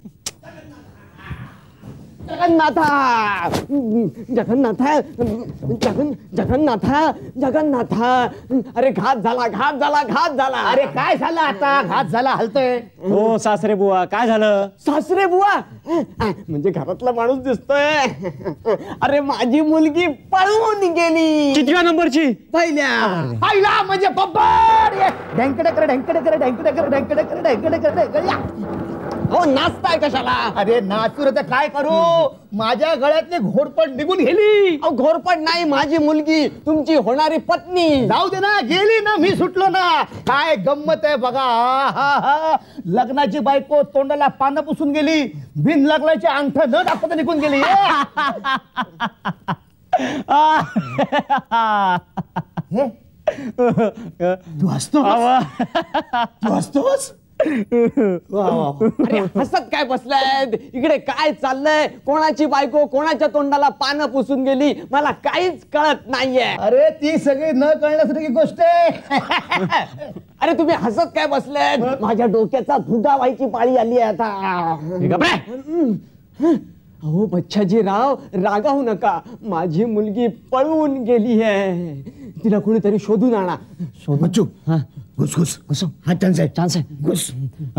जगन्नाथा जगन्नाथा जगन जगन्नाथा जगन्नाथा. अरे घात झाला, घात झाला, घात झाला. अरे काय झालं आता? घात झाला, हलतोय. हो सासरे बुवा, काय झालं? सासरे बुवा म्हणजे घरातला माणूस दिसतोय. अरे माझी मुलगी पळून गेली. कितव्या नंबरची? पहिल्या. आईला म्हणजे बब्बर. ढँकडे कर ढँकडे कर ढँकडे कर ढँकडे कर ढँकडे कर. हो नाचताय कशाला? अरे नाचू तर काय करू, माझ्या गळ्यातली घोरपड निघून गेली. अहो घोरपड नाही, माझी मुलगी, तुमची होणारी पत्नी. जाऊ दे ना, गेली ना, मी सुटलो ना. काय गंमत आहे बघा. हा हा लग्नाची बायको तोंडाला पानं पुसून गेली, बिन लग्नाची अंगठ न दाखवता निघून गेली. तू हसतो, तू हसतोस. अरे हसत काय बसलाय? इकडे काय चाललंय? कोणाची बायको कोणाच्या तोंडाला पानं पुसून गेली, मला काहीच कळत नाहीये. अरे ती सगळी न कळण्यासारखी गोष्ट आहे. अरे तुम्ही हसत काय बसलाय? माझ्या डोक्याचा धुगा व्हायची पाळी आली आहे आता. अहो बच्छाजी राव, रागावू नका. माझी मुलगी पळून गेली आहे, तिला कोणीतरी शोधून आणा. बच्चू, घुस घुस घुस. हा चान्स आहे, चान्स आहे, घुस.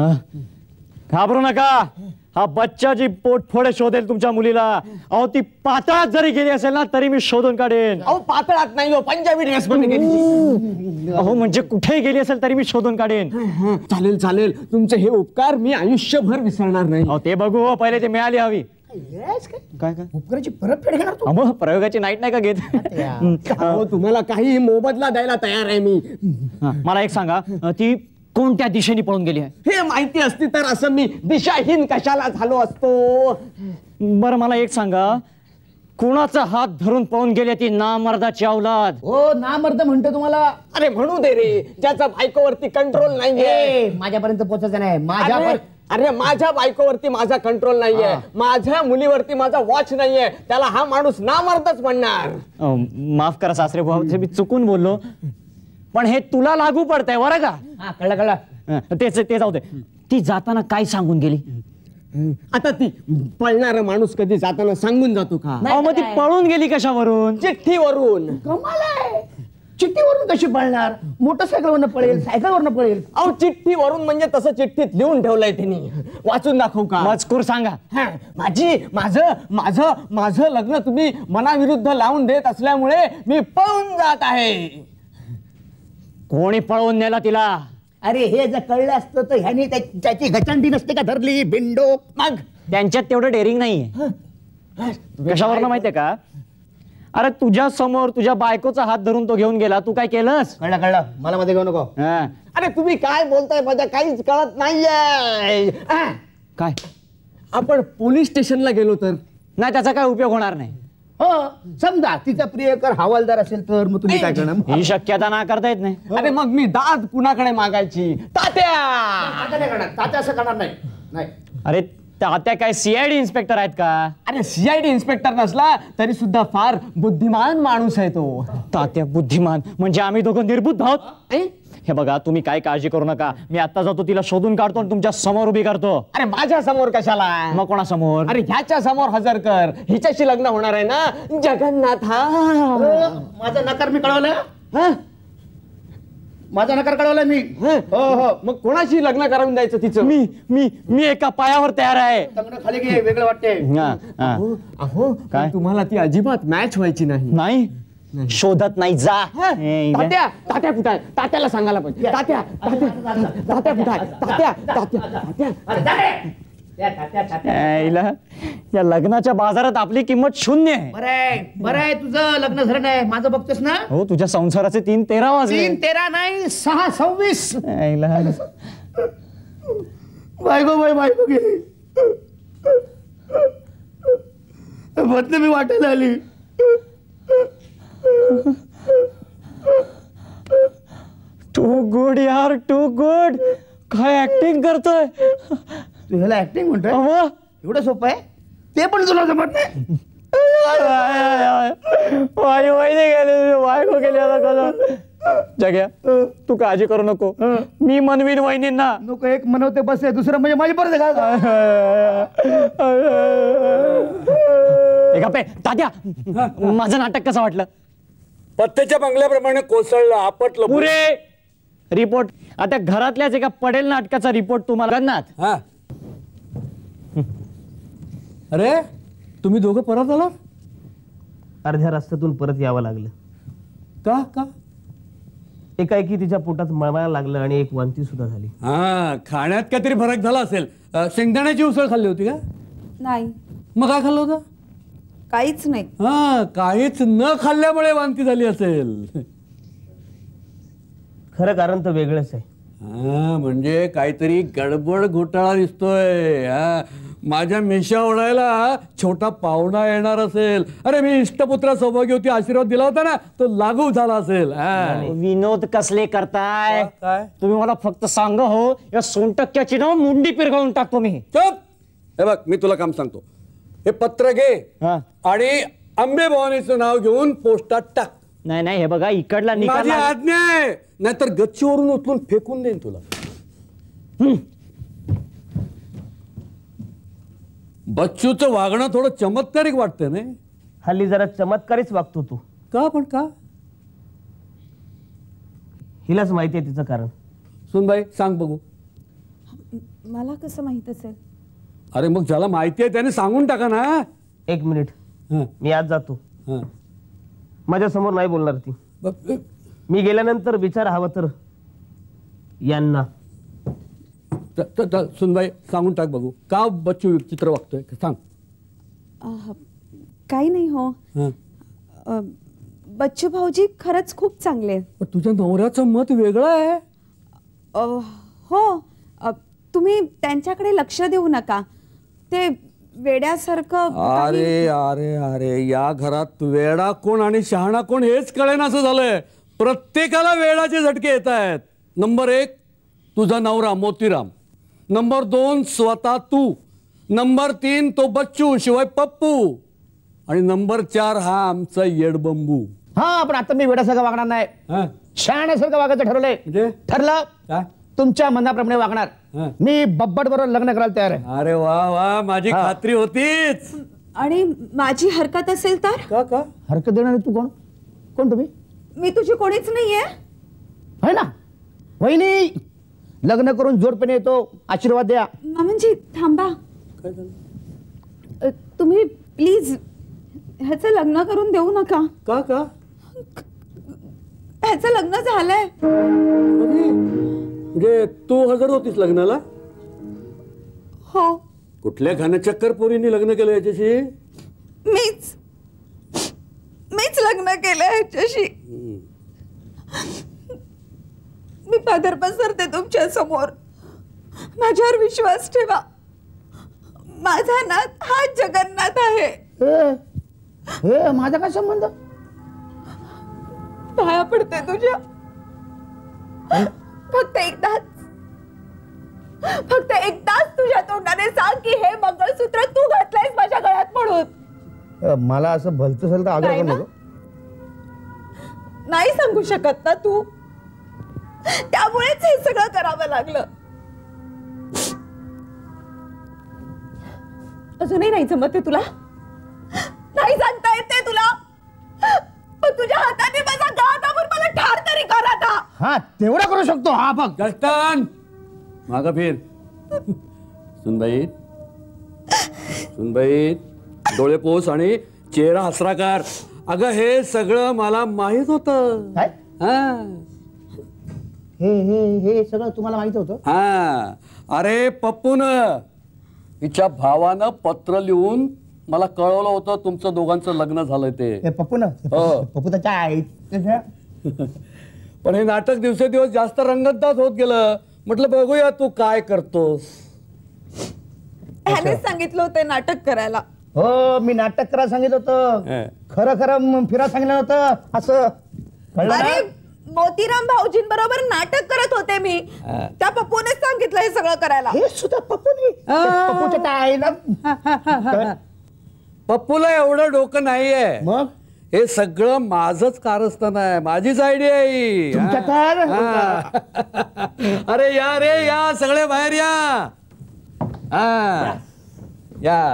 घाबरू नका, हा बच्चाजी पोटफोडे शोधेल तुमच्या मुलीला. अहो ती पातळात जरी गेली असेल ना तरी मी शोधून काढेन. अहो पातळात नाही हो, पंजाबी ड्रेस मध्ये गेली. अहो म्हणजे कुठेही गेली असेल तरी मी शोधून काढेन. चालेल चालेल, तुमचे हे उपकार मी आयुष्यभर विसरणार नाही. अहो ते बघू हो, पहिले ते मिळाली हवी. काय काय उपकाराची परतफेड घेणार तू? अहो प्रयोगाची नाईट नाही का घेत? अहो तुम्हाला काही मोबदला द्यायला तयार आहे मी. मला एक सांगा, ती कोणत्या दिशेने पळून गेली आहे? हे माहिती असती तर असं मी दिशाहीन कशाला झालो असतो. बरं मला एक सांगा, कुणाचा हात धरून पळून गेली ती नामर्दाची औलाद? हो नामर्द म्हणतो तुम्हाला. अरे म्हणू दे रे, ज्याचा बायकोवरती कंट्रोल नाहीये. माझ्यापर्यंत पोहोचायचं नाही. माझ्या अरे अरे माझ्या बायकोवरती माझा कंट्रोल नाहीये, माझ्या मुलीवरती माझा वॉच नाहीये, त्याला हा माणूस नामर्दच म्हणणार. माफ करा सासरे भाऊ, मी चुकून बोललो, पण हे तुला लागू पडतंय बरं का? कळलं कळलं. तेच ते जाऊ दे. ती जाताना काय सांगून गेली? आता ती पळणारा माणूस कधी जाताना सांगून जातो का? मग ती पळून गेली कशावरून? चिठ्ठीवरून. कमाल आहे. चिठ्ठीवरून कशी पळणार? मोटरसायकलवरनं पळेल, सायकलवरनं पळेल. अहो चिठ्ठीवरून म्हणजे तसं चिठ्ठीत लिहून ठेवलंय त्यांनी. वाचून दाखवू का? मजकूर सांगा. माझी माझं माझं माझं लग्न तुम्ही मनाविरुद्ध लावून देत असल्यामुळे मी पळून जात आहे. कोणी पळवून नेला तिला? अरे हे जर कळलं असतं तर ह्यानी त्याची गचंडी नसते का धरली बिंडो. मग त्यांच्यात तेवढं डेअरिंग नाहीये. कशावरनं माहितीये का? अरे तुझ्या समोर तुझ्या बायकोचा हात धरून तो घेऊन गेला, तू काय केलंस? कळलं कळलं, मला मध्ये घेऊ नको. अरे तुम्ही काय बोलताय, माझ्या काहीच कळत नाहीये. काय? आपण पोलीस स्टेशनला गेलो तर? नाही, त्याचा काय उपयोग होणार नाही. हो समजा तिचा प्रियकर हवालदार असेल तर मग तुम्ही काय करणार? ही शक्यता ना करता येत नाही. अरे मग मी दाद कुणाकडे मागायची? तात्या. तात्या असं करणार नाही. नाही अरे तात्या काय सीआयडी इन्स्पेक्टर आहेत का? अरे सीआयडी इन्स्पेक्टर नसला तरी सुद्धा फार बुद्धिमान माणूस आहे तो. तात्या बुद्धिमान म्हणजे आम्ही दोघं निर्बुद्ध आहोत? हे बघा, तुम्ही काय काळजी करू नका, मी आता जातो तिला शोधून काढतो आणि तुमच्या समोर उभी करतो. अरे माझ्या समोर कशाला? मग कोणा समोर? अरे ह्याच्या समोर हजर कर, हिच्याशी लग्न होणार आहे ना. जगन्नाथ. माझा नकार मी कळवलं. माझा नकार कळवला मी. हो हो. मग कोणाशी लग्न करून द्यायचं तिचं? मी मी मी एका पायावर तयार आहे. लग्न खाली घे, वेगळं वाटते. हा, हा. अहो, अहो काय? पण तुम्हाला ती अजिबात मॅच व्हायची नाही. नाही शोधत नाही जा. ए, तात्या तात्या कुठे आहे? तात्याला सांगायला पाहिजे. तात्या तात्या तात्या कुठे आहे? तात्या तात्या तात्या यायला, या लग्नाच्या बाजारात आपली किंमत शून्य आहे. बरं आहे बरं आहे, तुझं लग्न झालं नाही, माझं बघतोस ना. हो तुझ्या संसाराचे तीन तेरा वाजले. तीन तेरा नाही, सहा सव्वीस. यायला. बायको बाय बायको गेली, बदनामी वाटायला आली. टू गुड यार, टू गुड. काय ऍक्टिंग करतोय. तू ह्याला ऍक्टिंग म्हणतोय? अव्वा. एवढं सोपं आहे ते पण तुला जमत नाही. वाई वहिनी गेले, बायको गेली आता कसं. जग्या तू काळजी करू नको, मी मनवीन वहिनींना. नको, एक मनवते बस आहे, दुसरं म्हणजे माझी परत घाल. पे तात्या, माझं नाटक कसं वाटलं? पत्त्याच्या बंगल्याप्रमाणे कोसळलं, आपटलं पुरे रिपोर्ट. आता घरातल्याच एका पडेल नाटकाचा रिपोर्ट तुम्हाला करणार. हा. अरे तुम्ही दोघं परत आलात? अर्ध्या रस्त्यातून परत यावं लागलं. का का एकाएकी तिच्या पोटात मळमळायला लागलं आणि एक वांती सुद्धा झाली. हा, खाण्यात काहीतरी फरक झाला असेल. अ, शेंगदाण्याची उसळ खाल्ली होती का? नाही, मग काय खाल्लं होतं? काहीच नाही. हा, काहीच न खाल्ल्यामुळे वांती झाली असेल. खरं कारण तर वेगळंच आहे. हा, म्हणजे काहीतरी गडबड घोटाळा दिसतोय. हा, माझ्या मिशा ओढायला छोटा पाहुणा येणार असेल. अरे मी इष्टपुत्रा सौभाग्य होती आशीर्वाद दिला होता ना, तो लागू झाला असेल. विनोद कसले करताय? काय? तुम्ही मला फक्त सांग हो, या सोनटक्क्याची ना मुंडी पिरगाळून टाकतो मी. चुप. हे बघ, मी तुला काम सांगतो. हे पत्र घे हा. आणि अंबे भवानीचं नाव घेऊन पोस्टात टाक. नाही नाही, हे बघा इकडला निकाल माझी लाग- आज्ञा आहे, नाहीतर गच्चीवरून उचलून फेकून देईन तुला. बच्चूचं वागणं थोडं चमत्कारिक वाटतंय ना. हल्ली जरा चमत्कारीच वागतो तू. का पण का? हिलाच माहिती आहे तिचं कारण. सुनबाई सांग बघू. मला कसं माहित असेल? अरे मग ज्याला माहिती आहे त्याने सांगून टाका ना. एक मिनिट, हं, मी आज जातो. हं. माझ्या समोर नाही बोलणार ती. ब- मी गेल्यानंतर विचार हवा तर यांना. त- त- त- सुनबाई सांगून टाक बघू, का बच्चू चित्र वागतोय सांग. आह, काही नाही हो. हं. अ, बच्चू भाऊजी खरंच खूप चांगले आहेत. पण तुझ्या नवऱ्याचं मत वेगळं आहे. अ, हो, अ, तुम्ही त्यांच्याकडे लक्ष देऊ नका. ते वेड्यासारखं काही- अरे अरे अरे या घरात वेडा कोण आणि शहाणा कोण हेच कळेना असं झालंय. प्रत्येकाला वेडाचे झटके येत आहेत. नंबर एक तुझा नवरा मोतीराम, नंबर दोन स्वतः तू, नंबर तीन तो बच्चू शिवाय पप्पू, आणि नंबर चार हा आमचा येडबंबू. हा, पण आता मी वेड्यासारखं वागणार नाही, हा, शहाण्यासारखं वागायचं ठरवलंय. म्हणजे ठरलं काय? तुमच्या मनाप्रमाणे वागणार. हा. मी बब्बट बरोबर लग्न करायला तयार आहे. अरे वा वा, माझी खात्री होतीच. आणि माझी हरकत असेल तर? का का हरकत देणार तू कोण? कोण तुम्ही? मी तुझी कोणीच नाहीये. है ना वहिनी, लग्न करून जोडपणे येतो, आशीर्वाद द्या. मामांजी थांबा. काय झालं? अ, तुम्ही प्लीज ह्याचं लग्न करून देऊ नका. का का ह्याचं लग्न झालंय. कधी? म्हणजे तू हजर होतीस लग्नाला? हो, कुठल्या खाण्याचक्कर पोरीने लग्न केलं याच्याशी? मीच मीच लग्न केलं ह्याच्याशी. मी पदर पसरते तुमच्या समोर. माझ्यावर विश्वास ठेवा. माझा नाथ हा जगन्नाथ आहे. ए, ए, माझा काय संबंध? पाया पडते तुझ्या. फक्त एकदाच फक्त एकदाच तुझ्या तोंडाने सांग की हे मंगळसूत्र तू घातलंयस माझ्या गळ्यात म्हणून. अ, मला असं भलतं सलतं आग्रह नाही करू ना? नको. नाही सांगू शकत ना तू. त्यामुळेच हे सगळं करावं लागलं. अजूनही नाही जमत आहे तुला? नाही सांगता येते तुला? पण तुझ्या हाताने माझा गळा दाबून मला ठार तरी कर आता. हा तेवढा करू शकतो हा बघ. कष्टन माग फिर. सुनबाई सुनबाई डोळे पोस आणि चेहरा हसरा कर. अगं हे सगळं मला माहित होत. काय हा हे हे हे सगळं तुम्हाला माहित होतं? हा अरे पप्पून हिच्या भावानं पत्र लिहून मला कळवलं होतं तुमचं दोघांचं लग्न झालंय ते. हे पप्पू ना हो. पप्पू त्याच्या आई त्याच्या पण हे नाटक दिवसेदिवस जास्त रंगतदार होत गेलं. म्हटलं बघूया तू काय करतोस. ह्यानेच सांगितलं होतं नाटक करायला. हो मी नाटक करा सांगितलं होतं. हं. खरं खरं फिरा सांगितलं होतं असं कळलं ना? अरे मोतीराम भाऊजींबरोबर नाटक करत होते मी. त्या पप्पूनेच सांगितलं हे सगळं करायला. हे सुद्धा पप्पूनी पप्पूच्या त्या आईला पप्पूला एवढं डोकं नाहीये. मग हे सगळं माझंच कारस्थान आहे. माझीच आयडिया आहे ही. तुमच्या तर हा. अरे या रे या सगळे बाहेर या. हा या.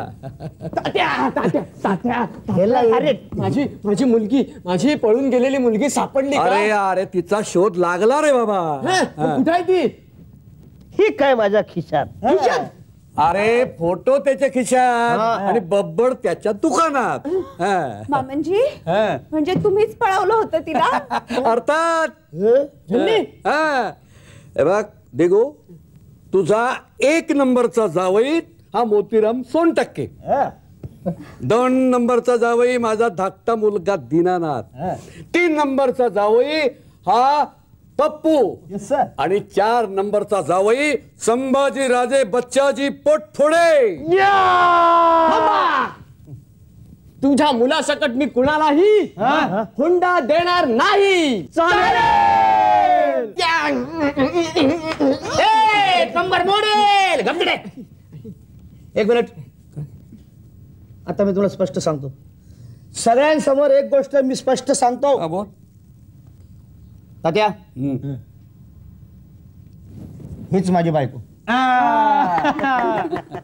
अरे माझी माझी मुलगी माझी पळून गेलेली मुलगी सापडली का? अरे अरे तिचा शोध लागला रे बाबा. हं? कुठे आहे ती? ही काय माझ्या खिशात. अरे फोटो त्याच्या खिशात आणि बब्बड त्याच्या दुकानात. हा. मामनजी हा. म्हणजे तुम्हीच पळवलं होतं तिला. अर्थात. जमली? हा. हे बघ देगो तुझा एक नंबरचा जावई हा मोतीराम सोनटक्के. दोन नंबरचा जावई माझा धाकटा मुलगा दीनानाथ. तीन नंबरचा जावई हा पप्पू. Yes sir. आणि चार नंबरचा जावई संभाजी राजे बच्चाजी पोटफोडे. तुझ्या मुलासकट मी कुणालाही हुंडा देणार नाही. कंबर मोडेल गमडे. एक मिनिट आता मी तुला स्पष्ट सांगतो. सगळ्यांसमोर एक गोष्ट मी स्पष्ट सांगतो. हा, बोल. तात्या हम्म. हीच माझी बायको.